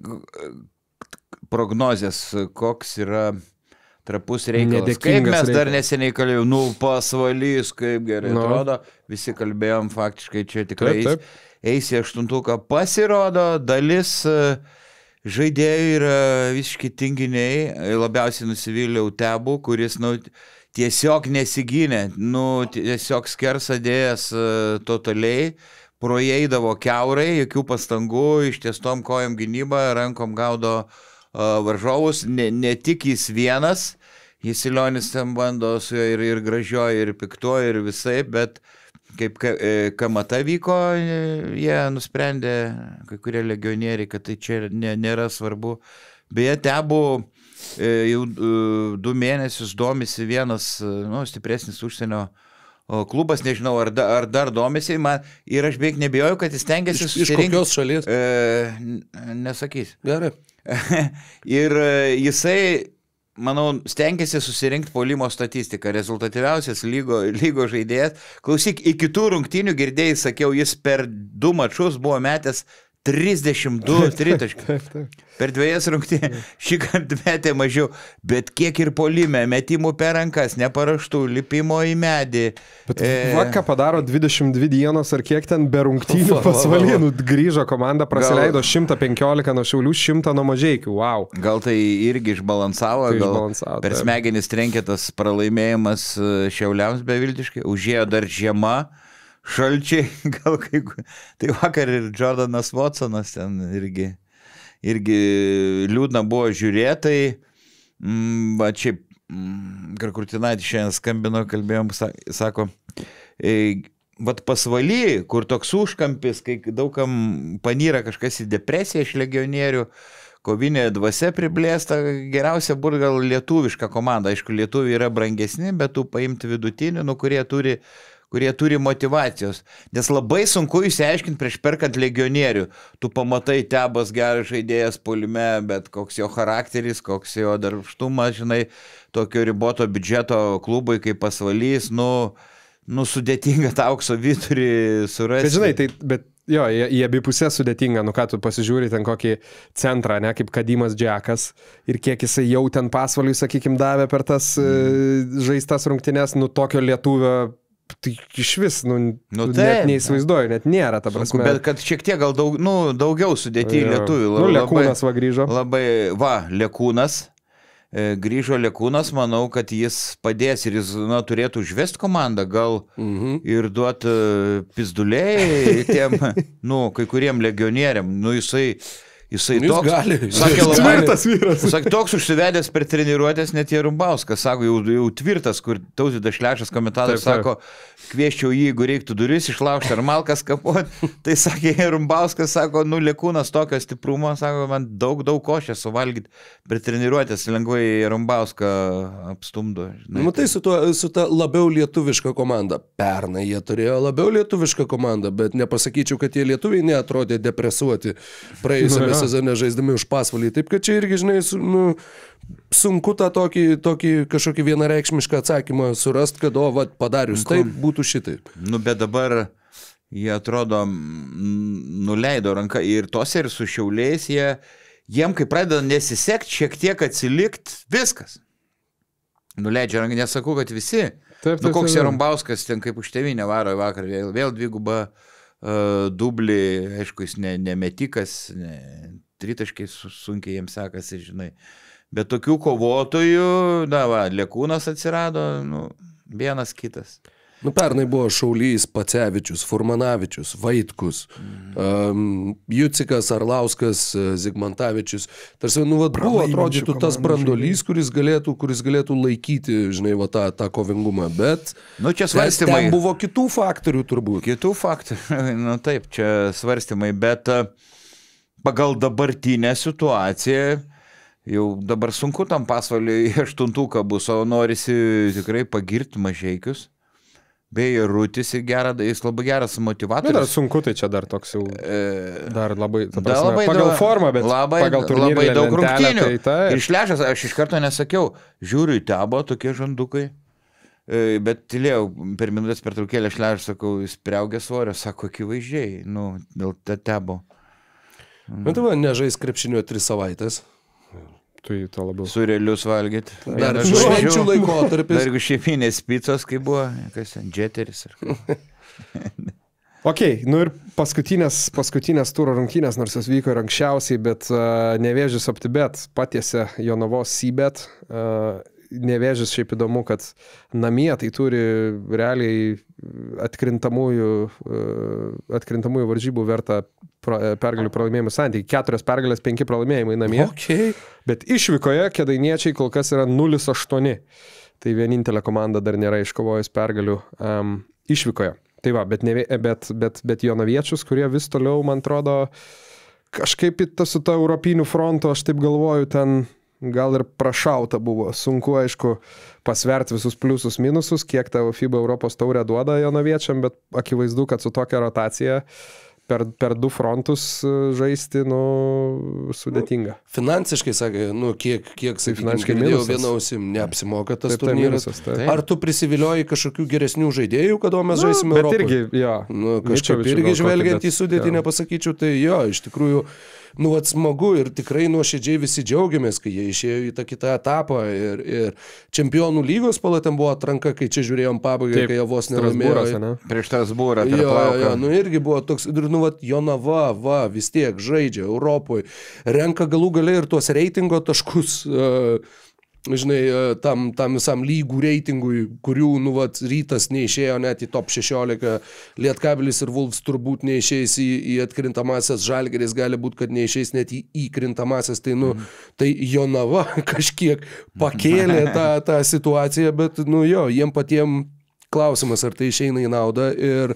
prognozės, koks yra... trapus reikalas. Nedėkingas Kaip mes reikalas. dar neseniai kalbėjom, nu pasvalys, kaip gerai No. atrodo, visi kalbėjom faktiškai čia tikrai Taip, taip. eis, eis į aštuntuką. Pasirodo, dalis e, žaidėjų yra visiškai tinginiai, labiausiai nusivylė Utebų, kuris nu, tiesiog nesigynė, nu, tiesiog skersadėjęs e, totaliai, projeidavo kiaurai, jokių pastangų, ištiestom kojom gynybą, rankom gaudo varžovus, ne, ne tik jis vienas, jis Ilionis ten bando su juo ir, ir gražioji, ir piktuoji, ir visai, bet kaip kamata vyko, jie nusprendė, kai kurie legionieriai, kad tai čia nė, nėra svarbu. Beje, Tebų jau du mėnesius domisi vienas nu, stipresnis užsienio klubas, nežinau, ar, da, ar dar domisi, man, ir aš beveik nebijoju, kad jis tengiasi susirinkti. Iš kokios šalies? E, nesakys. Gerai. Ir jisai, manau, stengiasi susirinkti puolimo statistiką. Rezultatyviausias lygo, lygo žaidėjas. Klausyk, iki tų rungtynių girdėjai, sakiau, jis per du mačus buvo metęs trisdešimt du tritaškius. Per dviejas rungtynės. Šį kartą metė mažiau. Bet kiek ir puolime, metimų per rankas, neparaštų, lipimo į medį. Bet e... va, ką padaro dvidešimt dvi dienos ar kiek ten be rungtynių pasvalynų grįžo komanda, prasileido gal... šimtą penkiolika nuo Šiaulių, šimtą nuo Mažeikių. Wow. Gal tai irgi išbalansavo, tai gal išbalansavo, per smegenis trenkė tas pralaimėjimas Šiauliams beviltiškai, užėjo dar žiema. Šalčiai, gal kaip... Tai vakar ir Jordanas Watsonas ten irgi, irgi liūdna buvo žiūrėtai. Mm, va čia, mm, Karkurtinaitį šiandien skambino, kalbėjom, sako, e, vat pasvaly, kur toks užkampis, kai daugam panyra kažkas į depresiją iš legionierių, kovinė dvasia priblėsta, geriausia būtų gal lietuviška komanda. Aišku, lietuviai yra brangesni, bet tu paimti vidutinį, nu, kurie turi... kurie turi motivacijos. Nes labai sunku išsiaiškinti prieš perkant legionierių. Tu pamatai Tebas geras žaidėjas puolime, bet koks jo charakteris, koks jo darbštumas, žinai, tokio riboto biudžeto klubui kaip pasvalys, nu, nu sudėtinga tą aukso vidurį surasti. Bet žinai, tai, bet jo, į abi pusės sudėtinga, nu ką tu pasižiūri ten kokį centrą, ne, kaip Kadimas Džekas, ir kiek jisai jau ten pasvaliui, sakykim, davė per tas mm. žaistas rungtynes, nu tokio lietuvio tai iš vis, nu, nu net neįsivaizduoju, net nėra, ta prasme. Bet kad šiek tiek gal daug, nu, daugiau sudėti lietuvių. Nu, Lekūnas va grįžo. Labai, va, Lekūnas, e, grįžo Lekūnas, manau, kad jis padės ir jis, na, turėtų užvesti komandą, gal mhm. ir duoti uh, pizduliai tiem, nu, kai kuriem legionieriam, nu, jisai... Jisai Jis toks, gali. sakė, labai, tvirtas vyras. Sakė, toks užsivedęs per treniruotės net Jarumbauskas, sako, jau, jau tvirtas, kur Tautvydas Šlešas komentatorius sako, kvieščiau jį, jeigu reiktų duris išlaužti ar malkas kapuoti, tai sakė Jarumbauskas, sako, nu, Lekūnas tokio stiprumo, sako, man daug, daug košės suvalgyti per treniruotės, lengvai Jarumbauską apstumdo. Nu, tai su, tuo, su ta labiau lietuviška komanda. Pernai jie turėjo labiau lietuvišką komandą, bet nepasakyčiau, kad tie lietuviai neatrodė depresuoti praėjusiame sezone žaisdami už pasvalį. Taip, kad čia irgi, žinai, su, nu, sunku tą tokį, tokį kažkokį vienareikšmišką atsakymą surasti, kad, o, va, padarius taip, būtų šitaip. Nu, bet dabar jie atrodo nuleido ranką ir tose ir su Šiauliais, jie, jiem kai pradeda nesisekti, šiek tiek atsilikt, viskas. Nuleidžia ranką, nesakau, kad visi. Taip, taip, nu, koks Jarumbauskas ten kaip už tėvynę varo vakar, vėl, vėl dviguba uh, dublį, aišku, jis ne, ne metikas, ne, tritaškai sunkiai jiems sekasi, žinai. Bet tokių kovotojų, na va, Lekūnas atsirado, nu, vienas kitas. Nu, pernai buvo Šaulys, Pacevičius, Furmanavičius, Vaitkus, um, Jucikas, Arlauskas, Zigmantavičius. Tarsi, nu, vat, buvo, atrodytų, tas brandolys, kuris galėtų, kuris galėtų laikyti, žinai, va, tą, tą kovingumą, bet Nu, čia svarstymai. ten buvo kitų faktorių turbūt. Kitų faktorių, nu taip, čia svarstymai, bet a, pagal dabartinę situaciją jau dabar sunku tam pasvaliui aštuntuką bus, o norisi tikrai pagirti Mažeikius. Beje, Rūtis gerą, jis labai geras motivatorius. Nu, dar sunku, tai čia dar toks jau, dar labai, ta Da, prasme, labai pagal daug- formą, bet labai, pagal turnyrinę labai daug lentelę, rungtynių. tai taip. Ir šlešas, aš iš karto nesakiau, žiūriu į Tebo, tokie žandukai, E, bet tylėjau, per minutės per traukėlę šlešas, sakau, jis priaugė svorio, sako, akivaizdžiai, nu, dėl te Tebo. Bet tai va, nežais krepšinio tris savaitės. Tu jį to labiau. Su realius valgyti. Dar švenčių laikotarpis. Dar jeigu šeiminės picos, kai buvo, kas ten, džeteris. Ar... Ok, nu ir paskutinės, paskutinės turo rungtynės, nors jos vyko ir anksčiausiai, bet uh, Nevėžis OptiBet patiesė Jonavos Sybet. Uh, Nevėžis šiaip įdomu, kad namie tai turi realiai atkrintamųjų, uh, atkrintamųjų varžybų vertą pro, pergalių pralaimėjimų santykį. Keturios pergalės, penki pralaimėjimai namie. Okay. Bet išvykoje kėdainiečiai kol kas yra nulis aštuoni. Tai vienintelė komanda dar nėra iškovojus pergalių um, išvykoje. Tai va, bet, ne, bet, bet, bet jonaviečius, kurie vis toliau, man atrodo, kažkaip ta, su ta europiniu frontu, aš taip galvoju, ten gal ir prašauta buvo. Sunku, aišku, pasverti visus pliusus minusus, kiek ta FIBA Europos taurė duoda jonaviečiam, bet akivaizdu, kad su tokia rotacija per, per du frontus žaisti, nu, sudėtinga. Finansiškai, sakė, nu, kiek, kiek sakykime, finansiškai girdėjau minusas. vieną ausim, neapsimoka tas Taip, tai turnyras. minusas, taip. Ar tu prisivilioji kažkokių geresnių žaidėjų, kada mes žaisime Bet Europoje? irgi, jo. Nu, kažkaip Mičovičių irgi gal kokį, žvelgiant bet- į sudėtį jo. nepasakyčiau, tai jo, iš tikrųjų, nu, vat smagu ir tikrai nuoširdžiai visi džiaugiamės, kai jie išėjo į tą kitą etapą ir, ir čempionų lygos palatėm buvo atranka, kai čia žiūrėjom pabaigą, Taip, kai jie vos Strasbūras, nelaimėjo. ane? Prieš Strasbūrą, Jo, per jo, plauką. nu irgi buvo toks, ir nu, vat, Jonava, va, vis tiek žaidžia Europoje, renka galų gale ir tuos reitingo taškus, uh, žinai, uh, tam, tam visam lygų reitingui, kurių, nu, vat, Rytas neišėjo net į top šešiolika, Lietkabelis ir Vulfs turbūt neišeis į, į atkrintamasias, Žalgiris gali būti, kad neišeis net į įkrintamasias, tai, nu, tai Jonava kažkiek pakėlė tą, tą situaciją, bet, nu, jo, jiem patiem klausimas, ar tai išeina į naudą ir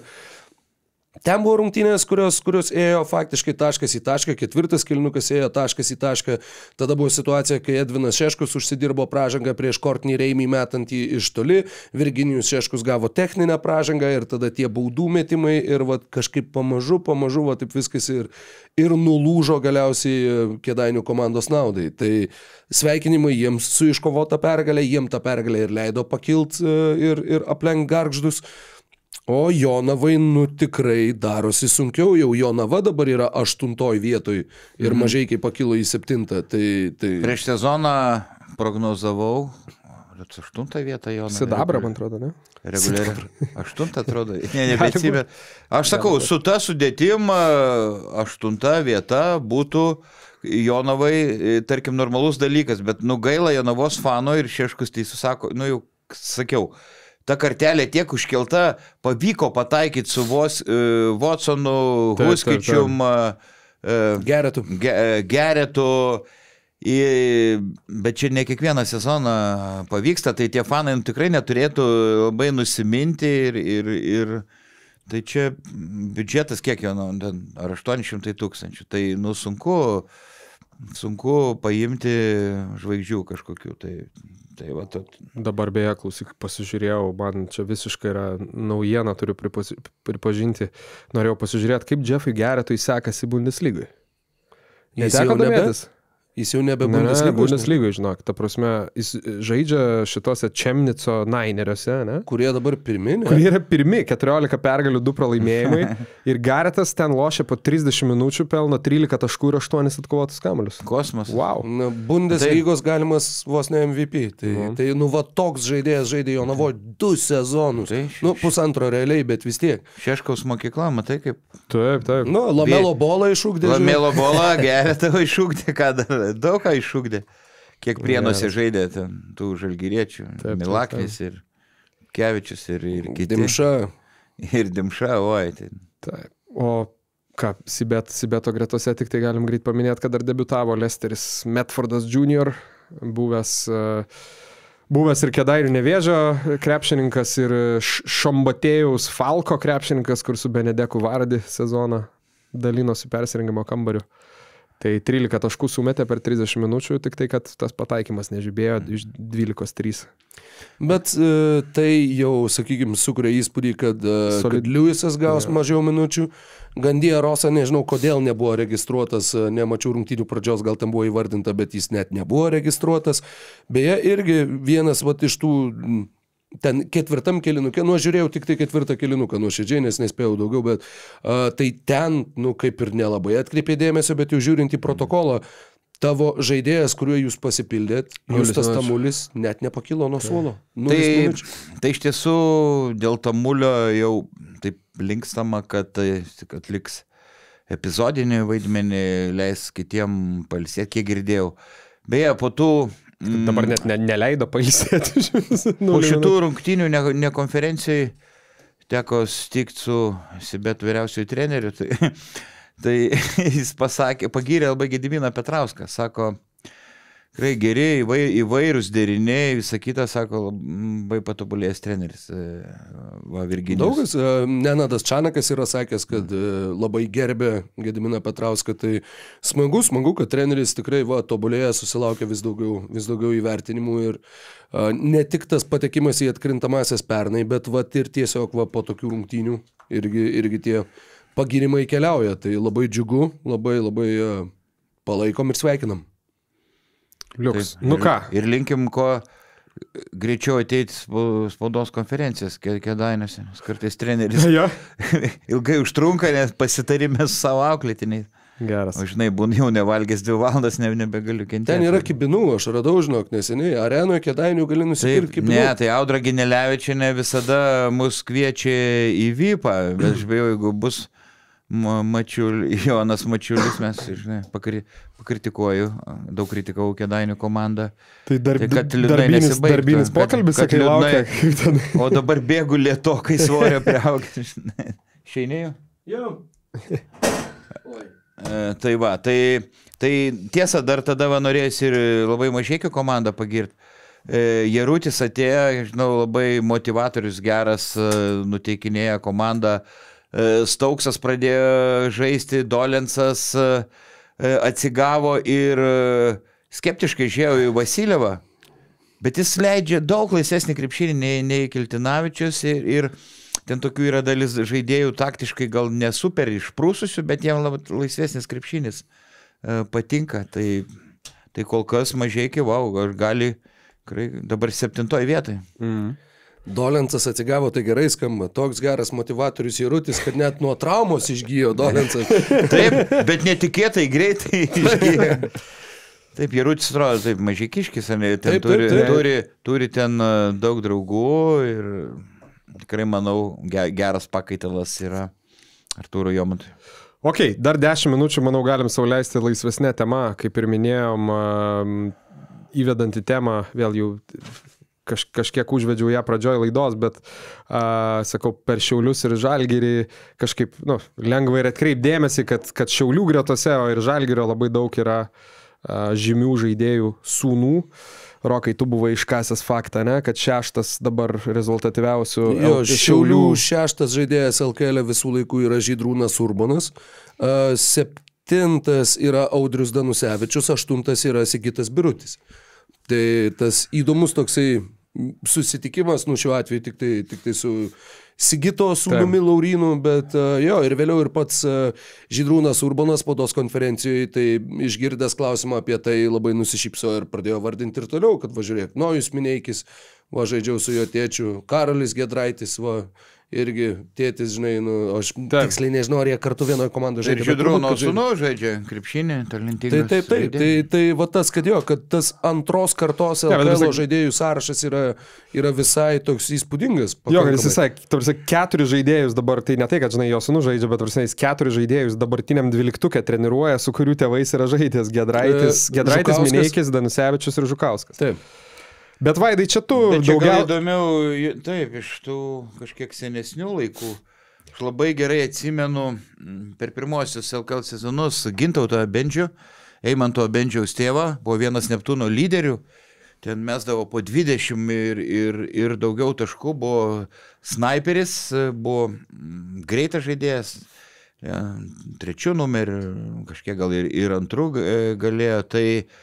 ten buvo rungtynės, kurios, kurios ėjo faktiškai taškas į tašką, ketvirtas kilnukas ėjo taškas į tašką, tada buvo situacija, kai Edvinas Šeškus užsidirbo pražangą prieš Kortnį Reimį metantį iš toli, Virginijus Šeškus gavo techninę pražangą ir tada tie baudų metimai ir va, kažkaip pamažu, pamažu va, taip viskas ir, ir nulūžo galiausiai Kėdainių komandos naudai. Tai sveikinimai jiems su iškovota pergalė, jiem tą pergalę ir leido pakilt ir, ir aplenk Gargždus. O Jonavai, nu, tikrai darosi sunkiau, jau Jonava dabar yra aštuntoj vietoj ir Mhm. Mažeikiai pakilo į septintą. Tai, tai... Prieš sezoną prognozavau, aštuntą vietą Jonavai. Sidabra, man atrodo, ne? Reguliariai. Aštuntą atrodo. Ne, nebeatsimenu. Aš sakau, su ta sudėtim aštunta vieta būtų Jonavai, tarkim, normalus dalykas, bet nu gaila Jonavos fano ir Šeškus teisų sako, nu jau sakiau, ta kartelė tiek užkelta, pavyko pataikyti su Vos, uh, Watsonu, Taip, Huskičium, uh, Geretu. ge, Geretu, į, bet čia ne kiekvieną sezoną pavyksta, tai tie fanai nu, tikrai neturėtų labai nusiminti ir, ir, ir tai čia biudžetas kiek jo, nu, ten, ar aštuoni šimtai tūkstančių, tai nu sunku, sunku paimti žvaigždžių kažkokių, tai Tai va, tad... Dabar beje, klausyk, pasižiūrėjau, man čia visiškai yra naujiena, turiu pripaži pripažinti. Norėjau pasižiūrėti, kaip Jeffui Geretui sekasi Bundeslygai. Jis Neteko jau nebe- domėtis? Jis jau nebe Ne, ne, Bundeslygoje. Bundeslygoje, žinok, ta prasme, jis žaidžia šitose Čemnico Naineriuose, ne? Kurie dabar pirminė. Kurie yra pirmi, keturiolika pergalių, du pralaimėjimai. Ir Garetas ten lošia po trisdešimt minučių, pelno trylika taškų ir aštuonis atkovotus kamuolius. Kosmos. Wow. Na, Bundeslygos galimas vos ne M V P. Tai, Mhm. tai nu, va, toks žaidėjas žaidė Jonavo du sezonus. Tai- Nu, pusantro realiai, bet vis tiek. Šeškaus mokykla, matai kaip Taip, taip. Nu, Lamelo bolą išūkdė. žiūrėk. Lamelo bolą, Geretą iššūkdė, ką dar, daug ką iššūkdė. Kiek Prienuose žaidė ten tų žalgiriečių, taip, Milaknis ir Liutkevičius ir, ir kiti. Dimša. Ir Dimša, oi. Tai... Taip. O ką, Sibet, Sibeto gretose tik tai galim greit paminėti, kad dar debiutavo Lesteris Medfordas junior, buvęs, buvęs ir Kėdainių Nevėžio krepšininkas ir Šombatėjaus Falko krepšininkas, kur su Benedeku Vardi sezoną dalinosi persirengimo kambariu. Tai trylika taškų sumetė per trisdešimt minučių, tik tai, kad tas pataikymas nežibėjo iš dvylikos trys. Bet e, tai jau, sakykime, sukuria įspūdį, kad, Solid... kad Liujisas gaus ja. mažiau minučių. Gandija Rosa, nežinau, kodėl nebuvo registruotas, nemačiau rungtynių pradžios, gal ten buvo įvardinta, bet jis net nebuvo registruotas. Beje, irgi vienas vat, iš tų... Ten ketvirtam kėlinukė, nu aš žiūrėjau tik tai ketvirtą kėlinuką nuoširdžiai, nes nespėjau daugiau, bet uh, tai ten, nu kaip ir nelabai atkreipė dėmesio, bet jau žiūrint į protokolą, tavo žaidėjas, kuriuo jūs pasipildėt, Justas Tamulis, net nepakilo nuo suolo. Tai, tai iš tiesų dėl Tamulio jau taip linkstama, kad, kad liks epizodinį vaidmenį, leis kitiem pailsėti, kiek girdėjau. Beje, po tų Dabar net ne, neleido pailsėti. Po šitų rungtynių ne, ne konferencijai teko sutikti su Sibet vyriausiųjų treneriu. Tai, tai jis pasakė, pagyrė labai Gediminą Petrauską. Sako, tikrai geri, įvairūs deriniai, visą kitą, sako, labai patobulėjęs treneris. Va, Virginijus. Daugas, Nenadas Čanakas yra sakęs, kad labai gerbė Gediminą Petrauską. Tai smagu, smagu, kad treneris tikrai va, tobulėja, susilaukia vis daugiau, vis daugiau įvertinimų. Ir a, ne tik tas patekimas į atkrintamasias pernai, bet va, ir tiesiog va, po tokių rungtynių irgi, irgi tie pagyrimai keliauja. Tai labai džiugu, labai labai a, palaikom ir sveikinam. Liuks. Taip, nu ką? Ir, ir linkim, ko greičiau ateiti spaudos konferencijas Kėdainiuose. Kartais treneris ja. ilgai užtrunka, nes pasitarime su savo auklėtiniais. Geras. O žinai, būna jau nevalgęs dvi valandas, ne, nebegaliu kentėti. Ten yra kibinų, aš radau, žinok, neseniai. Arenoje Kėdainių gali nusipirkti kibinų. Ne, tai Audra Ginelevičienė visada mus kviečia į Vypą, bet žinau, jeigu bus Mačiul, Jonas Mačiulis, mes, žinai, pakri, pakritikuoju, daug kritikavau Kėdainių komandą. Tai, dar, tai kad darbinis, darbinis pokalbis, sakai, laukia. O dabar bėgu lėtokai svorio priaugti, žinai. Šeinėjau? Jau. E, tai va, tai, tai tiesa, dar tada va norėjus ir labai Mažeikių komandą pagirti. E, Jarutis atėjo, žinau, labai motivatorius, geras, nuteikinėja komandą. Stauksas pradėjo žaisti, Dolensas atsigavo ir skeptiškai žiūrėjau į Vasilievą, bet jis leidžia daug laisvesnį krepšinį nei, nei Kiltinavičius ir, ir ten tokių yra dalis žaidėjų taktiškai gal nesuper išprūsusių, bet jam labai laisvesnis krepšinis patinka. Tai, tai kol kas Mažeikiai, wow, gali dabar septintoj vietoj. Mm. Dolensas atsigavo, tai gerai skamba. Toks geras motivatorius Jarutis, kad net nuo traumos išgyjo Dolensas. Taip, bet netikėtai greitai išgyjo. Taip, Jarutis atrodo, taip, Mažeikiškis, ten taip, turi, taip, taip. Turi, turi ten daug draugų ir tikrai, manau, geras pakaitalas yra Artūro Jomantui. Ok, dar dešimt minučių, manau, galim sau leisti laisvesnę temą, kaip ir minėjom, įvedant į temą, vėl jau Kaž, kažkiek užvedžiau ją pradžioj laidos, bet, a, sakau, per Šiaulius ir Žalgirį kažkaip, nu, lengva ir atkreip dėmesį, kad, kad Šiaulių gretose, o ir Žalgirio labai daug yra a, žymių žaidėjų sūnų. Rokai, tu buvai iškasęs faktą, ne, kad šeštas dabar rezultatyviausių. Jo, Šiaulių šeštas žaidėjas L K L visų laikų yra Žydrūnas Urbonas, a, septintas yra Audrius Danusevičius, aštuntas yra Sigitas Birutis. Tai tas įdomus toksai susitikimas, nu šiuo atveju tik tai, tik tai su Sigito sūnumi Laurynu, bet jo, ir vėliau ir pats Žydrūnas Urbonas spaudos konferencijoje, tai išgirdęs klausimą apie tai labai nusišypso ir pradėjo vardinti ir toliau, kad va žiūrėk, Nojus Mineikis, va žaidžiau su jo tėčiu, Karolis Giedraitis, va irgi tėtis, žinai, nu, aš taip. Tiksliai nežinau, ar jie kartu vienoje komandoje žaidžia. Ir Žydrūno sūnų žaidžia krepšinį, talentingas. Taip, taip, taip, tai, tai, tai va tas, kad jo, kad tas antros kartos L K L ja, žaidėjų sąrašas yra, yra visai toks įspūdingas. Jo, kad jis sakė, tarsi keturis žaidėjus dabar, tai ne tai, kad, žinai, jo sūnų žaidžia, bet tarsi jis keturis žaidėjus dabartiniam dvyliktuke treniruoja, su kurių tėvais yra žaidęs Giedraitis, Gedraitis, Mineikis, Danusevičius ir Žukauskas. Taip. Bet Vaidai, čia tu Bet čia daugiau... gal įdomiau, taip, iš tų kažkiek senesnių laikų. Aš labai gerai atsimenu per pirmosius L K L sezonus Gintauto Bendžio, Eimanto Bendžiaus tėvą, buvo vienas Neptūno lyderių. Ten mesdavo po dvidešimt ir, ir, ir daugiau taškų, buvo snaiperis, buvo greitas žaidėjas, ja, trečių numerį, kažkiek gal ir, ir antrų galėjo. Tai,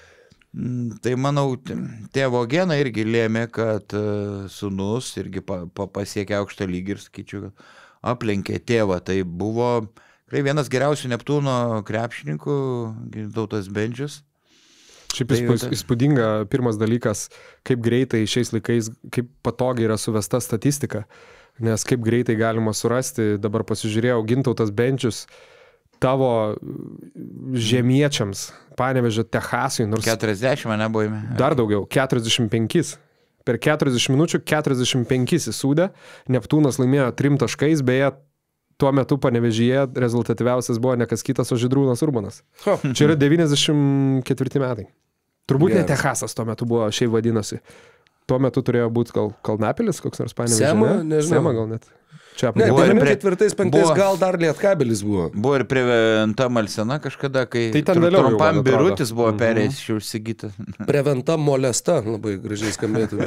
tai manau, tėvo genai irgi lėmė, kad sūnus irgi pa, pa, pasiekė aukštą lygį ir, sakyčiau, aplenkė tėvą. Tai buvo vienas geriausių Neptūno krepšininkų, Gintautas Bendžius. Šiaip įspūdinga pirmas dalykas, kaip greitai šiais laikais, kaip patogiai yra suvesta statistika, nes kaip greitai galima surasti, dabar pasižiūrėjau, Gintautas Bendžius tavo žemiečiams, Panevėžio Techasui, nors... keturiasdešimt, ne buvome. Dar daugiau, keturiasdešimt penki. Per keturiasdešimt minučių keturiasdešimt penki įsūdė, Neptūnas laimėjo trim taškais, beje, tuo metu Panevėžyje rezultatyviausias buvo ne kas kitas, o Žydrūnas Urbanas. Oh. Čia yra devyniasdešimt ketvirti metai. Turbūt Geras. Ne Techasas tuo metu buvo, šiaip vadinasi. Tuo metu turėjo būti gal Kalnapilis, koks nors Panevėžyje. Sema, ne? Nežinau. Sema gal net. Čia ne, devyniasdešimt ketvirtais, penktais gal dar Lietkabelis buvo. Buvo ir Preventa Malsena kažkada, kai tai ten vėliau trumpam Birutis buvo mm -hmm. perėjęs iš užsigytą. Preventa Molesta, labai gražiai skambėtų.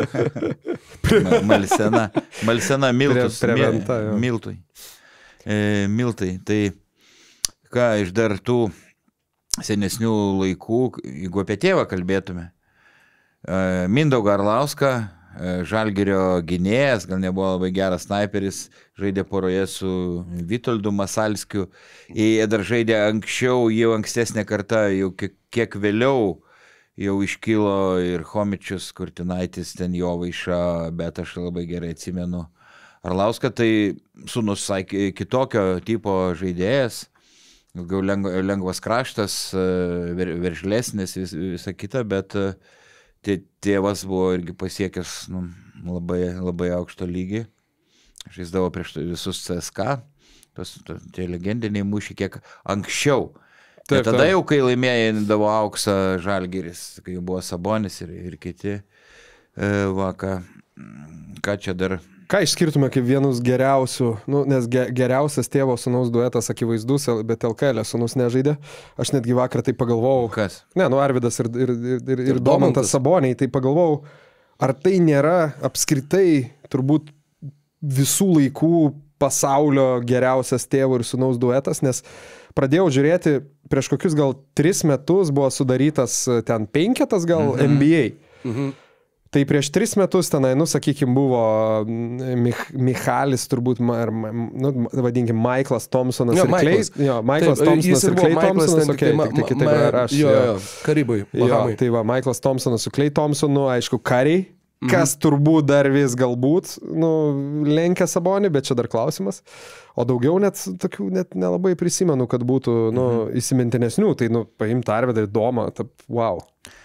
Malsena. Malsena Miltus. Pre, preventa, jo. Miltui. E, miltai. Tai ką iš dar tų senesnių laikų, jeigu apie tėvą kalbėtume. Mindaugą Arlauską, Žalgirio gynėjas, gal nebuvo labai geras snaiperis, žaidė poroje su Vitoldu Masalskiu. Jie dar žaidė anksčiau, jau ankstesnė karta, jau kiek, kiek vėliau jau iškilo ir Chomičius, Kurtinaitis, ten Jovaiša, bet aš labai gerai atsimenu Arlauską. Tai sūnus kitokio tipo žaidėjas. Gal lengvas kraštas, veržlesnis, vis, visa kita, bet tėvas buvo irgi pasiekęs nu, labai, labai aukšto lygį. Žaisdavo prieš visus C S K, tos, tos, tie legendiniai mūšiai kiek anksčiau. Taip, tada taip. Jau, kai laimėjindavo auksą Žalgiris, kai buvo Sabonis ir, ir kiti, va, ką, ką čia dar... Ką išskirtume kaip vienus geriausių, nu, nes ge, geriausias tėvo sūnaus duetas akivaizdus, bet L K L sūnus nežaidė. Aš netgi vakar tai pagalvojau. Kas? Ne, nu Arvidas ir, ir, ir, ir, ir Domantas Saboniai, tai pagalvojau, ar tai nėra apskritai turbūt visų laikų pasaulio geriausias tėvo ir sūnaus duetas, nes pradėjau žiūrėti, prieš kokius gal tris metus buvo sudarytas ten penketas gal mhm. N B A. Mhm. Tai prieš tris metus tenai, nu, sakykime, buvo Mich Michalis, turbūt, ar, nu, vadinkim, Michaelas Thompsonas jo, ir Klay. Jo, Michaelas Thompsonas ir Klay Thompsonas, okei, tik tai kitaip ar aš. Jo, jo, Karibai, Bahamai. Tai va, Michaelas Thompsonas su Klay Thompsonu, aišku, Kariai, mhm. kas turbūt dar vis galbūt, nu, lenkia Sabonį, bet čia dar klausimas. O daugiau net tokių net nelabai prisimenu, kad būtų, nu, mhm. įsimintinesnių, tai, nu, paimti Arvidą ir Domą, taip, wow.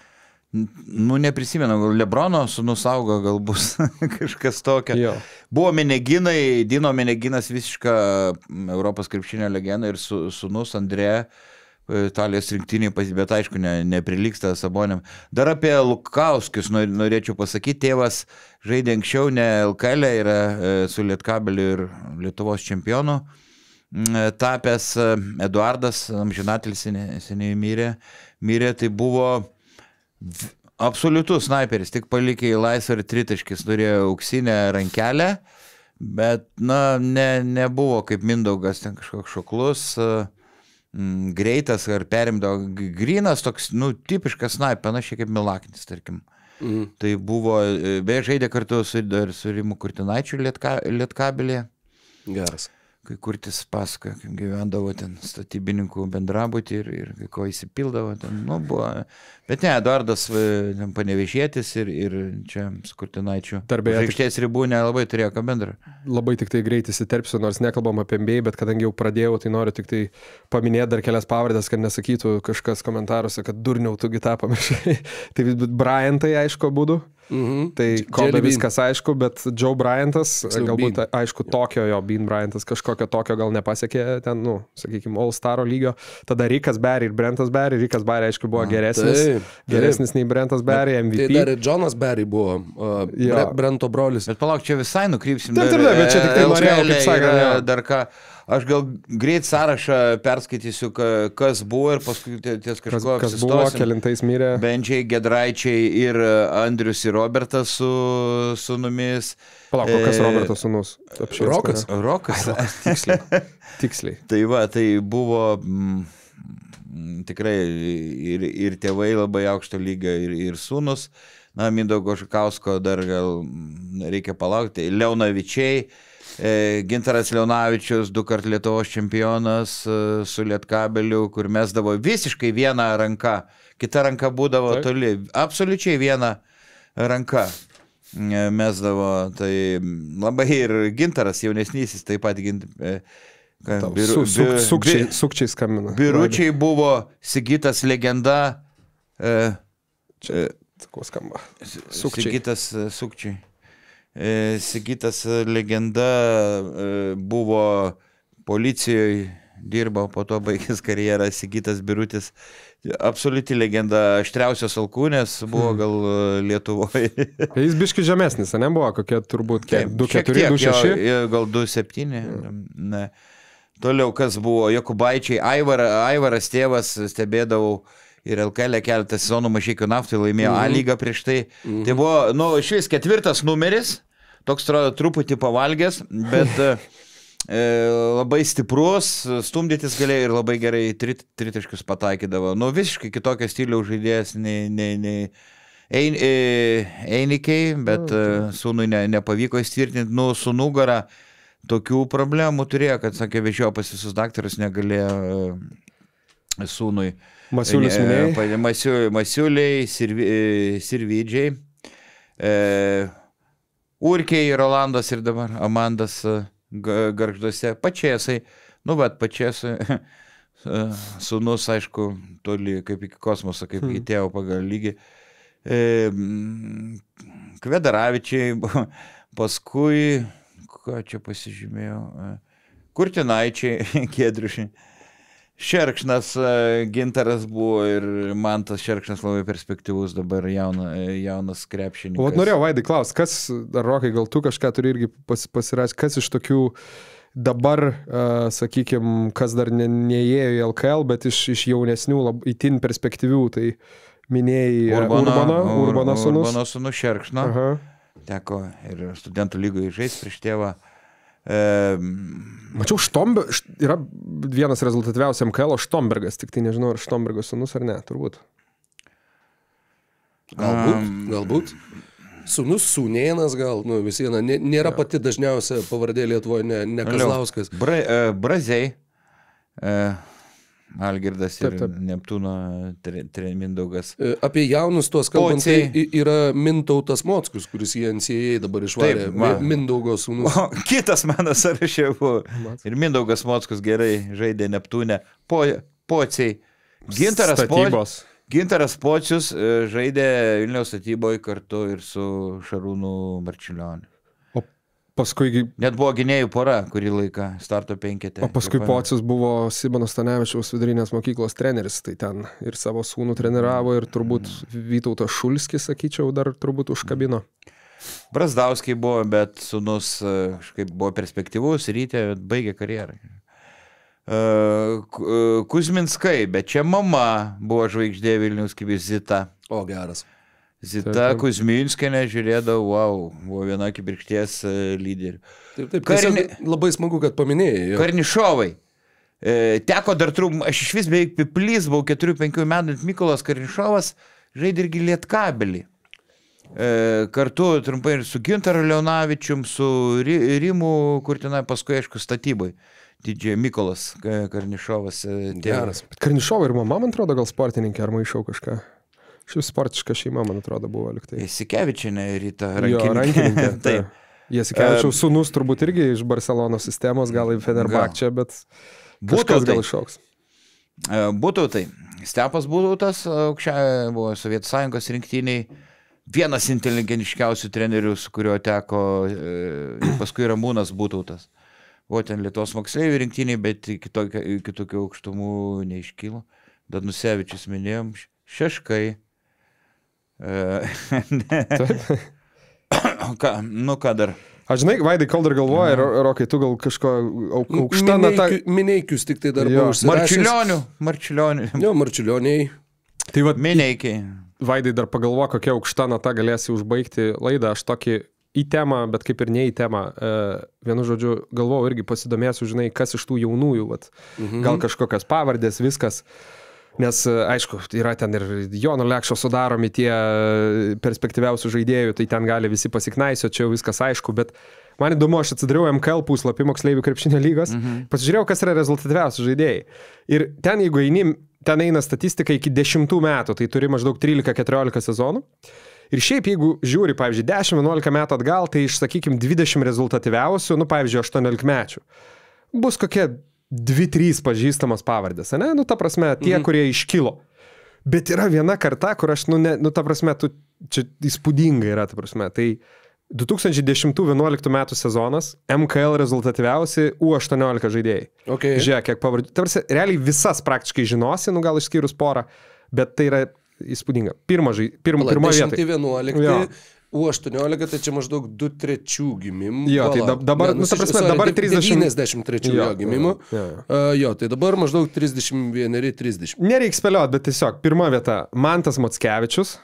Nu, neprisimenu, Lebrono sūnus augo, gal bus kažkas tokio. Jo. Buvo Meneginai, Dino Meneginas visiška Europos krepšinio legenda ir su, sūnus Andrė, Italijos rinktiniai, bet aišku, ne, neprilygsta Saboniam. Dar apie Lukauskius norėčiau pasakyti, tėvas žaidė anksčiau, ne L K L, yra su Lietkabeliu ir Lietuvos čempionu. Tapęs Eduardas, amžinatelis seniai mirė, mirė, tai buvo absoliutus snaiperis, tik palikė į laisvą ir tritaškis, turėjo auksinę rankelę, bet, na, ne, nebuvo kaip Mindaugas, ten kažkoks šoklus, m, greitas ar perimdavo, grynas toks, nu, tipiškas snaiperis, panašiai kaip Milaknis, tarkim. Mm. Tai buvo, beje, žaidė kartu su, su Rimu Kurtinaičiu Lietka, Lietkabelėje. Geras. Kai Kurtis pasakoja, kaip gyvendavo ten statybininkų bendrabutį ir, ir kai ko įsipildavo ten, nu, buvo. Bet ne, Eduardas Panevėžietis ir, ir čia su Kurtinaičiu. Žaikštės ribų nelabai turėjo ką bendra. Labai tik tai greit įsiterpsiu, nors nekalbam apie N B A, bet kadangi jau pradėjau, tai noriu tik tai paminėti dar kelias pavardės, kad nesakytų kažkas komentaruose, kad durniau tu gitą pamiršai. Tai Bryantai, aišku, būdu. Mhm. Tai Kobe viskas aišku, bet Joe Bryantas, Tiksliau, galbūt Bean. aišku tokio jo, Bean Bryantas kažkokio tokio gal nepasiekė ten, nu, sakykime, All-Staro lygio. Tada Rikas Barry ir Brentas Barry. Rikas Barry, aišku, buvo geresnis. Taip, taip. Geresnis nei Brentas Barry, M V P. Tai dar ir Jonas Barry buvo, uh, Jo. Bre- Brento brolis. Bet palauk, čia visai nukrypsim. Taip, taip, taip, bet čia tik tai L K L norėjau, kaip sakant, yra jo. dar ką. Aš gal greit sąrašą perskaitysiu, ka- kas buvo ir paskui tie- ties Kas, kažko kas buvo, apsistosim. kelintais mirė. Benčiai, Gedraičiai ir Andrius ir Robertas su sunumis. Palauk, o kas E, Roberto sūnus? Apšvies Rokas. mane. Rokas. Tiksliai. Tiksliai. Tai va, tai buvo mm, tikrai ir, ir tėvai labai aukšto lygio, ir, ir sūnus. Na, Mindaugo Žukausko dar gal mm, reikia palaukti. Leonavičiai, e, Gintaras Leonavičius, du kart Lietuvos čempionas e, su Lietkabeliu, kur mesdavo visiškai vieną ranką. Kita ranka būdavo Taip. toli. Absoliučiai viena ranka e, mesdavo. Tai labai ir Gintaras jaunesnysis taip pat gint, e, ką, Tau biru- su- su- bi- Sukčiai, bi- sukčiai skambina. Biručiai buvo Sigitas legenda. E, Čia, sakau, skamba. Sukčiai. Sigitas e, sukčiai. E, Sigitas legenda e, buvo policijoje, dirbo, po to baigęs karjerą. Sigitas Birutis, absoliuti legenda, aštriausios alkūnės buvo gal e, Lietuvoje. Jis biški žemesnis, ne buvo, kokie turbūt kiek, du Šiek keturi, tiek, du šeši. jo, jo, gal du septyni. Ne. Toliau kas buvo, Jokubaičiai, Aivar, Aivaras tėvas, stebėdavau ir L K L keletą sezonų Mažeikių Naftai laimėjo Mhm. A lygą prieš tai. Tai buvo, nu, šis ketvirtas numeris, toks atrodo truputį pavalgęs, bet e, labai stiprus, stumdytis galėjo ir labai gerai trit, tritaškius pataikydavo. Nu, visiškai kitokio stiliaus žaidėjas nei, nei, nei Ein, e, Einikiai, bet e, sūnui ne, nepavyko įstvirtinti, nu, su nugara tokių problemų turėjo, kad, sakė, vežiojo pas visus daktarus, negalėjo e, sūnui. Masiulis E, minėjai. pa- Masiu- Masiuliai, Sirvi, e, Sirvidžiai, e, Urkiai, Rolandas ir dabar Amandas e, Ga- Gargžduose, Pačiasai, nu, bet Pačiasai, e, sūnus, aišku, toli kaip iki kosmoso, kaip iki tėvo pagal lygį. E, mm, Kvedaravičiai, paskui, ką čia pasižymėjau, e, Kurtinaičiai, Giedriušiai. Šerkšnas, e, Gintaras buvo ir man tas Šerkšnas labai perspektyvus dabar jauna, e, jaunas krepšininkas. O norėjau, Vaidai, klaus, kas, dar Rokai, gal tu kažką turi irgi pas, pasirašyti, kas iš tokių dabar, uh, sakykime, kas dar ne, neėjo į L K L, bet iš, iš jaunesnių, lab, itin perspektyvių, tai minėjai Urbano, Urbano, Urbano sūnus. Urbano sūnus Šerkšno. Aha. Teko ir studentų lygoje žaisti prieš tėvą. E, Mačiau, Štombe, yra vienas rezultatyviausias M K L, Štombergas, tik tai nežinau, ar Štombergo sūnus ar ne, turbūt. Galbūt, Um, galbūt. Sūnus Sūnėnas gal, nu vis viena, nė- nėra pati dažniausia pavardė Lietuvoje, ne, ne Kazlauskas. Bra, e, Braziai. E, Algirdas ir Taip, taip. Neptūno tre, tre, Mindaugas. E, Apie jaunus tuos kalbant, Pociai. tai i- yra Mintautas Mockus, kuris į N C A A dabar išvarė. Taip, va. Mi- Mindaugo sūnus. O, kitas mano sąraše buvo. Ir Mindaugas Mockus gerai žaidė Neptūne. Po, Pociai. Gintaras, po, Statybos. Gintaras Pocius e, žaidė Vilniaus statyboje kartu ir su Šarūnu Marčiulioniu. Paskui, Net buvo gynėjų pora, kurį laiką, starto penketė. o paskui Kaip- Pocius buvo Simono Stanevičiaus vidurinės mokyklos treneris, tai ten ir savo sūnų treniravo, ir turbūt Vytautas Šulskis, sakyčiau, dar turbūt užkabino. Brazdauskiai buvo, bet sūnus e, kažkaip buvo perspektyvus, rytė, bet baigė karjerą. E, Ku- e, Kuzminskai, bet čia mama buvo žvaigždė Vilniaus kaip Zita. O, geras. Zita Taip, taip. Kuzminskienė žiūrėdavo, wow, buvo viena kibirkšties e, lyderių. Taip, taip. Karinė- Tiesiog labai smagu, kad paminėjai. jo. Karnišovai. E, Teko dar trūk, aš iš vis beveik piplys, buvau keturių penkių metų, Mykolas Karnišovas žaidė irgi Lietkabelį. E, kartu trumpai ir su Gintaru Leonavičium, su Ri- Rimu, kur tenai paskui, aišku, statybai. Didžiai Mykolas Ka- Karnišovas. e, tėvas. Geras. Karnišovai ir mama, man atrodo, gal sportininkė, ar maišau kažką. Šiaip sportiška šeima, man atrodo, buvo liktai. Sikevičienė ryta Jo, rankininkė. rankininkė. Taip. Jasikevičiaus sūnus turbūt irgi iš Barcelonos sistemos, gal į Fenerbahčę, bet kažkas gal išauks. E, Būtautai. Stepas Būtautas, aukščia, buvo Sovietų Sąjungos rinktiniai. vienas inteligentiškiausių trenerių, su kuriuo teko, e, paskui Ramūnas Būtautas. O ten Lietuvos moksleivių rinktiniai, bet iki tokių aukštumų neiškilo. Danusevičius minėjom, Šeškai. E, ką, nu ką dar? Aš žinai, Vaidai, kol dar galvoja, mhm. Rokai, tu gal kažko aukštą natą... Mineikius tik tai dar buvo užsirašęs. Marčiulionių. Marčiulionių. Jo, Marčiulioniai. Tai vat, Mineikiai. Vaidai, dar pagalvo, kokia aukšta nata galėsi užbaigti laidą. Aš tokį į temą, bet kaip ir ne į temą. E, vienu žodžiu, galvoju irgi pasidomėsiu, žinai, kas iš tų jaunųjų, vat, mhm. gal kažkokias pavardės, viskas. Nes, aišku, yra ten ir Jono Lekšo sudaromi tie perspektyviausių žaidėjų, tai ten gali visi pasiknaisio, čia jau viskas aišku, bet man įdomu, aš atsidariau M K L puslapį moksleivių krepšinio lygos, mhm. pasižiūrėjau, kas yra rezultatyviausi žaidėjai. Ir ten, jeigu eini, ten eina statistika iki dešimtų metų, tai turi maždaug trylika keturiolika sezonų. Ir šiaip, jeigu žiūri, pavyzdžiui, dešimt vienuolika metų atgal, tai iš, sakykim, dvidešimt rezultatyviausių, nu, pavyzdžiui, aštuoniolikmečių. Bus kokie dvi trys pažįstamos pavardės, ne? Nu, ta prasme, tie, mhm. kurie iškilo. Bet yra viena karta, kur aš, nu, ne, nu ta prasme, tu, čia įspūdinga yra, ta prasme. Tai du tūkstančiai dešimtų vienuoliktų metų sezonas, M K L rezultatyviausi U aštuoniolika žaidėjai. Okay. Žiūrėk, kiek pavardžių. Ta prasme, realiai visas praktiškai žinosi, nu gal išskyrus porą, bet tai yra įspūdinga. Pirma, žai, pirma, pirma vieta. dešimtai vienuoliktai, U aštuoniolika, tai čia maždaug du trečių gimimų. Jo, tai dabar, ne, nu, ta prasme, dabar trisdešimt... devyniasdešimt trečių jo, gimimų. Jo, jo. Uh, jo, tai dabar maždaug trisdešimt vieneri trisdešimt. Nereiks spėliot, bet tiesiog pirma vieta Mantas Mockevičius.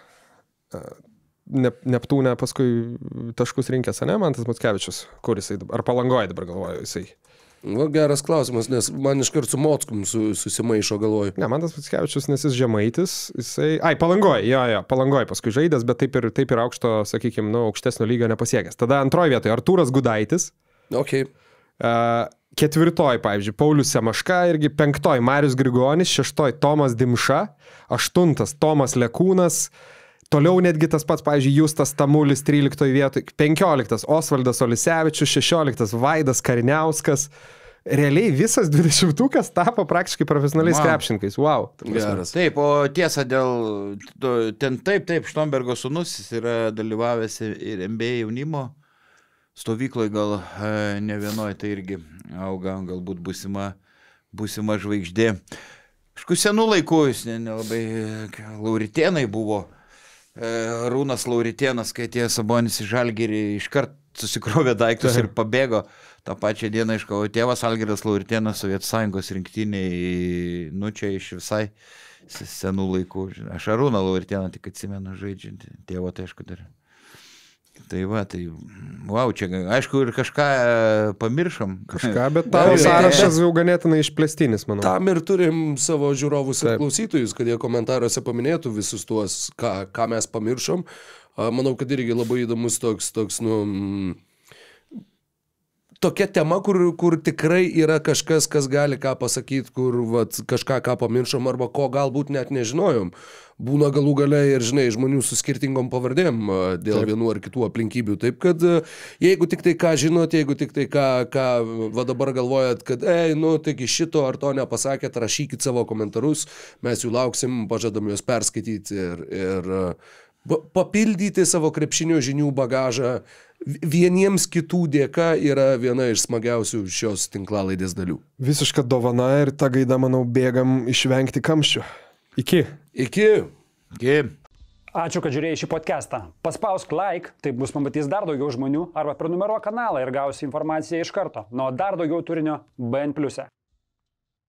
Ne, Neptūne paskui taškus rinkęs, ne? Mantas Mockevičius. Kur jisai dabar? Ar Palangoje dabar galvoju jisai? Va, geras klausimas, nes man iškart su Mockum su, susimaišo galvoju. Ne, Mantas Mockevičius, nes jis žemaitis, jisai... Ai, Palangoje, jo, jo, Palangoje paskui žaidęs, bet taip ir, taip ir aukšto, sakykime, nu, aukštesnio lygio nepasiekęs. Tada antroje vietoje Artūras Gudaitis. Okay. Uh, ketvirtoj, pavyzdžiui, Paulius Semaška, irgi penktoj Marius Grigonis, šeštoj Tomas Dimša, aštuntas Tomas Lekūnas, toliau netgi tas pats, pavyzdžiui, Justas Tamulis tryliktoj vietoj, penkioliktas Osvaldas Olisevičius, šešioliktas Vaidas Kariniauskas. Realiai visas dvidešimtukas tapo praktiškai profesionaliais wow. krepšininkais. Wow. Geras. Taip, o tiesa dėl, ten taip, taip, Štombergo sūnus, jis yra dalyvavęs ir N B A jaunimo stovykloje, gal ne vienoje, tai irgi auga, galbūt būsima, būsima žvaigždė. Kažkokių senų laikų jis nelabai Lauritėnai buvo. Rūnas Lauritėnas, kai atėjo Sabonis į Žalgirį, iškart susikrovė daiktus ir pabėgo. tą pačią dieną iškavo tėvas Algirdas Lauritėnas, Sovietų Sąjungos rinktiniai, nu čia iš visai senų laikų. Aš Arūną Lauritėną tik atsimenu žaidžiantį, tėvo tai aišku dar. Tai va, tai, wow, čia, aišku, ir kažką pamiršom. Kažką, bet tavo sąrašas jau ganėtinai išplėstinis, manau. Tam ir turim savo žiūrovus ir klausytojus, kad jie komentaruose paminėtų visus tuos, ką, ką mes pamiršom. Manau, kad irgi labai įdomus toks, toks, nu... Tokia tema, kur, kur tikrai yra kažkas, kas gali ką pasakyti, kur vat, kažką ką pamiršom arba ko galbūt net nežinojom. Būna galų gale ir, žinai, žmonių su skirtingom pavardėm dėl Taip. vienų ar kitų aplinkybių. Taip, kad jeigu tik tai ką žinot, jeigu tik tai ką, ką va dabar galvojat, kad, ei, nu, taigi šito ar to nepasakėt, rašykit savo komentarus, mes jų lauksim, pažadam juos perskaityti ir, ir papildyti savo krepšinio žinių bagažą. Vieniems kitų dėka yra viena iš smagiausių šios tinklalaidės dalių. Visiška dovana ir tą gaidą, manau, bėgam išvengti kamščių. Iki. Iki. Iki. Ačiū, kad žiūrėjai šį podcastą. Paspausk like, taip bus pamatys dar daugiau žmonių, arba prenumeruok kanalą ir gausi informaciją iš karto. Nuo dar daugiau turinio B N pliuse.